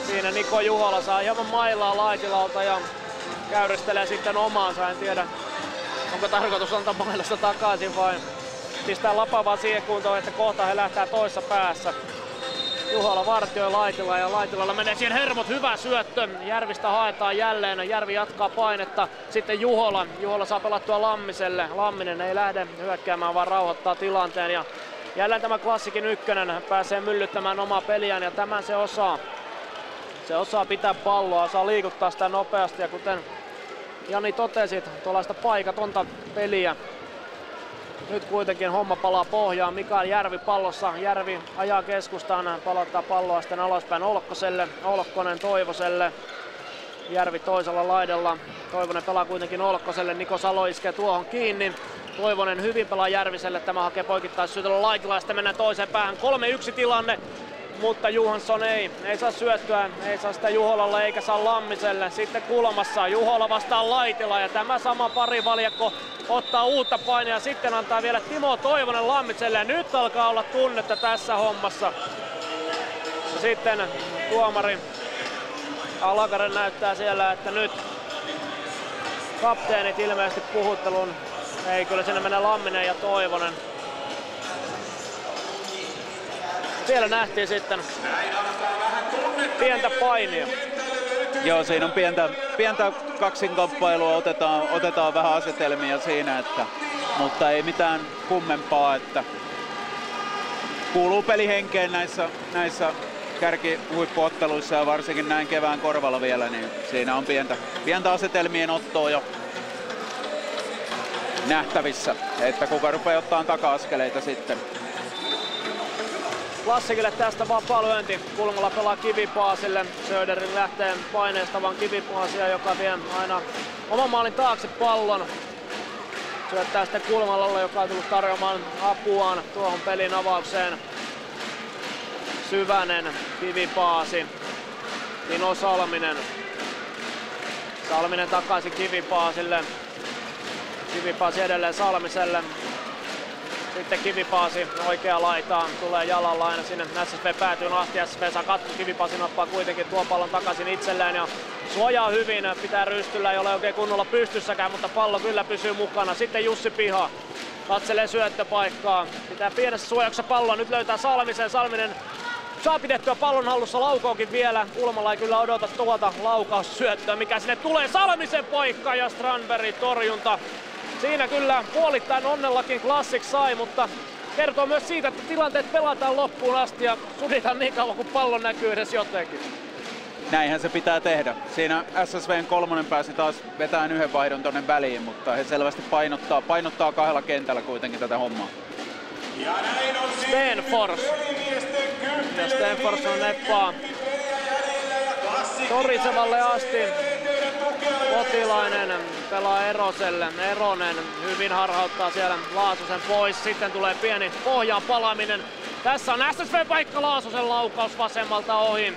Siinä Niko Juhola saa hieman mailaa Laitilalta ja käyristelee sitten omaansa. En tiedä, onko tarkoitus antaa mailasta takaisin vai pistää lapavaa siihen kuntoon, että kohta he lähtää toisessa päässä. Juhola vartioi Laitila ja Laitilalla menee siihen hermot, hyvä syöttö. Järvistä haetaan jälleen, Järvi jatkaa painetta. Sitten Juhola, Juhola saa pelattua Lammiselle. Lamminen ei lähde hyökkäämään, vaan rauhoittaa tilanteen. Ja jälleen tämä Klassikin ykkönen pääsee myllyttämään omaa peliään ja tämän se osaa. Se osaa pitää palloa, osaa liikuttaa sitä nopeasti ja kuten Jani totesit, tuollaista paikatonta peliä. Nyt kuitenkin homma palaa pohjaan. Mikael Järvi pallossa. Järvi ajaa keskustaan, palauttaa palloa sitten alaspäin Olkkoselle. Olkkonen Toivoselle. Järvi toisella laidalla. Toivonen pelaa kuitenkin Olkkoselle. Niko Salo iskee tuohon kiinni. Toivonen hyvin pelaa Järviselle. Tämä hakee poikittaissyötöllä Laitila ja sitten mennään toiseen päähän. kolme yksi tilanne. Mutta Johansson ei, ei saa syöttöä, ei saa sitä Juholalle eikä saa Lammiselle. Sitten kulmassa Juhola vastaan Laitila ja tämä sama parivaljakko ottaa uutta painia. Sitten antaa vielä Timo Toivonen Lammiselle ja nyt alkaa olla tunnetta tässä hommassa. Ja sitten tuomari Alakaren näyttää siellä, että nyt kapteenit ilmeisesti puhuttelun. Ei, kyllä sinne menee Lamminen ja Toivonen. Siellä nähtiin sitten pientä painia. Joo, siinä on pientä, pientä kaksinkamppailua, otetaan, otetaan vähän asetelmia siinä, että, mutta ei mitään kummempaa, että kuuluu pelihenkeen näissä, näissä kärkihuippuotteluissa ja varsinkin näin kevään korvalla vielä, niin siinä on pientä, pientä asetelmien ottoa jo nähtävissä, että kuka rupeaa ottaa taka-askeleita sitten. Klassikille tästä vapaa lyönti. Kulmalla pelaa Kivipaasille. Söderin lähtee paineistavan Kivipaasia, joka vie aina oman maalin taakse pallon. Syöttää sitten Kulmalalle, joka on tullut tarjoamaan apuaan tuohon pelin avaukseen. Syvänen, Kivipaasi, Tino Salminen. Salminen takaisin Kivipaasille. Kivipaasi edelleen Salmiselle. Sitten Kivipaasi oikea laitaan, tulee jalalla aina sinne, S S V päätyy asti, S S V saa katko, Kivipaasi nappaa kuitenkin tuon pallon takaisin itselleen ja suojaa hyvin, pitää rystyllä, ei ole oikein kunnolla pystyssäkään, mutta pallo kyllä pysyy mukana. Sitten Jussi Piha katselee syöttöpaikkaa, pitää pienessä suojauksessa palloa, nyt löytää Salmisen, Salminen saa pidettyä pallon hallussa, laukookin vielä, Kulmala ei kyllä odota tuota laukaussyöttöä, mikä sinne tulee, Salmisen paikka ja Strandbergin torjunta. Siinä kyllä puolittain onnellakin Classic sai, mutta kertoo myös siitä, että tilanteet pelataan loppuun asti ja suditaan niin kauan kun pallo näkyy edes jotenkin. Näinhän se pitää tehdä. Siinä S S V:n kolmonen pääsi taas vetämään yhden vaihdon tonne väliin, mutta he selvästi painottaa, painottaa kahdella kentällä kuitenkin tätä hommaa. Stenfors. Ja Stenfors on neppaa Torisevalle asti. Kotilainen pelaa Eroselle, Eronen hyvin harhauttaa siellä Laasosen pois, sitten tulee pieni pohjaan palaaminen. Tässä on S S V-paikka, Laasosen laukaus vasemmalta ohi.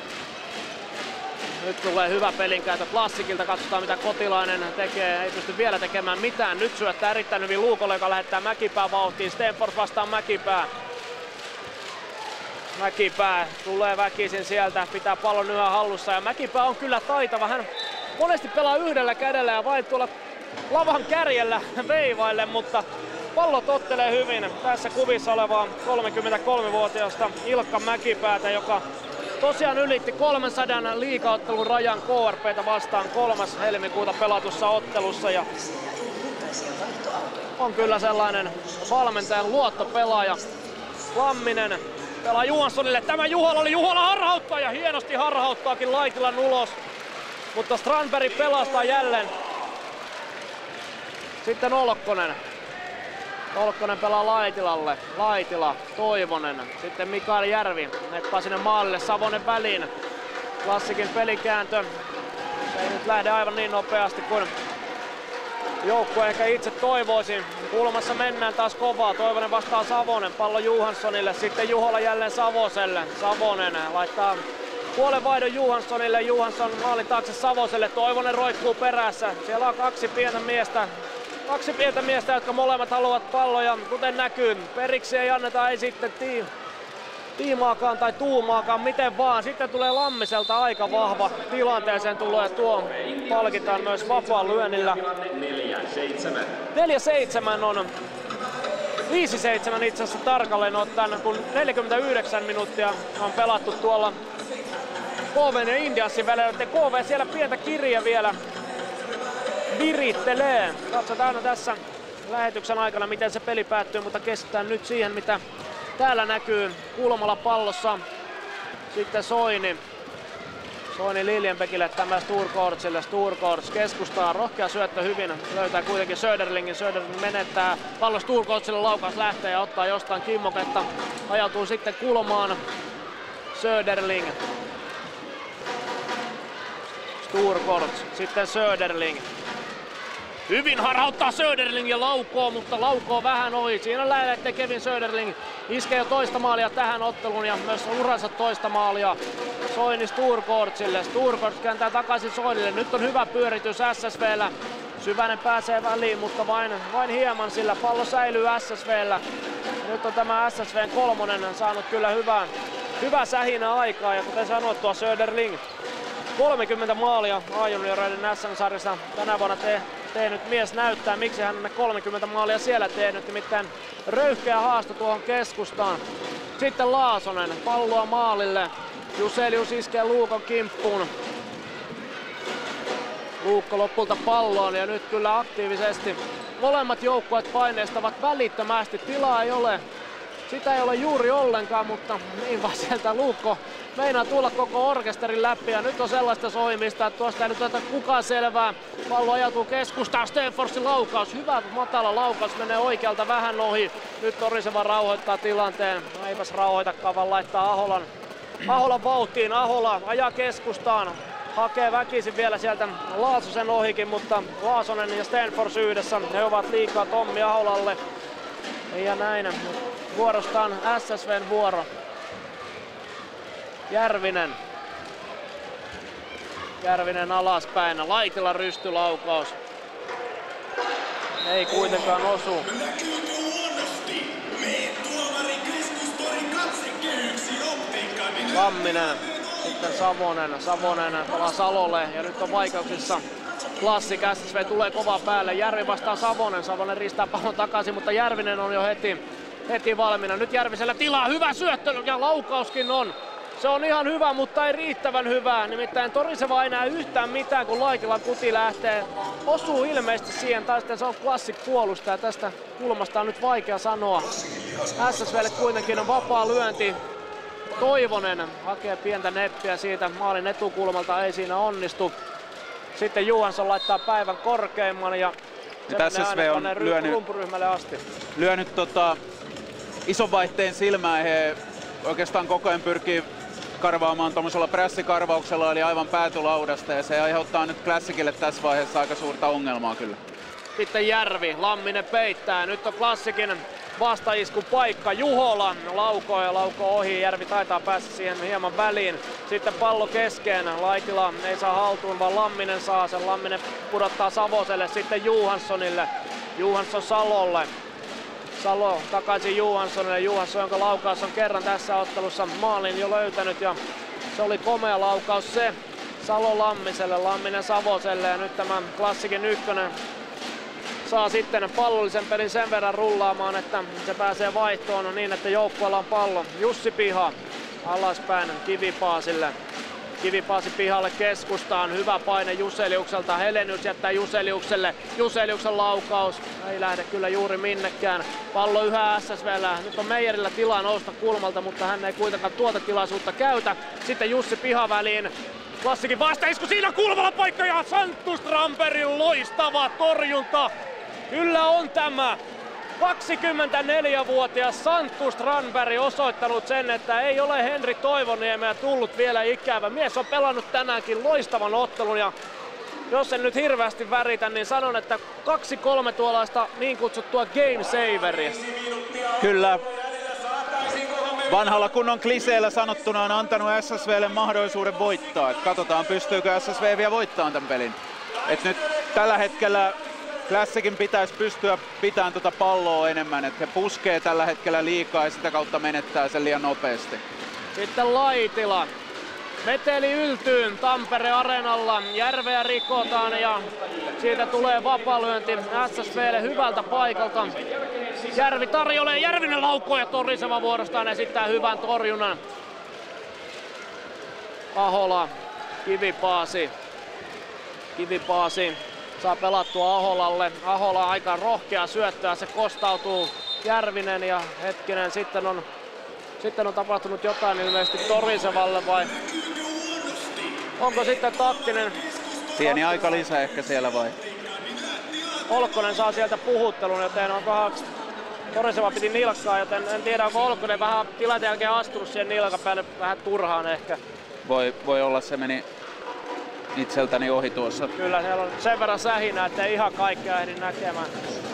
Nyt tulee hyvä pelinkäytö Klassikilta, katsotaan mitä Kotilainen tekee, ei pysty vielä tekemään mitään. Nyt syöttää erittäin hyvin Luukolle, joka lähettää Mäkipää vauhtiin, Stenfors vastaan Mäkipää. Mäkipää tulee väkisin sieltä, pitää pallon yhä hallussa ja Mäkipää on kyllä taitava. Hän monesti pelaa yhdellä kädellä ja vain tuolla lavan kärjellä veivaille, mutta pallo tottelee hyvin tässä kuvissa olevaa kolmekymmentäkolmevuotiaasta Ilkka Mäkipäätä, joka tosiaan ylitti kolmensadan liigaottelun rajan K R P:tä vastaan kolmas helmikuuta pelatussa ottelussa ja on kyllä sellainen valmentajan luottopelaaja. Lamminen pelaa Johanssonille, tämä Juhola oli Juhola harhauttaa ja hienosti harhauttaakin Laitilan ulos. Mutta Strandberg pelastaa jälleen. Sitten Olkkonen. Olkkonen pelaa Laitilalle. Laitila, Toivonen. Sitten Mikael Järvi. Neppaa sinne maalille, Savonen väliin. Klassikin pelikääntö. Se ei nyt lähde aivan niin nopeasti kuin joukkue ehkä itse toivoisi. Kulmassa mennään taas kovaa. Toivonen vastaa Savonen. Pallo Johanssonille. Sitten Juhola jälleen Savoselle. Savonen laittaa puolen vaihdon Johanssonille, Johansson maalin taakse Savoselle, Toivonen roikkuu perässä. Siellä on kaksi pientä miestä, kaksi pientä miestä, jotka molemmat haluavat palloja, kuten näkyy. Periksi ei anneta, ei sitten tii. tiimaakaan tai tuumaakaan, miten vaan. Sitten tulee Lammiselta aika vahva tilanteeseen, tulee tuo, palkitaan myös vapaan lyönnillä. neljä seitsemän on, viisi seitsemän itse asiassa tarkalleen ottaen, kun neljäkymmentäyhdeksän minuuttia on pelattu tuolla K V:n ja Indiansin välillä. K V siellä pientä kirja vielä virittelee. Katsotaan tässä lähetyksen aikana, miten se peli päättyy, mutta keskitytään nyt siihen, mitä täällä näkyy kulmalla pallossa. Sitten Soini. Soini Liljenbäckille tämä Sturkortsille. Sturkorts keskustaa, rohkea syöttö hyvin. Löytää kuitenkin Söderlingin. Söderling menettää. Pallo Sturkortsille, laukaus lähtee ja ottaa jostain kimmoketta. Ajautuu sitten kulmaan Söderling. Sturkorts, sitten Söderling. Hyvin harhauttaa Söderling ja laukoo, mutta laukoo vähän ohi. Siinä lähtee Kevin Söderling. Iskee jo toista maalia tähän otteluun ja myös uransa toista maalia. Soini Sturkortsille. Sturkorts kääntää takaisin Soinille. Nyt on hyvä pyöritys S S V:llä. Syvänen pääsee väliin, mutta vain, vain hieman, sillä pallo säilyy S S V:llä. Nyt on tämä S S V:n kolmonen saanut kyllä hyvää, hyvää sähinä aikaa. Ja kuten sanottua, Söderling kolmekymmentä maalia A-junioreiden S M-sarjassa tänä vuonna te, tehnyt mies näyttää, miksi hän on kolmekymmentä maalia siellä tehnyt, nimittäin röyhkeä haasto tuohon keskustaan. Sitten Laasonen, palloa maalille. Juselius iskee Luukon kimppuun. Luukko lopulta palloon ja nyt kyllä aktiivisesti molemmat joukkueet paineistavat välittömästi. Tilaa ei ole. Sitä ei ole juuri ollenkaan, mutta niin vaan sieltä Luukko meinaa tulla koko orkesterin läpi ja nyt on sellaista soimista, että tuosta ei nyt oteta kukaan selvää. Pallo ajatuu keskustaan, Stenforsin laukaus, hyvä matala laukaus, menee oikealta vähän ohi. Nyt Toriseva rauhoittaa tilanteen, eipäs rauhoitakaan, vaan laittaa Aholan, Aholan vauhtiin. Ahola ajaa keskustaan, hakee väkisin vielä sieltä Laasosen ohikin, mutta Laasonen ja Stenfors yhdessä, he ovat liikaa Tommi Aholalle. Ja näin, vuorostaan S S V:n vuoro. Järvinen. Järvinen alaspäin. Laitila rystylaukaus. Ei kuitenkaan osu. Lamminen. Sitten Savonen. Savonen pelaa Salolle ja nyt on vaikeuksissa. Klassik, S S V tulee kovaa päälle. Järvi vastaa Savonen. Savonen ristää pallon takaisin, mutta Järvinen on jo heti, heti valmiina. Nyt Järvisellä tilaa. Hyvä syöttö ja laukauskin on. Se on ihan hyvä, mutta ei riittävän hyvää. Nimittäin Toriseva ei näe yhtään mitään, kun Laitilan kuti lähtee. Osuu ilmeisesti siihen, tai sitten se on Klassik puolustaja. Tästä kulmasta on nyt vaikea sanoa. S S V:lle kuitenkin on vapaa lyönti. Toivonen hakee pientä neppiä siitä. Maalin etukulmalta ei siinä onnistu. Sitten Johansson laittaa päivän korkeimman ja S S V on lyönyt, asti. lyönyt tota, ison vaihteen silmään. He oikeastaan koko ajan pyrkii karvaamaan tuommoisella prässikarvauksella eli aivan päätylaudasta ja se aiheuttaa nyt Klassikille tässä vaiheessa aika suurta ongelmaa kyllä. Sitten Järvi, Lamminen peittää. Nyt on Klassikin vastaisku paikka. Juhola laukoo ja laukoo ohi. Järvi taitaa päästä siihen hieman väliin. Sitten pallo keskeen. Laitila ei saa haltuun, vaan Lamminen saa sen. Lamminen pudottaa Savoselle, sitten Johanssonille. Johansson Salolle. Salo takaisin Johanssonille. Johansson, jonka laukaus on kerran tässä ottelussa maalin jo löytänyt. Ja se oli komea laukaus se. Salo Lammiselle, Lamminen Savoselle ja nyt tämä Klassikin ykkönen saa sitten pallollisen pelin sen verran rullaamaan, että se pääsee vaihtoon niin, että joukkueella on pallo. Jussi Piha alaspäin Kivipaasille. Kivipaasi pihalle keskustaan. Hyvä paine Juseliukselta. Helenius jättää Juseliukselle. Juseliuksen laukaus. Ei lähde kyllä juuri minnekään. Pallo yhä S S V:llä. Nyt on Meijerillä tilaa nousta kulmalta, mutta hän ei kuitenkaan tuota tilaisuutta käytä. Sitten Jussi Piha väliin. Klassikin vastaisku, siinä kulmalla paikka ja Santtu Strandbergin loistava torjunta. Kyllä on tämä kaksikymmentäneljävuotias Santtu Strandberg osoittanut sen, että ei ole Henri Toivoniemeä tullut vielä ikävä. Mies on pelannut tänäänkin loistavan ottelun ja jos en nyt hirveästi väritä, niin sanon, että kaksi kolme tuollaista niin kutsuttua game saveria. Kyllä. Vanhalla kunnon kliseellä sanottuna on antanut S S V:lle mahdollisuuden voittaa. Et katsotaan, pystyykö S S V vielä voittamaan tämän pelin. Et nyt tällä hetkellä Classicin pitäisi pystyä pitämään tuota palloa enemmän, että he puskee tällä hetkellä liikaa ja sitä kautta menettää sen liian nopeasti. Sitten Laitila. Meteli yltyy Tampere Areenalla, Järveä rikotaan ja siitä tulee vapaalyönti S S V:lle hyvältä paikalta. Järvi tarjoilee, Järvinen laukkoo ja Toriseva vuorostaan esittää hyvän torjunnan. Ahola, Kivipaasi. Kivipaasi saa pelattua Aholalle. Ahola aika rohkea syöttöä, se kostautuu Järvinen ja hetkinen sitten on, sitten on tapahtunut jotain ilmeisesti Torisevalle vai onko sitten taktinen? Pieni aika lisää ehkä siellä vai? Olkkonen saa sieltä puhuttelun, joten onkohan Toriseva piti nilkkaa, joten en tiedä onko Olkkonen vähän tilanteen jälkeen astunut siihen nilkan päälle vähän turhaan ehkä. Voi, voi olla, se meni itseltäni ohi tuossa. Kyllä siellä on sen verran sähinää, ettei ihan kaikkea ehdi näkemään.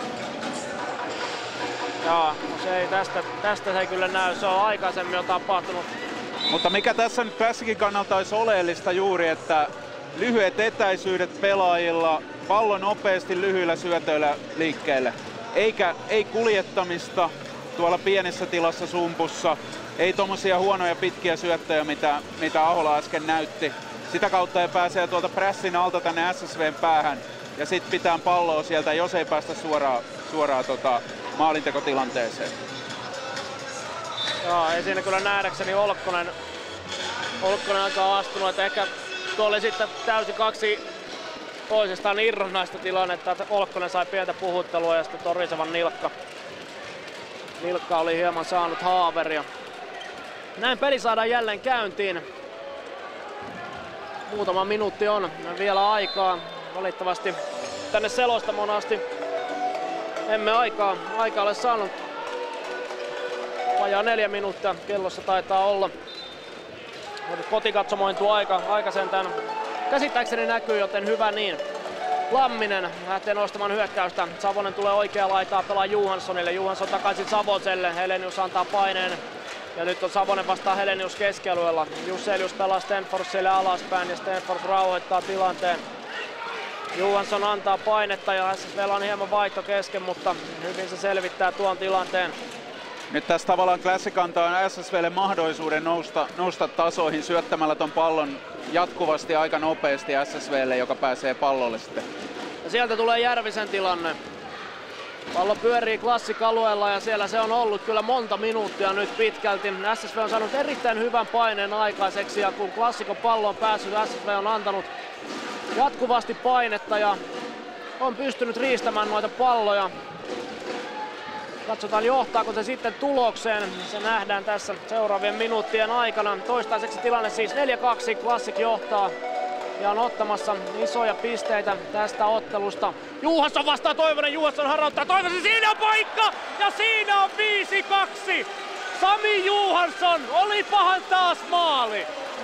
Jaa, no se ei tästä, tästä se ei kyllä näy, se on aikaisemmin jo tapahtunut. Mutta mikä tässä nyt Classicin kannalta olisi oleellista juuri, että lyhyet etäisyydet pelaajilla, pallo nopeasti lyhyillä syötöillä liikkeelle. Eikä, ei kuljettamista tuolla pienessä tilassa sumpussa, ei tommosia huonoja pitkiä syöttöjä, mitä, mitä Ahola äsken näytti. Sitä kautta he pääsee tuolta prässin alta tänne S S V:n päähän ja sit pitää palloa sieltä, jos ei päästä suoraan, suoraan tota, maalintekotilanteeseen. Joo, ei siinä kyllä nähdäkseni Olkkonen, Olkkonen aika astunut, että ehkä tuo oli sitten täysin kaksi toisestaan irronnaista tilannetta, että Olkkonen sai pientä puhuttelua ja sitten Torisevan nilkka. Nilkka oli hieman saanut haaveria. Näin peli saadaan jälleen käyntiin. Muutama minuutti on vielä aikaa. Valitettavasti tänne selostamoon asti emme aikaa, aikaa ole saanut. Vajaa neljä minuuttia kellossa taitaa olla. Kotikatsomoin tuo aika, aika sentään käsittääkseni näkyy, joten hyvä niin. Lamminen lähtee nostamaan hyökkäystä. Savonen tulee oikea laitaa, pelaa Johanssonille. Johansson takaisin Savoselle. Helenius antaa paineen. Ja nyt on Savonen vastaa Helenius keskialueella. Jusselius pelaa Stenforsille alaspäin ja Stenfors rauhoittaa tilanteen. Johansson antaa painetta ja S S V:llä on hieman vaihto kesken, mutta hyvin se selvittää tuon tilanteen. Nyt tässä tavallaan Classic antaa S S V:lle mahdollisuuden nousta, nousta tasoihin syöttämällä ton pallon jatkuvasti aika nopeasti S S V:lle, joka pääsee pallolle sitten. Ja sieltä tulee Järvisen tilanne. Pallo pyörii Classic-alueella ja siellä se on ollut kyllä monta minuuttia nyt pitkälti. S S V on saanut erittäin hyvän paineen aikaiseksi ja kun Classic on palloon päässyt, S S V on antanut jatkuvasti painetta ja on pystynyt riistämään noita palloja. Katsotaan johtaako se sitten tulokseen, se nähdään tässä seuraavien minuuttien aikana. Toistaiseksi tilanne siis neljä kaksi, Classic johtaa ja on ottamassa isoja pisteitä tästä ottelusta. Johansson vastaa Toivonen, Johansson harjoittaa Toivonen, siinä on paikka ja siinä on viisi kaksi. Sami Johansson, olipahan taas maali.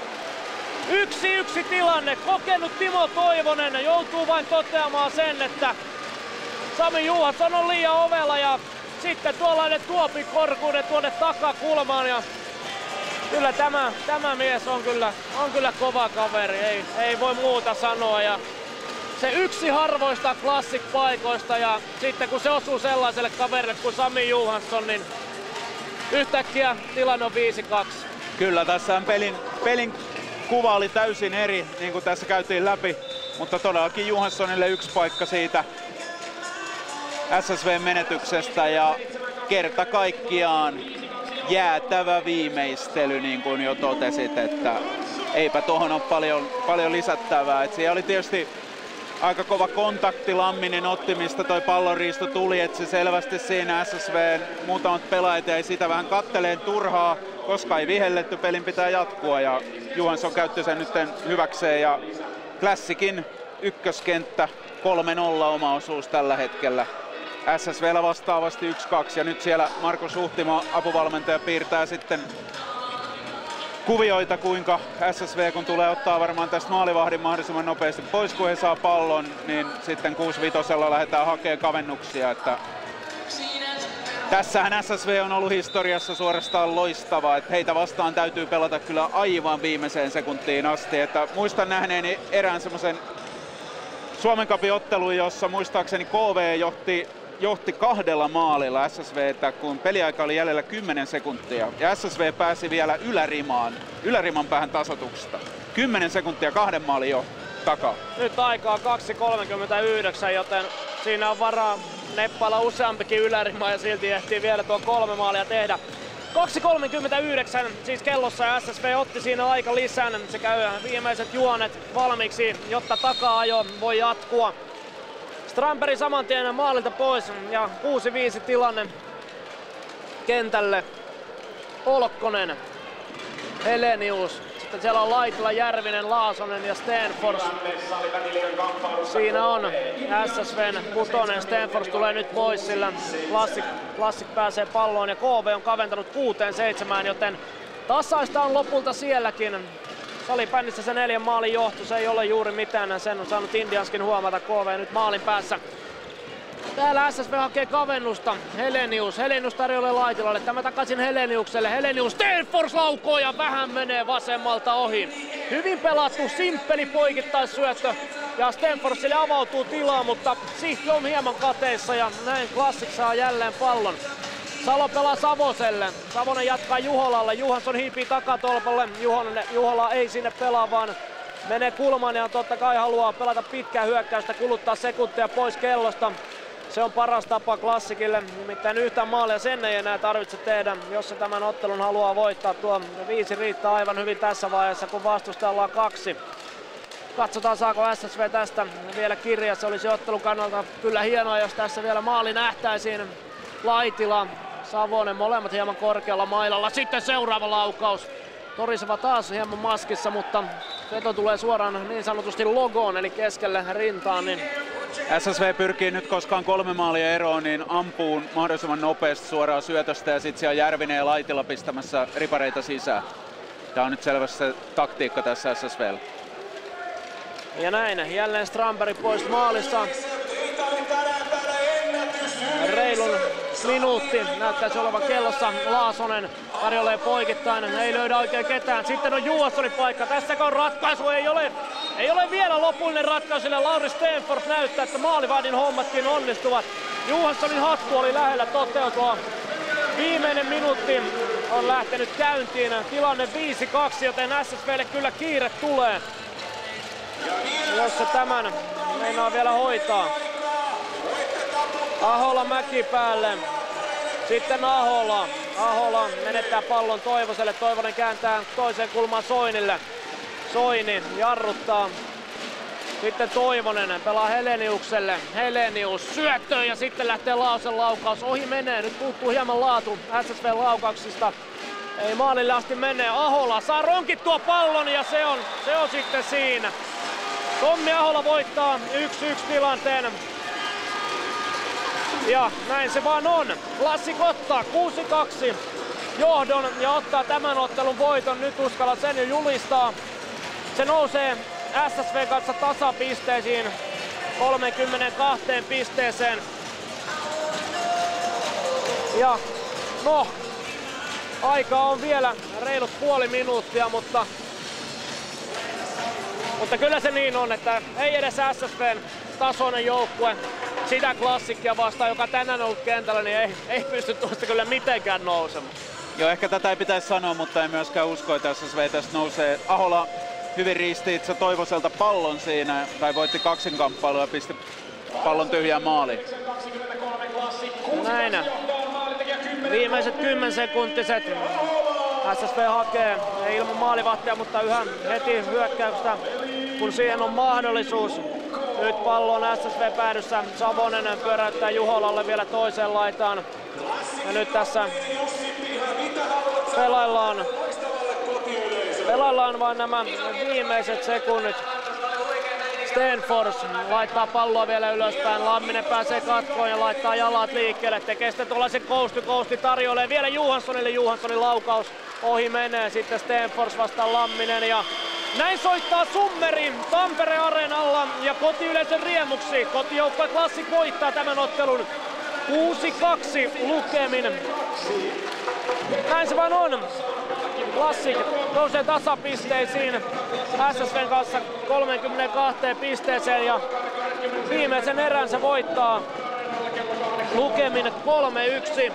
Yksi yksi tilanne, kokenut Timo Toivonen joutuu vain toteamaan sen, että Sami Johansson on liian ovella ja sitten tuollainen tuopi korkuuden tuonne takakulmaan ja kyllä tämä, tämä mies on kyllä, on kyllä kova kaveri, ei, ei voi muuta sanoa ja se yksi harvoista Classic-paikoista ja sitten kun se osuu sellaiselle kaverille kuin Sami Johansson, niin yhtäkkiä tilanne on viisi kaksi. Kyllä, tässä pelin, pelin kuva oli täysin eri, niin kuin tässä käytiin läpi, mutta todellakin Johanssonille yksi paikka siitä S S V:n menetyksestä ja kerta kaikkiaan jäätävä viimeistely, niin kuin jo totesit, että eipä tuohon ole paljon, paljon lisättävää. Et siellä oli tietysti aika kova kontakti, Lamminen otti, mistä toi pallonriisto tuli, että se selvästi siinä S S V:n muutamat pelaajat jäi sitä vähän katteleen turhaa, koska ei vihelletty, pelin pitää jatkua ja Johansson käytti sen nyt hyväkseen ja Classicin ykköskenttä kolme nolla oma osuus tällä hetkellä. S S V:llä vastaavasti yksi kaksi ja nyt siellä Markus Huhtimo, apuvalmentaja, piirtää sitten kuvioita, kuinka S S V, kun tulee ottaa varmaan tästä maalivahdin mahdollisimman nopeasti pois, kun he saa pallon, niin sitten kuusi vitosella lähdetään hakemaan kavennuksia. Että tässähän S S V on ollut historiassa suorastaan loistava, että heitä vastaan täytyy pelata kyllä aivan viimeiseen sekuntiin asti. Että muistan nähneeni erään semmoisen Suomen Cupin ottelu, jossa muistaakseni K V johti, johti kahdella maalilla S S V:tä, kun peliaika oli jäljellä kymmenen sekuntia. Ja S S V pääsi vielä ylärimaan, yläriman päähän tasoituksesta. kymmenen sekuntia kahden maalin jo takaa. Nyt aikaa kaksi kolmekymmentäyhdeksän, joten siinä on varaa neppailla useampikin ylärima ja silti ehtii vielä tuo kolme maalia tehdä. kaksi kolmekymmentäyhdeksän siis kellossa ja S S V otti siinä aika lisän. Se käy viimeiset juonet valmiiksi, jotta taka-ajo voi jatkua. Strandberg saman tien maalilta pois ja kuusi viisi tilanne kentälle. Olkkonen, Helenius. Sitten siellä on Laitila, Järvinen, Laasonen ja Stenfors. Siinä on S S V:n kutonen. Stenfors tulee nyt pois, sillä Classic, Classic pääsee palloon ja K V on kaventanut kuuteen seitsemään, joten tasaista on lopulta sielläkin. Salibändissä se neljän maalin johto, se ei ole juuri mitään. Sen on saanut Indianskin huomata. K V nyt maalin päässä. Täällä S S V hakee kavennusta. Helenius. Helenius tarjolle Laitilalle. Tämä takaisin Heleniukselle. Helenius. Stenfors laukoo ja vähän menee vasemmalta ohi. Hyvin pelattu, simppeli poikittaisyöttö. Ja Stenforsille avautuu tilaa, mutta Sihti on hieman kateissa ja näin Classic saa jälleen pallon. Salo pelaa Savoselle. Savonen jatkaa Juholalle. Johansson hiipii takatolpalle. Juhola, Juhola ei sinne pelaa, vaan menee kulmaan ja totta kai haluaa pelata pitkää hyökkäystä, kuluttaa sekuntia pois kellosta. Se on paras tapa Classicille, nimittäin yhtään maalia sen ei enää tarvitse tehdä, jos se tämän ottelun haluaa voittaa. Tuo viisi riittää aivan hyvin tässä vaiheessa, kun vastustajalla on kaksi. Katsotaan saako S S V tästä vielä kirja, se olisi ottelun kannalta kyllä hienoa, jos tässä vielä maali nähtäisiin. Laitila, Savonen, molemmat hieman korkealla mailalla. Sitten seuraava laukaus. Toriseva taas hieman maskissa, mutta veto tulee suoraan niin sanotusti logoon, eli keskelle rintaan. Niin S S V pyrkii nyt koskaan kolme maalia eroon, niin ampuu mahdollisimman nopeasti suoraan syötöstä ja sitten siellä on Järvinen ja Laitila pistämässä ripareita sisään. Tämä on nyt selvästi se taktiikka tässä S S V:llä. Ja näin, jälleen Strandberg pois maalissa. Reilun minuutti näyttäisi olevan kellossa. Laasonen tarjoilee poikittain, ei löydä oikein ketään. Sitten on Johanssonin paikka. Tässäkö on ratkaisu? Ei ole, ei ole vielä lopullinen ratkaisu, sillä Lauri Stenfors näyttää, että maalivahdin hommatkin onnistuvat. Johanssonin hattu oli lähellä toteutua. Viimeinen minuutti on lähtenyt käyntiin. Tilanne viisi kaksi, joten S S V:lle kyllä kiire tulee. Jos se tämän meinaa vielä hoitaa. Ahola Mäkipäälle. Sitten Ahola. Ahola menettää pallon Toivoselle. Toivonen kääntää toiseen kulmaan Soinille. Soini jarruttaa. Sitten Toivonen pelaa Heleniukselle. Helenius syöttöön ja sitten lähtee Laosen laukaus. Ohi menee. Nyt puuttuu hieman laatu S S V-laukauksista. Ei maalille asti menee. Ahola saa ronkittua pallon ja se on, se on sitten siinä. Tommi Ahola voittaa yksi yksi tilanteen. Ja näin se vaan on. Classic ottaa kuusi kaksi johdon ja ottaa tämän ottelun voiton. Nyt uskalla sen jo julistaa. Se nousee S S V kanssa tasapisteisiin kolmekymmentäkaksi pisteeseen. Ja no, aika on vielä reilut puoli minuuttia, mutta Mutta kyllä se niin on, että ei edes S S V:n tasoinen joukkue sitä Classicia vastaan, joka tänään on ollut kentällä, niin ei, ei pysty tuosta kyllä mitenkään nousemaan. Joo, ehkä tätä ei pitäisi sanoa, mutta ei myöskään usko, että S S V tästä nousee. Ahola hyvin riisti itse Toivoselta pallon siinä, tai voitti kaksinkamppailua ja pisti pallon tyhjään maaliin. Näin. Viimeiset kymmensekuntiset. S S V hakee, ei ilman maalivahtia, mutta yhä heti hyökkäystä, kun siihen on mahdollisuus. Nyt pallo on S S V päädyssä. Savonen pyöräyttää Juholalle vielä toiseen laitaan. Ja nyt tässä pelaillaan, pelaillaan vain nämä viimeiset sekunnit. Stenfors laittaa palloa vielä ylöspäin. Lamminen pääsee katkoon ja laittaa jalat liikkeelle. Tekee sitten tuollaisen coast to coast, tarjoilee vielä Johanssonille. Johanssonin laukaus ohi menee. Sitten Stenfors vastaan Lamminen ja näin soittaa summeri Tampere Areenalla ja kotiyleisön riemuksi. Kotijoukkue Classic voittaa tämän ottelun kuusi kaksi lukemin. Näin se vaan on. Classic nousee tasapisteisiin S S V:n kanssa kolmekymmentäkaksi pisteeseen ja viimeisen erän se voittaa lukemin kolme yksi.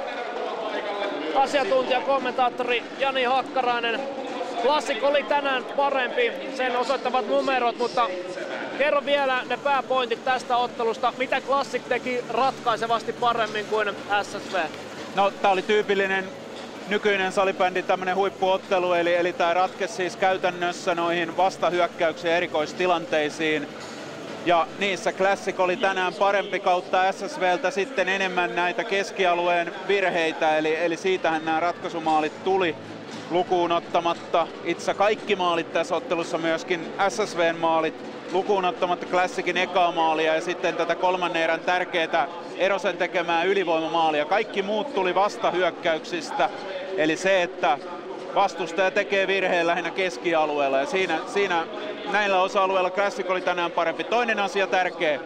Asiantuntijakommentaattori Jani Hakkarainen. Classic oli tänään parempi, sen osoittavat numerot, mutta kerro vielä ne pääpointit tästä ottelusta. Mitä Classic teki ratkaisevasti paremmin kuin S S V? No, tää oli tyypillinen nykyinen salibändin tämmönen huippuottelu, eli, eli tää ratkesi siis käytännössä noihin vastahyökkäyksiin ja erikoistilanteisiin. Ja niissä Classic oli tänään parempi kautta S S V:ltä sitten enemmän näitä keskialueen virheitä, eli, eli siitähän nämä ratkaisumaalit tuli lukuun ottamatta itse kaikki maalit tässä ottelussa, myöskin S S V:n maalit, lukuun ottamatta Classicin ekaa maalia ja sitten tätä kolmannen erän tärkeää Erosen tekemää ylivoimamaalia. Kaikki muut tuli vastahyökkäyksistä, eli se, että vastustaja tekee virheen lähinnä keskialueella ja siinä, siinä näillä osa-alueilla Classic oli tänään parempi. Toinen asia tärkeä.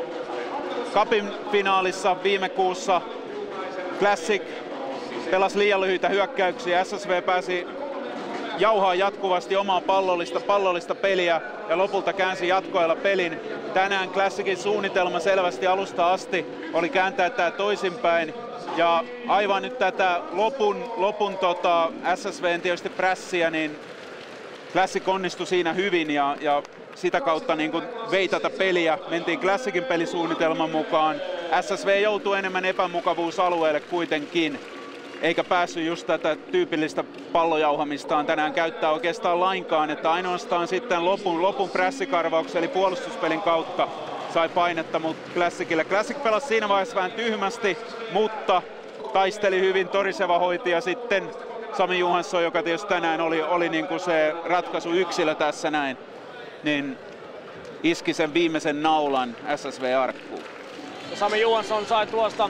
Cupin finaalissa viime kuussa Classic pelasi liian lyhyitä hyökkäyksiä. S S V pääsi jauhaa jatkuvasti omaa pallollista, pallollista peliä ja lopulta käänsi jatkoajalla pelin. Tänään Classicin suunnitelma selvästi alusta asti oli kääntää tämä toisinpäin. Ja aivan nyt tätä lopun, lopun tota S S V:n tietysti prässiä, niin Classic onnistui siinä hyvin ja, ja sitä kautta niin kuin vei tätä peliä. Mentiin Classicin pelisuunnitelman mukaan. S S V joutui enemmän epämukavuusalueelle kuitenkin, eikä päässyt just tätä tyypillistä pallojauhamistaan tänään käyttää oikeastaan lainkaan, että ainoastaan sitten lopun, lopun prässikarvauksen eli puolustuspelin kautta sai painetta, mutta Classicille. Classic pelasi siinä vaiheessa vähän tyhmästi, mutta taisteli hyvin. Toriseva hoiti ja sitten Sami Johansson, joka tietysti tänään oli, oli niin kuin se ratkaisuyksilö tässä näin, niin iski sen viimeisen naulan S S V-arkkuun. Sami Johansson sai tuosta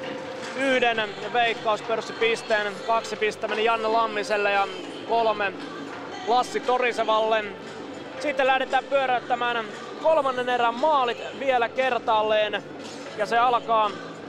yhden veikkauspörssipisteen, kaksi pistettä meni Janne Lammiselle ja kolme Lassi Torisevalle. Sitten lähdetään pyöräyttämään kolmannen erän maalit vielä kertaalleen ja se alkaa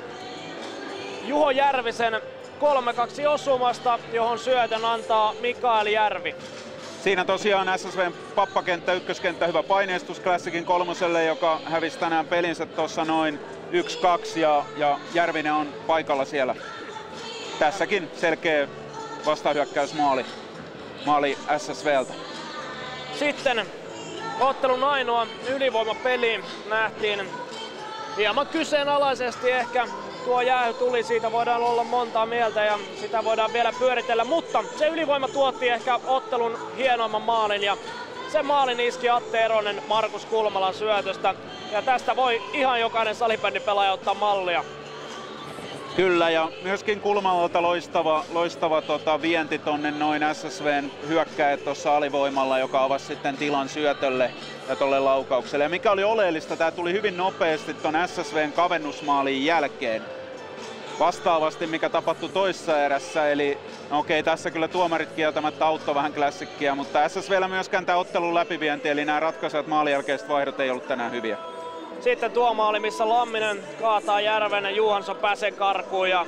Juho Järvisen kolme kaksi osumasta, johon syötön antaa Mikael Järvi. Siinä tosiaan S S V:n pappakenttä, ykköskenttä, hyvä paineistus Classicin kolmoselle, joka hävisi tänään pelinsä tuossa noin yksi kaksi ja, ja Järvinen on paikalla siellä. Tässäkin selkeä vastahyökkäysmaali maali S S V:ltä. Sitten ottelun ainoa ylivoimapeli nähtiin hieman kyseenalaisesti ehkä. Tuo jäähy tuli, siitä voidaan olla montaa mieltä ja sitä voidaan vielä pyöritellä, mutta se ylivoima tuotti ehkä ottelun hienoimman maalin ja sen maalin iski Atte Eronen Markus Kulmalan syötöstä ja tästä voi ihan jokainen salibändipelaaja ottaa mallia. Kyllä, ja myöskin Kulmalalta loistava, loistava tota, vienti tonne noin S S V:n hyökkäjät tuossa alivoimalla, joka avasi sitten tilan syötölle ja tolle laukaukselle. Ja mikä oli oleellista, tämä tuli hyvin nopeasti ton S S V:n kavennusmaalin jälkeen. Vastaavasti mikä tapahtui toissa erässä, eli no okei, tässä kyllä tuomarit kieltämättä auttoi vähän Classicia, mutta S S V:llä myöskään tämä ottelun läpivienti, eli nämä ratkaisevat maalin jälkeiset vaihdot ei ollut tänään hyviä. Sitten tuo maali, missä Lamminen kaataa Järvenen, Johansson pääsee karkuun ja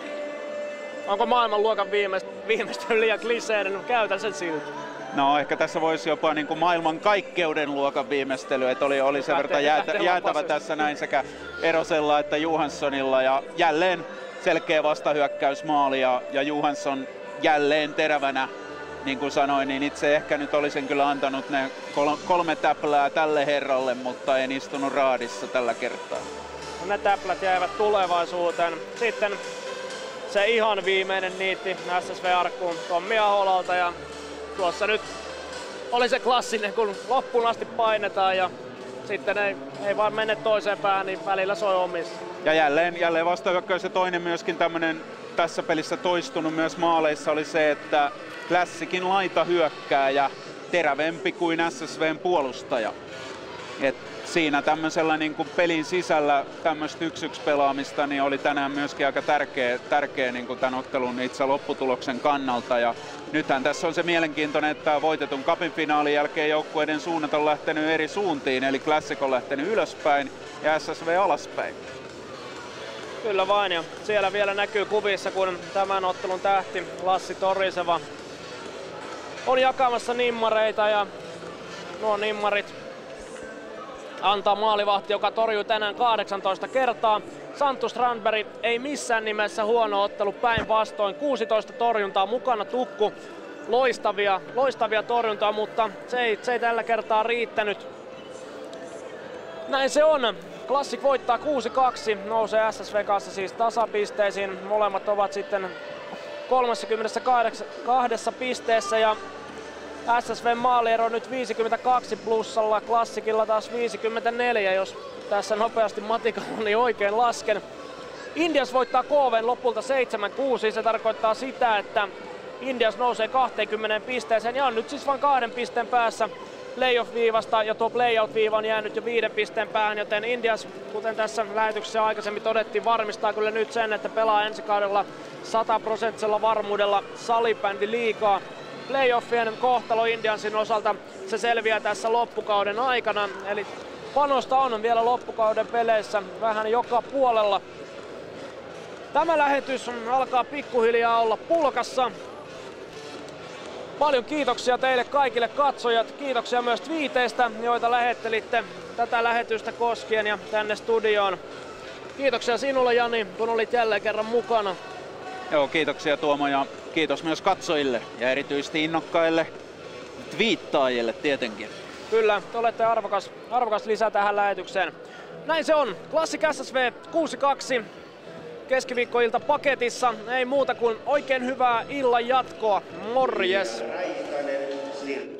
onko maailmanluokan viimeistely liian kliseinen? No, käytän sen silti. No ehkä tässä voisi jopa niin kuin maailman kaikkeuden luokan viimeistely, että oli, oli sen verran jäätä, jäätävä tässä näin sekä Erosella että Johanssonilla ja jälleen selkeä vastahyökkäysmaali ja, ja Johansson jälleen terävänä. Niin kuin sanoin, niin itse ehkä nyt olisin kyllä antanut ne kolme täplää tälle herralle, mutta en istunut raadissa tällä kertaa. Ne täplät jäivät tulevaisuuteen. Sitten se ihan viimeinen niitti S S V-arkkuun Tommi Aholalta ja tuossa nyt oli se klassinen, kun loppuun asti painetaan ja sitten ei, ei vaan mene toiseen päähän, niin välillä soi omissa. Ja jälleen, jälleen vastahyökkäys ja toinen myöskin tämmönen tässä pelissä toistunut myös maaleissa oli se, että Classicin laita hyökkääjä terävempi kuin S S V:n puolustaja. Et siinä tämmöisellä niin kuin pelin sisällä tämmöistä yksi yksi pelaamista niin oli tänään myöskin aika tärkeä, tärkeä niin kuin tämän ottelun itse lopputuloksen kannalta. Ja nythän tässä on se mielenkiintoinen, että voitetun cupin finaalin jälkeen joukkueiden suunnat on lähtenyt eri suuntiin, eli Classic on lähtenyt ylöspäin ja S S V alaspäin. Kyllä vain, ja siellä vielä näkyy kuvissa, kun tämän ottelun tähti Lassi Toriseva on jakamassa nimmareita ja nuo nimmarit antaa maalivahti, joka torjuu tänään kahdeksantoista kertaa. Santtu Strandberg ei missään nimessä huono ottelu, päinvastoin. kuusitoista torjuntaa mukana, Tukku. Loistavia, loistavia torjuntaa, mutta se ei, se ei tällä kertaa riittänyt. Näin se on. Classic voittaa kuusi kaksi, nousee S S V kanssa siis tasapisteisiin. Molemmat ovat sitten kolmekymmentäkaksi pisteessä ja S S V maaliero nyt viisikymmentäkaksi plussalla, Classicilla taas viisikymmentäneljä, jos tässä nopeasti matikallani oikein lasken. Indians voittaa K V:n lopulta seitsemän kuusi, se tarkoittaa sitä, että Indians nousee kaksikymmentä pisteeseen ja on nyt siis vain kahden pisteen päässä playoff-viivasta ja tuo playout-viiva on jäänyt jo viiden pisteen päähän, joten Indians, kuten tässä lähetyksessä aikaisemmin todettiin, varmistaa kyllä nyt sen, että pelaa ensi kaudella sataprosenttisella varmuudella salibändiliigaa. Playoffien kohtalo Indiansin osalta se selviää tässä loppukauden aikana, eli panosta on vielä loppukauden peleissä vähän joka puolella. Tämä lähetys alkaa pikkuhiljaa olla pulkassa. Paljon kiitoksia teille kaikille katsojat. Kiitoksia myös twiiteistä, joita lähettelitte tätä lähetystä koskien ja tänne studioon. Kiitoksia sinulle, Jani, kun olit jälleen kerran mukana. Joo, kiitoksia Tuomo ja kiitos myös katsojille ja erityisesti innokkaille twiittaajille tietenkin. Kyllä, te olette arvokas, arvokas lisä tähän lähetykseen. Näin se on. Classic S S V kuusi kaksi. Keskiviikkoilta paketissa. Ei muuta kuin oikein hyvää illan jatkoa. Morjes!